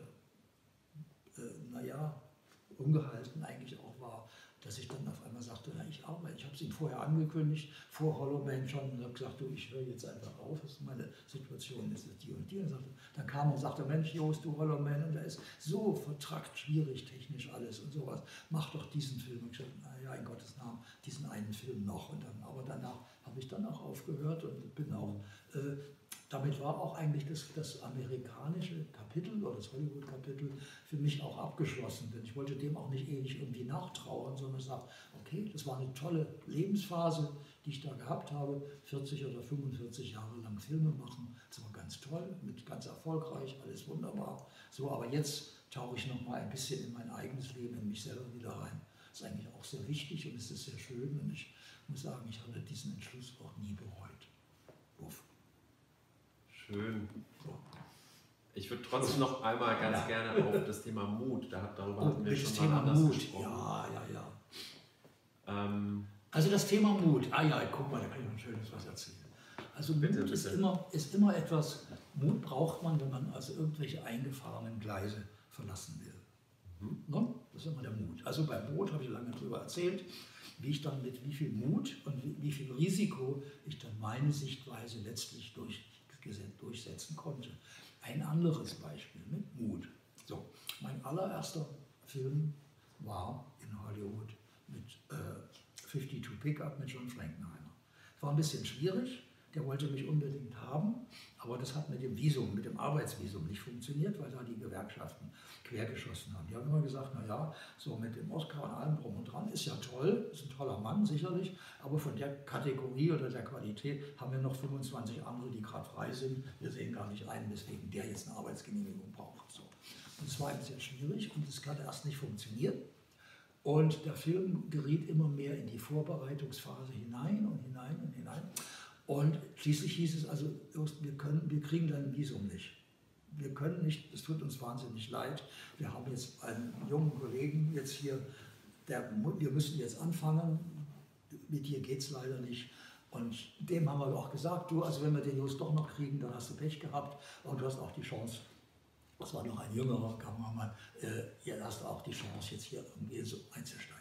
äh, äh, naja, ungehalten eigentlich auch war, dass ich dann auf einmal sagte, na, ich arbeite. Ich habe es ihm vorher angekündigt, vor Hollow Man schon, und habe gesagt, du, ich höre jetzt einfach auf, das ist meine Situation, ist die und die. Und sagte, dann kam er und sagte, Mensch, Jost, du Hollow Man, und da ist so vertrackt, schwierig, technisch alles und sowas, mach doch diesen Film. Und ich sagte, naja, in Gottes Namen, diesen einen Film noch. Und dann, aber danach habe ich dann auch aufgehört und bin auch, äh, damit war auch eigentlich das, das amerikanische Kapitel oder das Hollywood-Kapitel für mich auch abgeschlossen, denn ich wollte dem auch nicht ewig irgendwie nachtrauern, sondern ich sage, okay, das war eine tolle Lebensphase, die ich da gehabt habe, vierzig oder fünfundvierzig Jahre lang Filme machen, das war ganz toll, mit ganz erfolgreich, alles wunderbar. So, aber jetzt tauche ich noch mal ein bisschen in mein eigenes Leben, in mich selber wieder rein. Das ist eigentlich auch sehr wichtig und es ist sehr schön, und ich muss sagen, ich habe diesen Entschluss auch nie bereut. Uff. Schön. Ich würde trotzdem noch einmal ganz ja. gerne auf das Thema Mut, da, darüber oh, hatten wir schon Thema mal anders Mut. gesprochen. Ja, ja, ja. Ähm, also das Thema Mut, ah ja, guck mal, da kann ich noch ein schönes was erzählen. Also Mut bitte, ist, bitte. Immer, ist immer etwas, Mut braucht man, wenn man also irgendwelche eingefahrenen Gleise verlassen will. Mhm. No? Das ist immer der Mut. Also beim Boot habe ich lange darüber erzählt, wie ich dann mit wie viel Mut und wie, wie viel Risiko ich dann meine Sichtweise letztlich durch, durchsetzen konnte. Ein anderes Beispiel mit Mut. So, mein allererster Film war in Hollywood mit äh, zweiundfünfzig Pickup mit John Frankenheimer. War ein bisschen schwierig, der wollte mich unbedingt haben, aber das hat mit dem Visum, mit dem Arbeitsvisum nicht funktioniert, weil da die Gewerkschaften quergeschossen haben. Die haben immer gesagt, naja, so mit dem Oscar und allem drum und dran, ist ja toll, ist ein toller Mann sicherlich, aber von der Kategorie oder der Qualität haben wir noch fünfundzwanzig andere, die gerade frei sind. Wir sehen gar nicht ein, weswegen der jetzt eine Arbeitsgenehmigung braucht. So. Und es war eben sehr schwierig und es hat erst nicht funktioniert. Und der Film geriet immer mehr in die Vorbereitungsphase hinein und hinein und hinein. Und schließlich hieß es also, wir, können, wir kriegen dein Visum nicht. Wir können nicht, es tut uns wahnsinnig leid. Wir haben jetzt einen jungen Kollegen jetzt hier, der, wir müssen jetzt anfangen, mit dir geht es leider nicht. Und dem haben wir auch gesagt, du, also wenn wir den Just doch noch kriegen, dann hast du Pech gehabt und du hast auch die Chance, das war noch ein jüngerer Kameramann, äh, ihr hast auch die Chance, jetzt hier irgendwie so einzusteigen.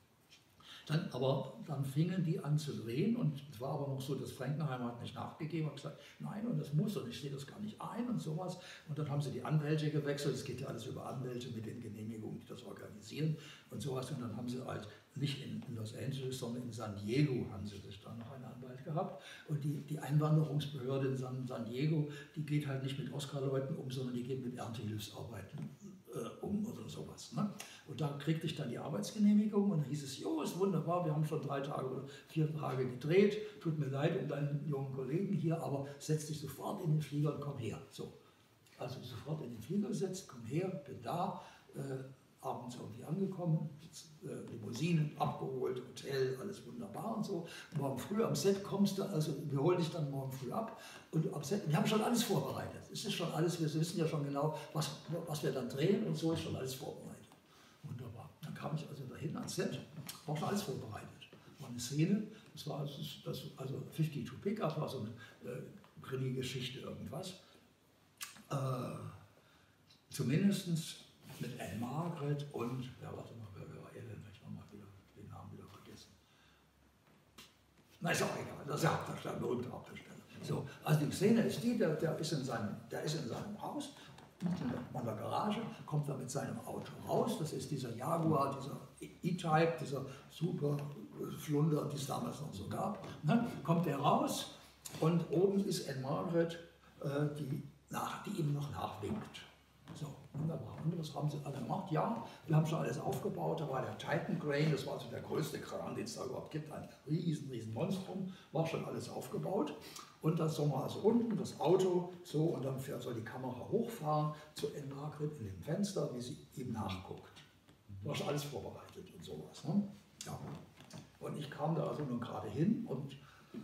Dann, aber dann fingen die an zu drehen, und es war aber noch so, dass Frankenheimer hat nicht nachgegeben, hat gesagt, nein, und das muss, und ich sehe das gar nicht ein und sowas. Und dann haben sie die Anwälte gewechselt, es geht ja alles über Anwälte mit den Genehmigungen, die das organisieren und sowas. Und dann haben sie halt nicht in, in Los Angeles, sondern in San Diego haben sie sich dann noch einen Anwalt gehabt. Und die, die Einwanderungsbehörde in San, San Diego, die geht halt nicht mit Oscar-Leuten um, sondern die geht mit Erntehilfsarbeiten äh, um oder sowas. Ne? Und da kriegte ich dann die Arbeitsgenehmigung und dann hieß es, jo, ist wunderbar, wir haben schon drei Tage oder vier Tage gedreht, tut mir leid um deinen jungen Kollegen hier, aber setz dich sofort in den Flieger und komm her. So. also sofort in den Flieger gesetzt, komm her, bin da, äh, abends irgendwie angekommen, äh, Limousine abgeholt, Hotel, alles wunderbar und so. Morgen früh am Set kommst du, also wir holen dich dann morgen früh ab und am Set, wir haben schon alles vorbereitet. Es ist schon alles, wir wissen ja schon genau, was, was wir dann drehen und so ist schon alles vorbereitet. Wunderbar. Dann kam ich also dahin ans Set, war schon alles vorbereitet. War eine Szene, das war das, das, also fünfzig zwei Pickup, war so eine äh, Krimi-Geschichte, irgendwas. Äh, zumindest mit Anne Margaret und, ja warte mal, wer war er denn? Ich habe mal wieder den Namen wieder vergessen. Na, ist auch egal, das ist der Hauptdarsteller, der Unterhauptdarsteller. So, also die Szene ist die, der, der, ist in seinem, der ist in seinem Haus, in der Garage, kommt da mit seinem Auto raus, das ist dieser Jaguar, dieser E-Type, dieser super Flunder, die es damals noch so gab. Ne? Kommt er raus und oben ist Anne Margaret, äh, die, nach, die ihm noch nachwinkt. So, wunderbar. Und was haben sie alle gemacht? Ja, wir haben schon alles aufgebaut. Da war der Titan Crane, das war also der größte Kran, den es da überhaupt gibt. Ein riesen, riesen Monstrum, war schon alles aufgebaut. Und das soll man also unten, das Auto, so, und dann soll die Kamera hochfahren zu Anne Margaret in dem Fenster, wie sie ihm nachguckt. War schon alles vorbereitet und sowas. Ne? Ja. Und ich kam da also nun gerade hin und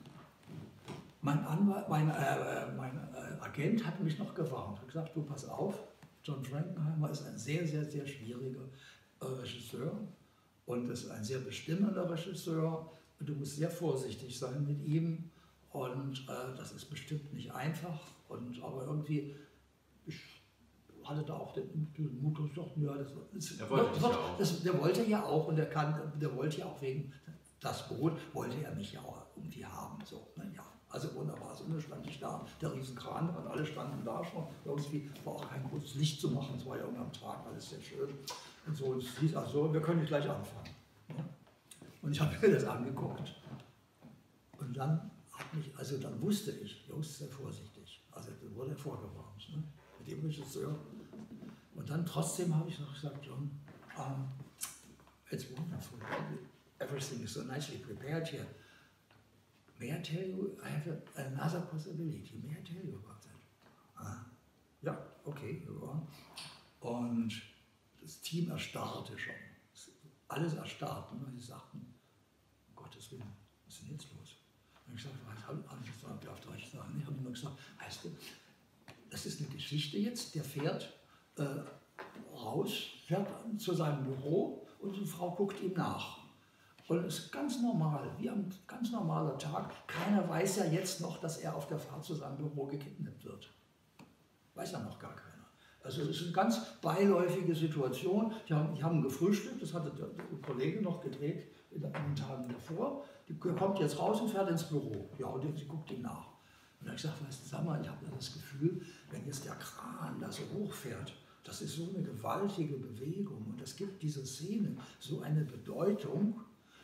mein, Anwalt, mein, äh, mein äh, Agent hat mich noch gewarnt. Hat gesagt, du pass auf, John Frankenheimer ist ein sehr, sehr, sehr schwieriger äh, Regisseur und ist ein sehr bestimmender Regisseur. Und du musst sehr vorsichtig sein mit ihm und äh, das ist bestimmt nicht einfach. Und, aber irgendwie, ich hatte da auch den, den Mut und gesagt, ja, das, das, er wollte das, ja auch. Das, der wollte ja auch und der, kann, der wollte ja auch wegen das Boot, wollte er mich ja auch irgendwie haben. So, ne, ja. Also wunderbar, so stand ich da, der Riesenkran und alle standen da schon. Irgendwie war auch kein großes Licht zu machen, es war ja irgendwann am Tag alles sehr schön. Und so, es hieß also, wir können gleich anfangen. Ja? Und ich habe mir das angeguckt. Und dann hat mich, also dann wusste ich, Jungs, sehr vorsichtig. Also da wurde er vorgewarnt, ne? Mit dem Regisseur. Und dann trotzdem habe ich noch gesagt, John, um, it's wonderful. Everything is so nicely prepared here. May I tell you, I have a, another possibility. May I tell you about that? Ah, ja, okay. Ja. Und das Team erstarrte schon. Alles erstarrten, weil sie sagten, um Gottes Willen, was ist denn jetzt los? Und ich sagte, was habe ich gesagt? Darf ich euch sagen? Ich habe immer gesagt, weißt du, das ist eine Geschichte jetzt, der fährt äh, raus, fährt zu seinem Büro und die Frau guckt ihm nach. Und es ist ganz normal, wie ein ganz normaler Tag. Keiner weiß ja jetzt noch, dass er auf der Fahrt zu seinem Büro gekidnappt wird. Weiß ja noch gar keiner. Also es ist eine ganz beiläufige Situation. Die haben, die haben gefrühstückt, das hatte der, der Kollege noch gedreht in den Tagen davor. Die kommt jetzt raus und fährt ins Büro. Ja, und sie guckt ihm nach. Und dann habe ich gesagt, weißt du, sag mal, ich habe das Gefühl, wenn jetzt der Kran da so hochfährt, das ist so eine gewaltige Bewegung und das gibt dieser Szene so eine Bedeutung,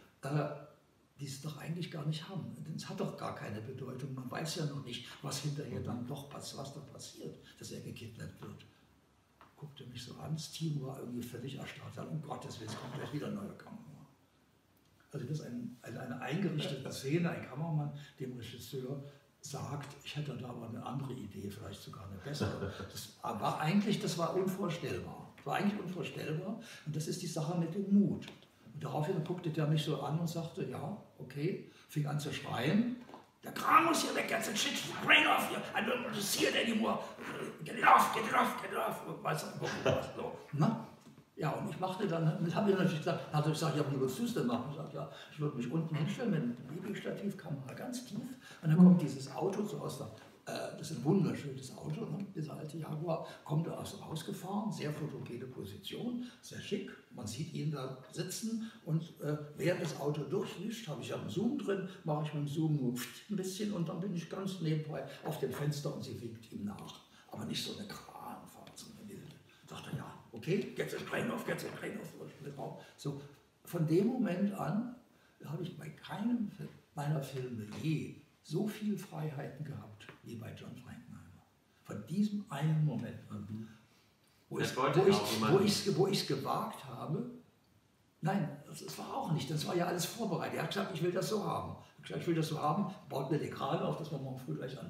die es doch eigentlich gar nicht haben. Es hat doch gar keine Bedeutung. Man weiß ja noch nicht, was hinterher dann doch was, was da passiert, dass er gekidnappt wird. Guckte mich so an, das Team war irgendwie völlig erstarrt. Um Gottes Willen, es kommt gleich wieder ein neuer Kameramann. Also das ist ein, eine, eine eingerichtete Szene, ein Kameramann dem Regisseur sagt, ich hätte da aber eine andere Idee, vielleicht sogar eine bessere. Das war eigentlich, das war unvorstellbar. Das war eigentlich unvorstellbar und das ist die Sache mit dem Mut. Und daraufhin guckte der mich so an und sagte, ja, okay, fing an zu schreien. Der Kran muss hier weg, jetzt shit, brain off here, I don't want to see it anymore. Get it off, get it off, get it off. Weißt du, was so. Na? Ja, und ich machte dann, habe ich natürlich gesagt, hatte ich gesagt, ja, wie willst du es denn machen? Ich sagte, ja, ich würde mich unten hinstellen mit einem Babystativkamera ganz tief. Und dann kommt dieses Auto so aus der, äh, das ist ein wunderschönes Auto, ne? Dieser alte Jaguar, kommt da aus rausgefahren, sehr fotogene Position, sehr schick. Man sieht ihn da sitzen und äh, während das Auto durchwischt, habe ich ja einen Zoom drin, mache ich mit dem Zoom nur ein bisschen und dann bin ich ganz nebenbei auf dem Fenster und sie winkt ihm nach. Aber nicht so eine Kranfahrt, so eine wilde. Ich dachte, ja, okay, get the crane off, get the crane off. So, von dem Moment an habe ich bei keinem meiner Filme je so viele Freiheiten gehabt wie bei John Frankenheimer. Von diesem einen Moment an. Wo ich es wo ich, wo ich gewagt habe, nein, das, das war auch nicht, das war ja alles vorbereitet. Er hat gesagt, ich will das so haben. Ich, gesagt, ich will das so haben, baut mir den Kran auf, dass wir morgen früh gleich anfangen können.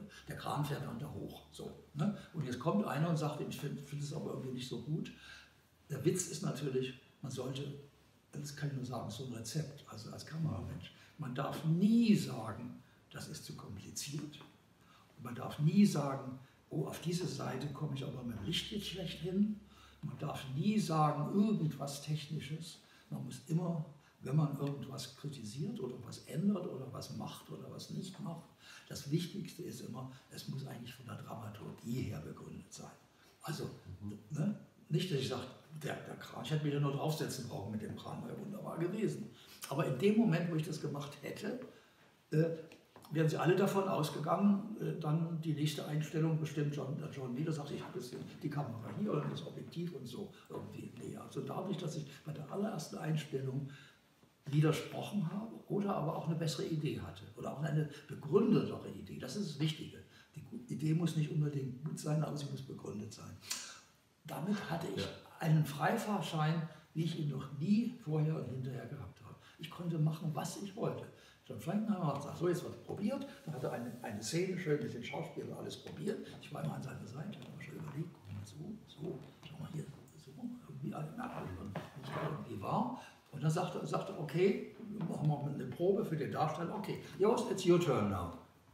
Der Kran fährt dann da hoch. So, ne? Und jetzt kommt einer und sagt, ich finde find es aber irgendwie nicht so gut. Der Witz ist natürlich, man sollte, das kann ich nur sagen, so ein Rezept, also als Kameramensch, man darf nie sagen, das ist zu kompliziert. Und man darf nie sagen, oh, auf diese Seite komme ich aber mit dem Licht jetzt schlecht hin. Man darf nie sagen, irgendwas Technisches. Man muss immer, wenn man irgendwas kritisiert oder was ändert oder was macht oder was nicht macht, das Wichtigste ist immer, es muss eigentlich von der Dramaturgie her begründet sein. Also, mhm. ne, nicht, dass ich sage, der, der Kran, ich hätte mich ja nur draufsetzen brauchen mit dem Kran, wäre wunderbar gewesen. Aber in dem Moment, wo ich das gemacht hätte, äh, wären sie alle davon ausgegangen, äh, dann die nächste Einstellung bestimmt John, äh, John Meader sagt, ich habe jetzt die Kamera hier oder das Objektiv und so irgendwie näher. Also dadurch, dass ich bei der allerersten Einstellung widersprochen habe oder aber auch eine bessere Idee hatte oder auch eine begründetere Idee, das ist das Wichtige. Die Idee muss nicht unbedingt gut sein, aber sie muss begründet sein. Damit hatte ich ja. einen Freifahrschein, wie ich ihn noch nie vorher und hinterher gehabt habe. Ich konnte machen, was ich wollte. John Frankenheimer hat gesagt, so jetzt wird probiert. Dann hat er eine, eine Szene schön mit den Schauspielern alles probiert. Ich war immer an seiner Seite, habe schon überlegt, guck mal so, so, schau mal hier, so, irgendwie alle merken, wie ich da irgendwie war. Und dann sagte er, sagte, okay, machen wir eine Probe für den Darsteller. Okay, Jost, it's your turn now.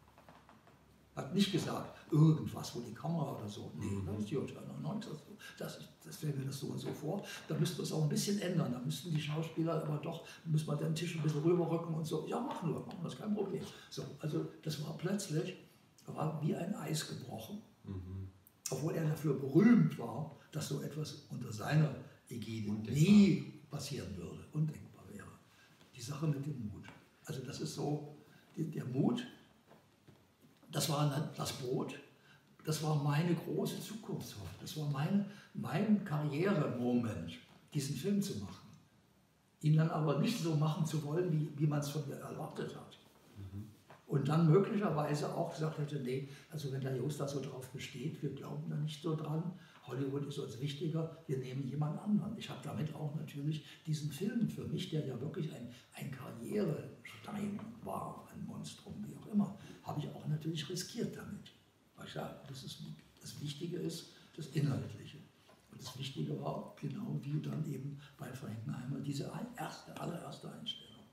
Hat nicht gesagt, irgendwas, wo die Kamera oder so. Nee, das ist your turn now. Das, das stellen wir das so und so vor. Da müssten wir es auch ein bisschen ändern. Da müssten die Schauspieler aber doch, müssen wir den Tisch ein bisschen rüberrücken und so. Ja, machen wir, machen wir, das ist kein Problem. So, also das war plötzlich, war wie ein Eis gebrochen. Mhm. Obwohl er dafür berühmt war, dass so etwas unter seiner Ägide nie passieren würde, undenkbar wäre. Die Sache mit dem Mut. Also das ist so, der Mut, das war das Boot, das war meine große Zukunftshoffnung, das war meine, mein Karrieremoment, diesen Film zu machen. Ihn dann aber nicht so machen zu wollen, wie, wie man es von mir erwartet hat. Mhm. Und dann möglicherweise auch gesagt hätte, nee, also wenn der Jost da so drauf besteht, wir glauben da nicht so dran, Hollywood ist uns wichtiger, wir nehmen jemand anderen. Ich habe damit auch natürlich diesen Film für mich, der ja wirklich ein, ein Karrierestein war, ein Monstrum, wie auch immer, habe ich auch natürlich riskiert damit. Weil ich sage, das, ist, das Wichtige ist das Inhaltliche. Und das Wichtige war genau wie dann eben bei Frankenheimer diese erste, allererste Einstellung.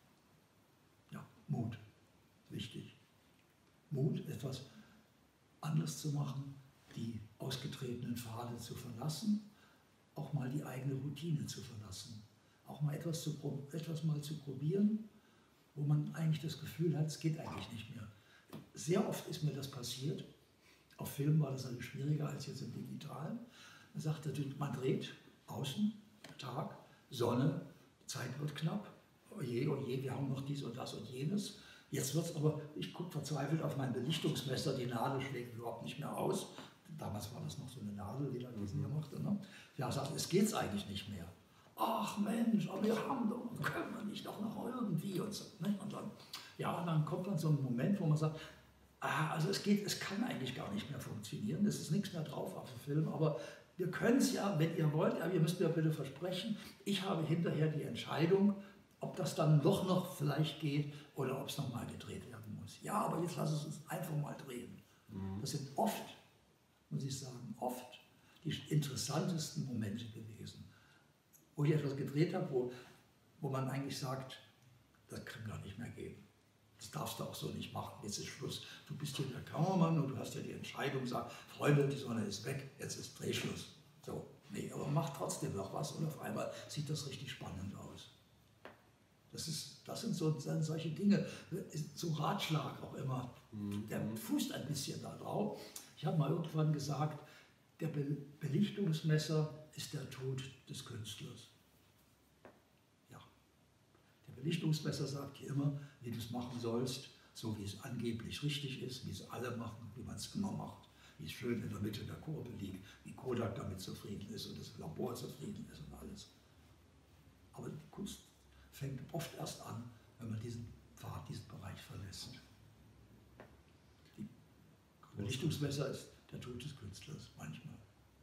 Ja, Mut, wichtig. Mut, etwas anders zu machen, die ausgetretenen Pfade zu verlassen, auch mal die eigene Routine zu verlassen, auch mal etwas, zu, etwas mal zu probieren, wo man eigentlich das Gefühl hat, es geht eigentlich nicht mehr. Sehr oft ist mir das passiert. Auf Film war das alles schwieriger als jetzt im Digitalen. Man sagt, man dreht außen, Tag, Sonne, Zeit wird knapp, oje, oje, wir haben noch dies und das und jenes. Jetzt wird es aber, ich gucke verzweifelt auf mein Belichtungsmesser, die Nadel schlägt überhaupt nicht mehr aus. Damals war das noch so eine Nadel, die da diesen hier machte. Ne? Ja, sagt, es geht eigentlich nicht mehr. Ach Mensch, aber wir haben doch, können wir nicht doch noch irgendwie und so. Ne? Und dann, ja, und dann kommt dann so ein Moment, wo man sagt, ah, also es geht, es kann eigentlich gar nicht mehr funktionieren, es ist nichts mehr drauf auf dem Film, aber wir können es ja, wenn ihr wollt, aber ihr müsst mir bitte versprechen, ich habe hinterher die Entscheidung, ob das dann doch noch vielleicht geht oder ob es nochmal gedreht werden muss. Ja, aber jetzt lass es uns einfach mal drehen. Mhm. Das sind oft, muss ich sagen, oft die interessantesten Momente gewesen, wo ich etwas gedreht habe, wo, wo man eigentlich sagt, das kann gar nicht mehr gehen. Das darfst du auch so nicht machen, jetzt ist Schluss. Du bist hier der Kameramann und du hast ja die Entscheidung, sag, Freunde, die Sonne ist weg, jetzt ist Drehschluss. So, nee, aber mach trotzdem noch was und auf einmal sieht das richtig spannend aus. Das, ist, das sind so sind solche Dinge, so Ratschlag auch immer, mhm. der fußt ein bisschen da drauf. Ich habe mal irgendwann gesagt, der Be Belichtungsmesser ist der Tod des Künstlers. Ja, der Belichtungsmesser sagt dir immer, wie du es machen sollst, so wie es angeblich richtig ist, wie es alle machen, wie man es immer macht, wie es schön in der Mitte der Kurve liegt, wie Kodak damit zufrieden ist und das Labor zufrieden ist und alles. Aber die Kunst fängt oft erst an, wenn man diesen Pfad, diesen Bereich verlässt. Die Belichtungsmesser ist der Tod des Künstlers, manchmal.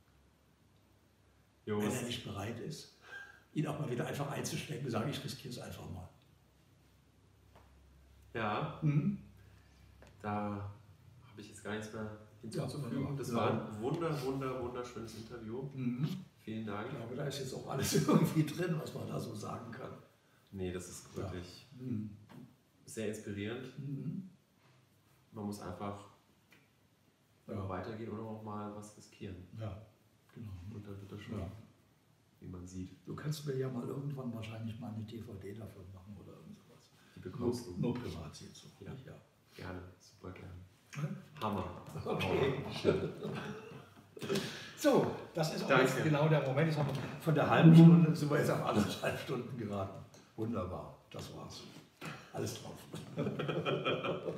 Jos. Wenn er nicht bereit ist, ihn auch mal wieder einfach einzustecken und sagen, ich riskiere es einfach mal. Ja, mhm. da habe habe ich jetzt gar nichts mehr hinzuzufügen. Ja, das ja. war ein wunder, wunder, wunderschönes Interview. Mhm. Vielen Dank. Ja, aber da ist jetzt auch alles irgendwie drin, was man da so sagen kann. Nee, das ist wirklich Ja. Mhm. sehr inspirierend. Mhm. Man muss einfach Ja. weitergehen oder auch mal was riskieren. Ja, genau. Und dann wird das schon, Ja. wie man sieht. Du kannst mir ja mal irgendwann wahrscheinlich mal eine D V D davon machen oder irgend sowas. Die bekommst Nur, du. nur privat jetzt. So. Ja. Ja. Gerne, super gerne. Hm? Hammer. Okay. Schön. So, das ist auch Danke. jetzt genau der Moment. Jetzt haben wir von der halben Stunde sind wir jetzt auf anderthalb Stunden geraten. Wunderbar, das war's. Alles drauf.